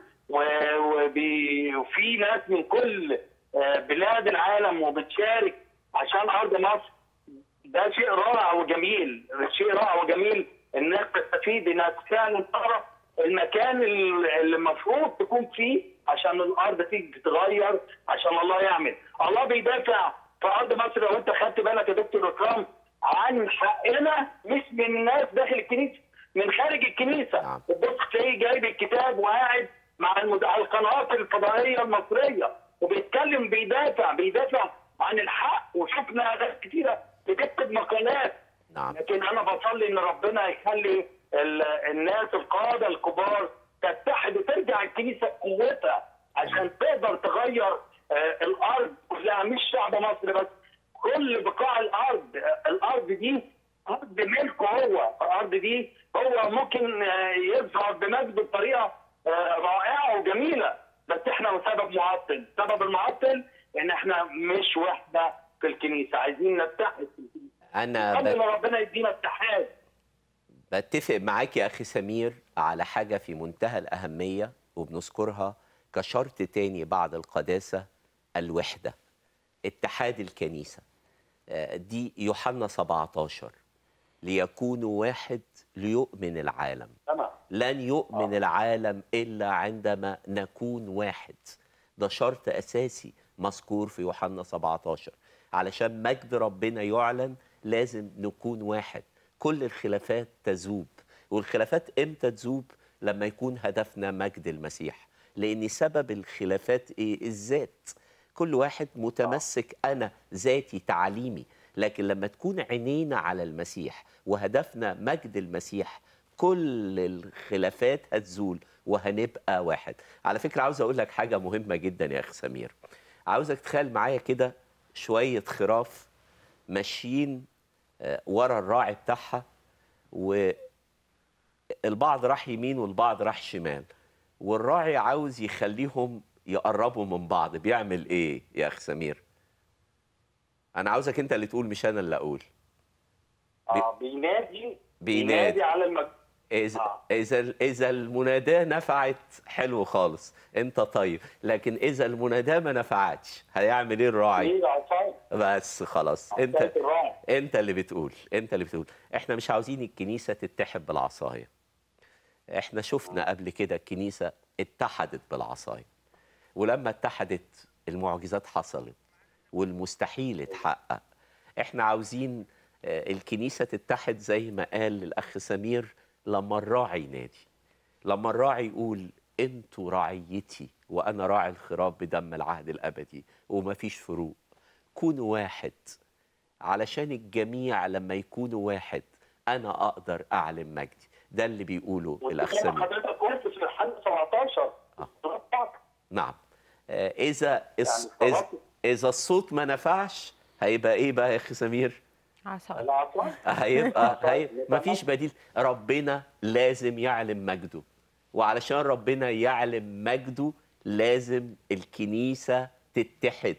J: وفي ناس من كل بلاد العالم وبتشارك عشان ارض مصر، ده شيء رائع وجميل. شيء رائع وجميل الناس تستفيد انها فعلا تعرف المكان اللي المفروض تكون فيه عشان الارض تيجي تتغير، عشان الله يعمل. الله بيدافع في ارض مصر. لو انت خدت بالك يا دكتور اكرام عن حقنا مش من الناس داخل الكنيسه، من خارج الكنيسه. بص تلاقيه جايب الكتاب وقاعد مع القنوات الفضائيه المصريه وبيتكلم بيدافع بيدافع عن الحق. وشفنا ناس كتيره بتكتب مقالات.
C: نعم.
J: لكن انا بصلي ان ربنا يخلي الناس القاده الكبار تتحد وترجع الكنيسه بقوتها عشان تقدر تغير الارض كلها، مش شعب مصر بس، كل بقاع الارض. الارض دي ارض ملكه هو، الارض دي هو ممكن يظهر بمجد بطريقه رائعه وجميله، بس احنا سبب معطل. سبب المعطل ان احنا مش وحده في الكنيسه، عايزين نتحد في الكنيسه.
C: انا
J: بت... ربنا يدينا اتحاد.
C: بتفق معاك يا اخي سمير على حاجه في منتهى الاهميه وبنذكرها كشرط تاني بعد القداسه، الوحده، اتحاد الكنيسه. دي يوحنا سبعتاشر، ليكونوا واحد ليؤمن العالم.
J: تمام.
C: لن يؤمن آه. العالم الا عندما نكون واحد. ده شرط اساسي مذكور في يوحنا سبعتاشر. علشان مجد ربنا يعلن لازم نكون واحد. كل الخلافات تذوب، والخلافات امتى تذوب؟ لما يكون هدفنا مجد المسيح. لان سبب الخلافات ايه؟ الذات. كل واحد متمسك، انا ذاتي، تعليمي. لكن لما تكون عينينا على المسيح وهدفنا مجد المسيح كل الخلافات هتزول وهنبقى واحد. على فكرة عاوز أقول لك حاجة مهمة جدا يا أخي سمير. عاوزك تخيل معايا كده شوية خراف ماشيين ورا الراعي بتاعها، والبعض راح يمين والبعض راح شمال، والراعي عاوز يخليهم يقربوا من بعض. بيعمل ايه يا اخي سمير؟ انا عاوزك انت اللي تقول مش انا اللي اقول.
J: بي... اه بينادي
C: بينادي,
J: بينادي على المج...
C: إذا آه. إذا إذا المناداة نفعت حلو خالص أنت طيب، لكن إذا المناداة ما نفعتش هيعمل إيه الراعي؟ بس خلاص أنت أنت اللي بتقول أنت اللي بتقول إحنا مش عاوزين الكنيسة تتحد بالعصاية. إحنا شفنا قبل كده الكنيسة اتحدت بالعصاية، ولما اتحدت المعجزات حصلت والمستحيل اتحقق. إحنا عاوزين الكنيسة تتحد زي ما قال الأخ سمير لما الراعي ينادي، لما الراعي يقول انتوا رعيتي وانا راعي الخراف بدم العهد الابدي ومفيش فروق، كونوا واحد علشان الجميع لما يكونوا واحد انا اقدر اعلن مجدي. ده اللي بيقوله الاخ سمير.
J: حضرتك قلت في الحلقه سبعتاشر.
C: آه. نعم. آه اذا يعني اذا اذا الصوت ما نفعش هيبقى ايه بقى يا اخي سمير؟
J: عصاية.
C: هيبقى هيبقى مفيش بديل. ربنا لازم يعلم مجده، وعلشان ربنا يعلم مجده لازم الكنيسة تتحد.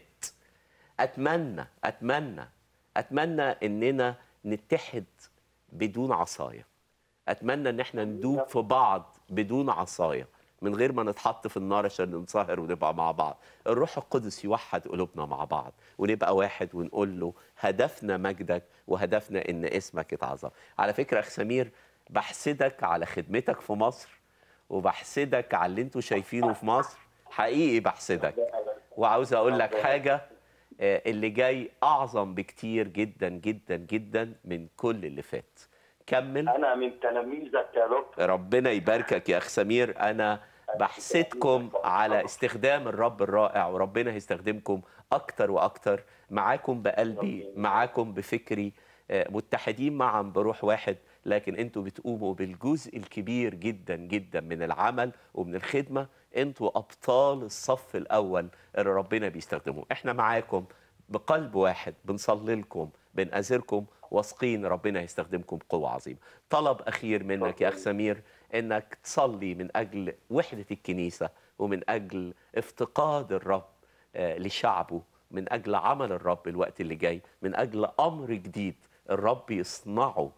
C: أتمنى أتمنى أتمنى إننا نتحد بدون عصاية. أتمنى إن احنا ندوب في بعض بدون عصاية، من غير ما نتحط في النار عشان ننصهر ونبقى مع بعض. الروح القدس يوحد قلوبنا مع بعض ونبقى واحد ونقول له هدفنا مجدك وهدفنا ان اسمك يتعظم. على فكرة اخ سمير بحسدك على خدمتك في مصر، وبحسدك على اللي انتوا شايفينه في مصر، حقيقي بحسدك. وعاوز اقول لك حاجة، اللي جاي اعظم بكتير جدا جدا جدا من كل اللي فات. كمل.
J: انا من تلاميذك يا دكتور.
C: ربنا يباركك يا اخ سمير. انا بحسدكم على استخدام الرب الرائع، وربنا هيستخدمكم اكتر واكتر. معاكم بقلبي، معاكم بفكري، متحدين معا بروح واحد، لكن انتوا بتقوموا بالجزء الكبير جدا جدا من العمل ومن الخدمة. انتوا ابطال الصف الاول اللي ربنا بيستخدموه. احنا معاكم بقلب واحد، بنصلي لكم، بنأزركم، واثقين ربنا هيستخدمكم بقوة عظيمة. طلب أخير منك يا أخ سمير، إنك تصلي من أجل وحدة الكنيسة، ومن أجل افتقاد الرب لشعبه، من أجل عمل الرب الوقت اللي جاي، من أجل أمر جديد الرب يصنعه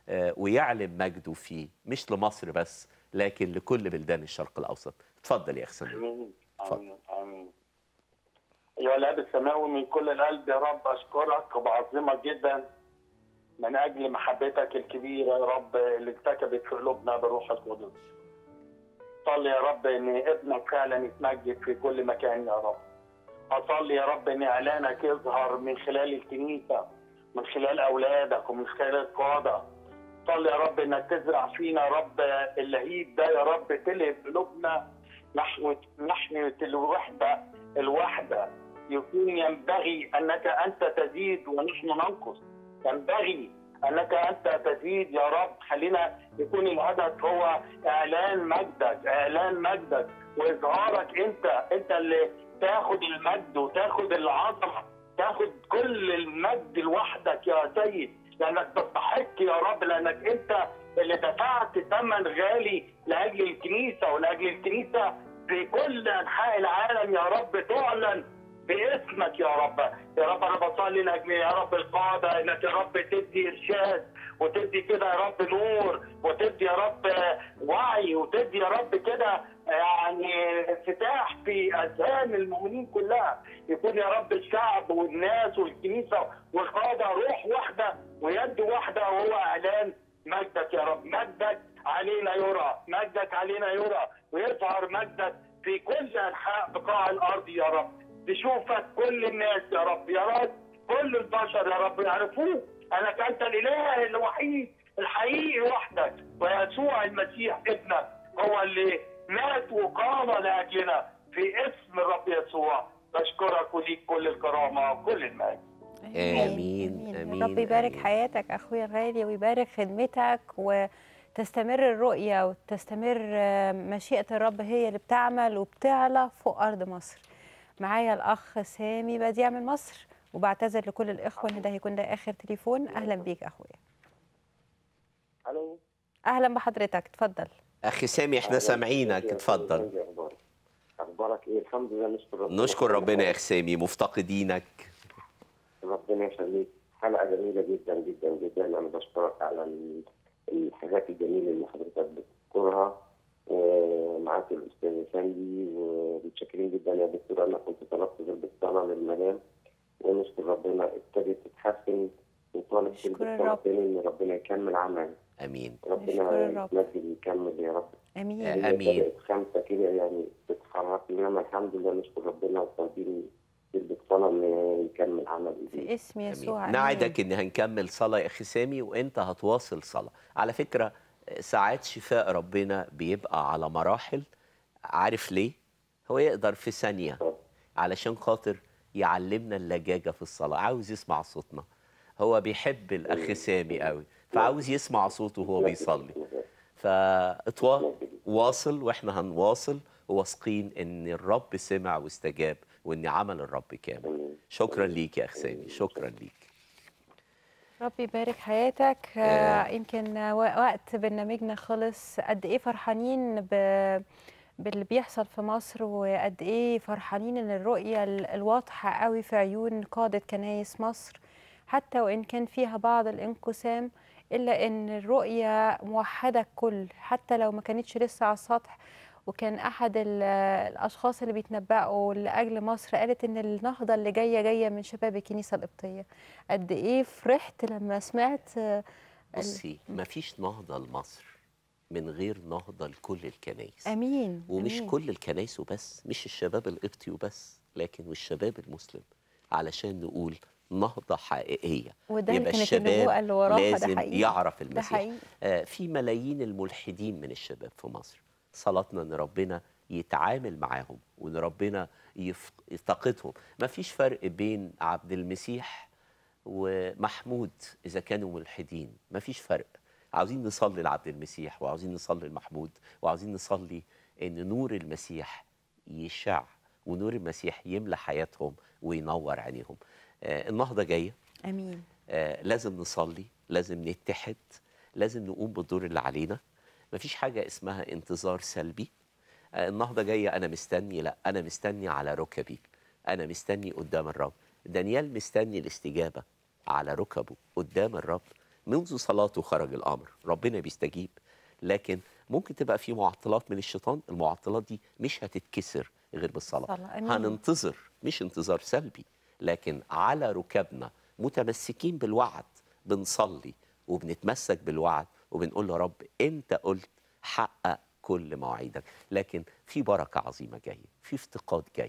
C: ويعلم مجده فيه، مش لمصر بس لكن لكل بلدان الشرق الأوسط. اتفضل يا أخ سمير.
J: آمين آمين آمين. يا الاب السماوي، من كل القلب يا رب اشكرك وبعظمك جدا من اجل محبتك الكبيره يا رب اللي اتكبت في قلوبنا بالروح القدس. صلي يا رب ان ابنك فعلا يتمجد في كل مكان يا رب. اصلي يا رب ان اعلانك يظهر من خلال الكنيسه، من خلال اولادك ومن خلال القاده. صلي يا رب انك تزرع فينا يا رب اللهيب ده يا رب، تلهب قلوبنا نحو نحو الوحده الوحده. يكون ينبغي انك انت تزيد ونحن ننقص. ينبغي انك انت تزيد يا رب. خلينا يكون الهدف هو اعلان مجدك، اعلان مجدك واظهارك. انت انت اللي تاخد المجد وتاخد العظمه، تاخد كل المجد لوحدك يا سيد، لانك تستحق يا رب، لانك انت اللي دفعت ثمن غالي لاجل الكنيسه، ولاجل الكنيسه في كل انحاء العالم يا رب تعلن باسمك يا رب. يا رب انا بصلي لاجل يا رب القاده، انك يا رب تدي ارشاد وتدي كده يا رب نور، وتدي يا رب وعي، وتدي يا رب كده يعني انفتاح في اذهان المؤمنين كلها. يكون يا رب الشعب والناس والكنيسه والقاده روح واحده ويد واحده، وهو اعلان مجدك يا رب. مجدك علينا يرى، مجدك علينا يرى، ويظهر مجدك في كل انحاء بقاع الارض يا رب. تشوفك كل الناس يا رب، يا رب كل البشر يا رب يعرفوك انك انت الاله الوحيد الحقيقي وحدك، ويسوع المسيح ابنك هو اللي مات وقام لاجلنا. في اسم الرب يسوع بشكرك وليك كل الكرامه وكل المجد.
C: آمين آمين.
B: رب يبارك
C: آمين.
B: حياتك أخويا الغالي ويبارك خدمتك، وتستمر الرؤية وتستمر مشيئة الرب هي اللي بتعمل وبتعلى فوق أرض مصر. معايا الأخ سامي بديع من مصر، وبعتذر لكل الإخوة إن ده هيكون ده آخر تليفون. أهلا بيك أخويا.
K: الو.
B: أهلا بحضرتك، اتفضل.
C: أخي سامي إحنا سامعينك، اتفضل.
K: أخبارك إيه؟ الحمد لله، نشكر ربنا.
C: نشكر ربنا يا أخي سامي، مفتقدينك.
K: ربنا يخليك. حلقة جميلة جدا جدا جدا. أنا بشكرك على الحاجات الجميلة اللي حضرتك بتذكرها، ومعاك الأستاذ ساندي، ومتشكرين جدا يا دكتور. أنا كنت طلبت ضربة صلاة للمنام، ونشكر ربنا ابتدت تتحسن، وطالب في الصلاة تاني إن ربنا يكمل عمل.
C: امين.
K: ربنا يمجد ويكمل يا رب.
B: امين
K: امين. خمسه كده يعني بتتحرك، انما الحمد لله نشكر ربنا وطالبين بالصلاه ان يكمل عمل
B: في اسم يسوع.
C: نعدك ان هنكمل صلاه يا اخي سامي، وانت هتواصل صلاه. على فكره ساعات شفاء ربنا بيبقى على مراحل. عارف ليه؟ هو يقدر في ثانيه علشان خاطر يعلمنا اللجاجه في الصلاه. عاوز يسمع صوتنا، هو بيحب الاخ سامي قوي، فعاوز يسمع صوته وهو بيصلي. فواصل واحنا هنواصل، واثقين ان الرب سمع واستجاب، وان عمل الرب كامل. شكرا ليك يا اخ سامي، شكرا ليك.
B: ربي يبارك حياتك. آه يمكن وقت برنامجنا خلص. قد ايه فرحانين ب باللي بيحصل في مصر، وقد ايه فرحانين ان الرؤيه الواضحه قوي في عيون قاده كنايس مصر، حتى وان كان فيها بعض الانقسام، إلا إن الرؤية موحدة الكل، حتى لو ما كانتش لسه على السطح. وكان أحد الأشخاص اللي بيتنبأوا لأجل مصر قالت إن النهضة اللي جاية جاية من شباب الكنيسة القبطية. قد إيه فرحت لما سمعت.
C: بصي، ما فيش نهضة لمصر من غير نهضة لكل الكنايس.
B: أمين.
C: ومش
B: أمين.
C: كل الكنايس وبس، مش الشباب القبطي وبس، لكن والشباب المسلم، علشان نقول نهضة حقيقية.
B: وده
C: يبقى
B: كانت
C: الشباب
B: النبوءة اللي وراها.
C: لازم
B: ده حقيقي.
C: يعرف المسيح.
B: ده حقيقي.
C: آه في ملايين الملحدين من الشباب في مصر. صلاتنا ان ربنا يتعامل معاهم، وان ربنا يفتقدهم. ما فيش فرق بين عبد المسيح ومحمود اذا كانوا ملحدين، ما فيش فرق. عاوزين نصلي لعبد المسيح، وعاوزين نصلي لمحمود، وعاوزين نصلي ان نور المسيح يشع، ونور المسيح يملى حياتهم وينور عينيهم. آه النهضة جاية.
B: امين.
C: آه لازم نصلي، لازم نتحد، لازم نقوم بالدور اللي علينا. مفيش حاجة اسمها انتظار سلبي. آه النهضة جاية أنا مستني، لا، أنا مستني على ركبي، أنا مستني قدام الرب. دانيال مستني الاستجابة على ركبه قدام الرب. منذ صلاته خرج الأمر، ربنا بيستجيب. لكن ممكن تبقى في معطلات من الشيطان، المعطلات دي مش هتتكسر غير بالصلاة. هننتظر، مش انتظار سلبي، لكن على ركبنا متمسكين بالوعد، بنصلي وبنتمسك بالوعد، وبنقول له رب أنت قلت حقق كل مواعيدك. لكن في بركة عظيمة جاية، في افتقاد جاي.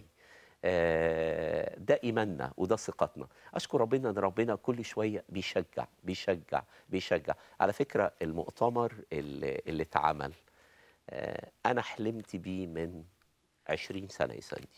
C: ده إيماننا وده ثقتنا. أشكر ربنا أن ربنا كل شوية بيشجع بيشجع بيشجع. على فكرة المؤتمر اللي, اللي اتعمل أنا حلمت بيه من عشرين سنة يا ساندي،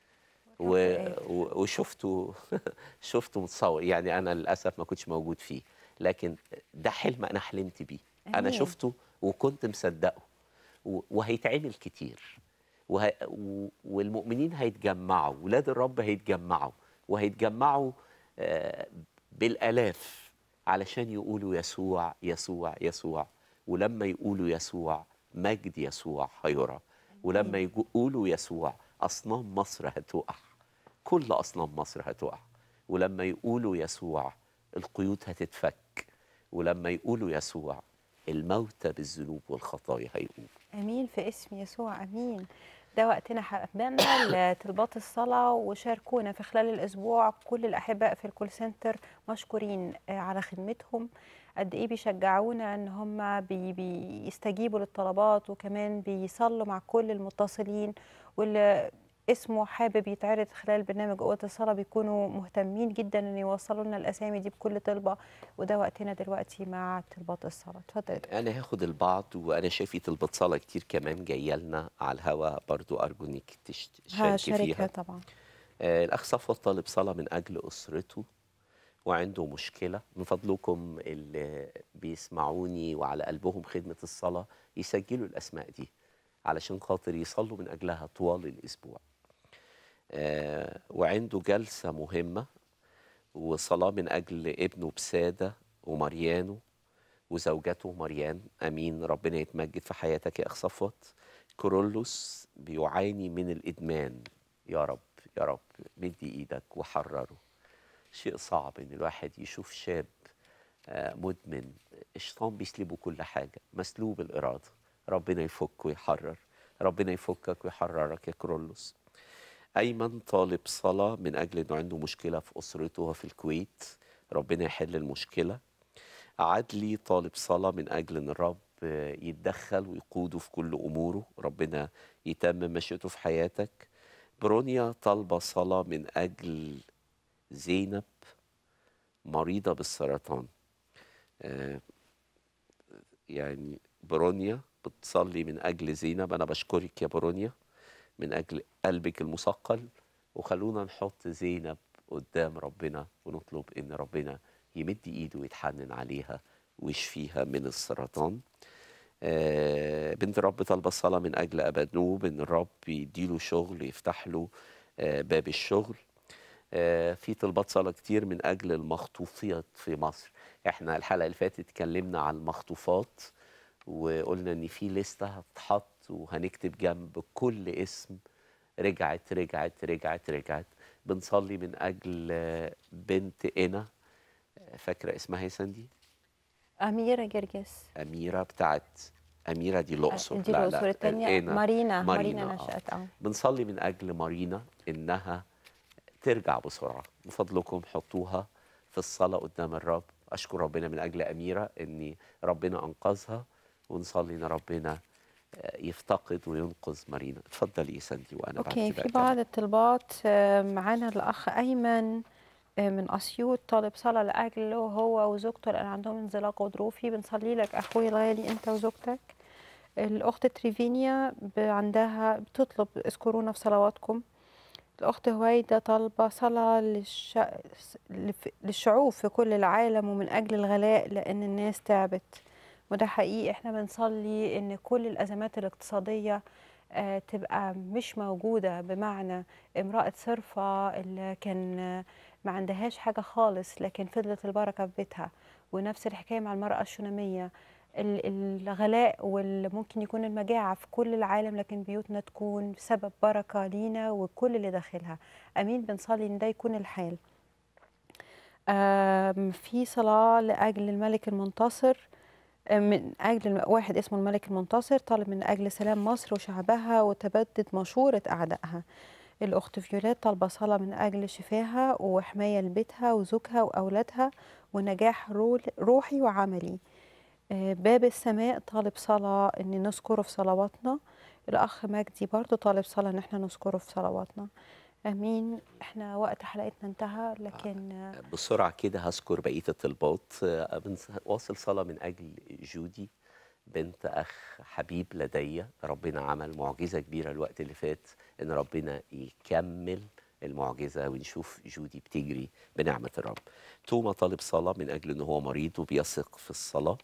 C: وشفته شفته متصور. يعني أنا للأسف ما كنتش موجود فيه، لكن ده حلم أنا حلمت بيه. أنا شفته وكنت مصدقه، وهيتعمل كتير، وه... والمؤمنين هيتجمعوا، ولاد الرب هيتجمعوا، وهيتجمعوا آه بالآلاف علشان يقولوا يسوع يسوع يسوع. ولما يقولوا يسوع مجد يسوع هيرى، ولما يقولوا يسوع أصنام مصر هتقع، كل أصنام مصر هتقع. ولما يقولوا يسوع القيود هتتفك، ولما يقولوا يسوع الموتى بالذنوب والخطايا هيقوم.
B: امين في اسم يسوع. امين. ده وقتنا حبانا لطلبات الصلاه، وشاركونا في خلال الاسبوع. كل الاحباء في الكول سنتر مشكورين على خدمتهم، قد ايه بيشجعونا ان هم بي بيستجيبوا للطلبات، وكمان بيصلوا مع كل المتصلين. واللي اسمه حابب يتعرض خلال برنامج قوة الصلاة بيكونوا مهتمين جدا ان يوصلوا لنا الاسامي دي بكل طلبة. وده وقتنا دلوقتي مع طلبات الصلاة. اتفضل.
C: انا هاخد البعض، وانا شايفه طلبات صلاة كتير كمان جايه لنا على الهواء، برضو ارجو انك تشاركي فيها.
B: طبعا.
C: آه الاخ صفوت طالب صلاة من اجل اسرته وعنده مشكلة، من فضلكم اللي بيسمعوني وعلى قلبهم خدمة الصلاة يسجلوا الأسماء دي علشان خاطر يصلوا من أجلها طوال الأسبوع. آه وعنده جلسة مهمة وصلاة من أجل ابنه بسادة ومريانو وزوجته مريان. أمين، ربنا يتمجد في حياتك يا أخ صفوت. كورولوس بيعاني من الإدمان، يا رب يا رب مدي إيدك وحرره. شيء صعب إن الواحد يشوف شاب آه مدمن، الشيطان بيسلبه كل حاجة، مسلوب الإرادة. ربنا يفك ويحرر، ربنا يفكك ويحررك يا كورولوس. أيمن طالب صلاة من أجل أنه عنده مشكلة في أسرته في الكويت، ربنا يحل المشكلة. عدلي طالب صلاة من أجل أن الرب يتدخل ويقوده في كل أموره، ربنا يتمم مشيئته في حياتك. برونيا طالبة صلاة من أجل زينب مريضة بالسرطان. آه يعني برونيا بتصلي من أجل زينب. أنا بشكرك يا برونيا من أجل قلبك المثقل، وخلونا نحط زينب قدام ربنا ونطلب إن ربنا يمد إيده ويتحنن عليها ويشفيها من السرطان. آه بنت الرب طالبة الصلاة من أجل أبانوب إن الرب يديله شغل، يفتح له آه باب الشغل. آه في طلبات صلاة كتير من أجل المخطوفات في مصر. إحنا الحلقة اللي فاتت اتكلمنا عن المخطوفات وقلنا إن في لستة هتتحط وهنكتب جنب كل اسم رجعت رجعت رجعت رجعت. بنصلي من أجل بنت إنا، فاكرة اسمها يا ساندي؟
B: أميرة جرجس.
C: أميرة بتاعت أميرة دي الأقصر.
B: دي الأقصر. الثانية مارينا.
C: مارينا,
B: مارينا نشأت. اه
C: بنصلي من أجل مارينا إنها ترجع بسرعة. من فضلكم حطوها في الصلاة قدام الرب. أشكر ربنا من أجل أميرة إن ربنا أنقذها، ونصلي إن ربنا يفتقد وينقذ مارينا. اتفضلي يا ساندي وأنا
B: أوكي.
C: بعد كده
B: في بعض الطلبات معانا. الأخ أيمن من أسيوط طالب صلاة لأجله هو وزوجته لأن عندهم انزلاق غضروفي. بنصلي لك أخوي الغالي أنت وزوجتك. الأخت تريفينيا عندها بتطلب اذكرونا في صلواتكم. الأخت هويدا طالبة صلاة للش... للشعوب في كل العالم ومن أجل الغلاء لأن الناس تعبت، وده حقيقي. احنا بنصلي ان كل الازمات الاقتصاديه آه تبقى مش موجوده، بمعنى امراه صرفه اللي كان آه ما عندهاش حاجه خالص لكن فضلت البركه في بيتها، ونفس الحكايه مع المراه الشوناميه. الغلاء وممكن يكون المجاعه في كل العالم لكن بيوتنا تكون سبب بركه لينا وكل اللي داخلها. امين. بنصلي ان ده يكون الحال. آه في صلاه لاجل الملك المنتصر، من أجل واحد اسمه الملك المنتصر طالب من أجل سلام مصر وشعبها وتبدد مشورة أعدائها. الأخت فيولات طالبة صلاة من أجل شفاها وحماية لبيتها وزوجها وأولادها ونجاح روحي وعملي. باب السماء طالب صلاة إن نذكره في صلواتنا. الأخ مجدي برضو طالب صلاة إن احنا نذكره في صلواتنا. امين. احنا وقت حلقتنا انتهى لكن
C: بسرعه كده هذكر بقيه الطلبات. واصل صلاه من اجل جودي بنت اخ حبيب لدي. ربنا عمل معجزه كبيره الوقت اللي فات، ان ربنا يكمل المعجزه ونشوف جودي بتجري بنعمه الرب. توما طالب صلاه من اجل ان هو مريض وبيثق في الصلاه.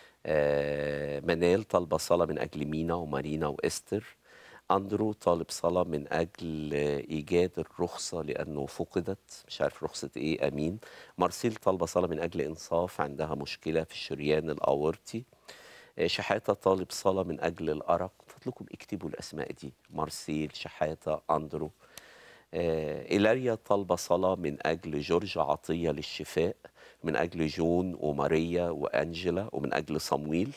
C: آه منال طالبه صلاه من اجل مينا ومارينا واستر. أندرو طالب صلاة من أجل إيجاد الرخصة لأنه فقدت، مش عارف رخصة إيه. أمين. مارسيل طالبة صلاة من أجل إنصاف، عندها مشكلة في الشريان الأورطي. شحاتة طالب صلاة من أجل الأرق. فضلكم اكتبوا الأسماء دي: مارسيل، شحاتة، أندرو. إيلاريا طالبة صلاة من أجل جورج عطية للشفاء، من أجل جون وماريا وأنجلا، ومن أجل صمويل.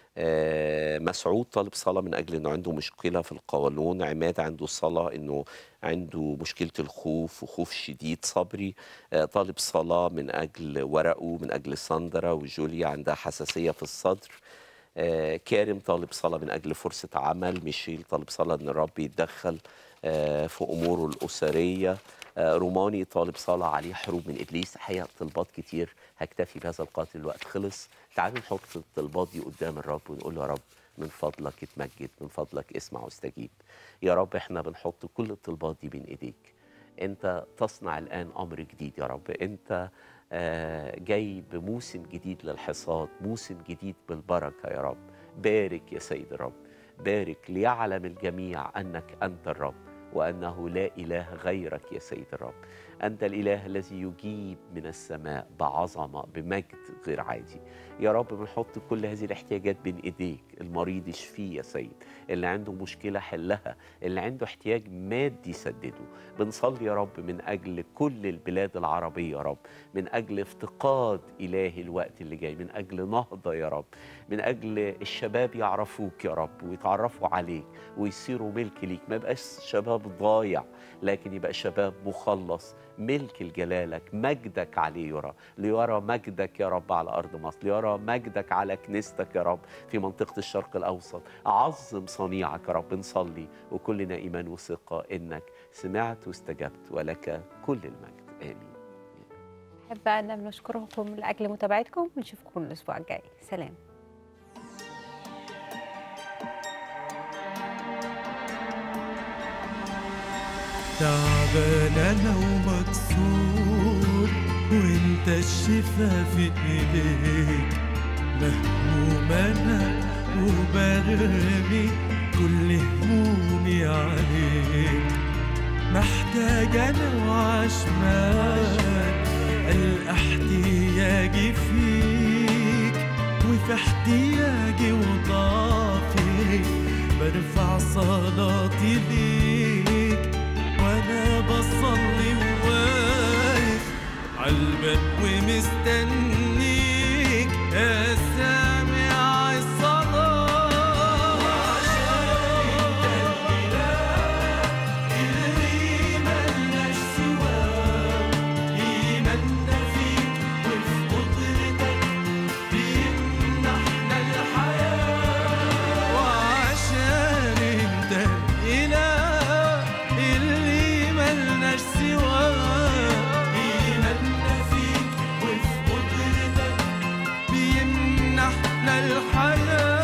C: آه مسعود طالب صلاة من أجل أنه عنده مشكلة في القولون. عماد عنده صلاة أنه عنده مشكلة الخوف وخوف شديد. صبري آه طالب صلاة من أجل ورقه، من أجل ساندرا وجوليا عندها حساسية في الصدر. آه كارم طالب صلاة من أجل فرصة عمل. ميشيل طالب صلاة أن الرب يتدخل آه في أموره الأسرية. آه روماني طالب صلاة عليه حروب من إبليس. حقيقة طلبات كتير، هكتفي بهذا القدر، الوقت خلص. تعالوا نحط الطلبات دي قدام الرب ونقول له: يا رب من فضلك اتمجد، من فضلك اسمع واستجيب. يا رب احنا بنحط كل الطلبات دي بين ايديك. انت تصنع الان امر جديد يا رب. انت آه جاي بموسم جديد للحصاد، موسم جديد بالبركة يا رب. بارك يا سيد الرب، بارك ليعلم الجميع أنك أنت الرب وأنه لا إله غيرك يا سيد الرب. أنت الإله الذي يجيب من السماء بعظمة بمجد غير عادي. يا رب بنحط كل هذه الاحتياجات بين إيديك. المريض اشفيه يا سيد، اللي عنده مشكلة حلها، اللي عنده احتياج مادي سدده. بنصلي يا رب من أجل كل البلاد العربية يا رب، من أجل افتقاد إلهي الوقت اللي جاي، من أجل نهضة يا رب، من أجل الشباب يعرفوك يا رب ويتعرفوا عليك ويصيروا ملك ليك. ما يبقاش شباب ضايع، لكن يبقى شباب مخلص ملك لجلالك. مجدك عليه يرى، ليرى مجدك يا رب على أرض مصر، ليرى مجدك على كنيستك يا رب في منطقة الشرق الأوسط. عظم صنيعك يا رب. نصلي وكلنا إيمان وثقة إنك سمعت واستجبت ولك كل المجد. آمين.
B: أحب أن بنشكركم لأجل متابعتكم، ونشوفكم الأسبوع الجاي. سلام.
A: تعبان انا ومكسور وانت الشفا في ايديك، مهموم انا وبرمي كل همومي عليك، محتاج انا وعشمان القى احتياجي فيك، وفي احتياجي وضعفي برفع صلاتي ليك، وانا بصلي وواقف عالباب ومستنيك يا سامع الصلاة. وعشان انت الاله اللي ملناش سواه، ايماننا فيك وفي قدرتك بيمنحنا الحياة. وعشان انت الاله اللي ملناش سواه، إيماننا فيك وفي قدرتك بيمنحنا الحياة.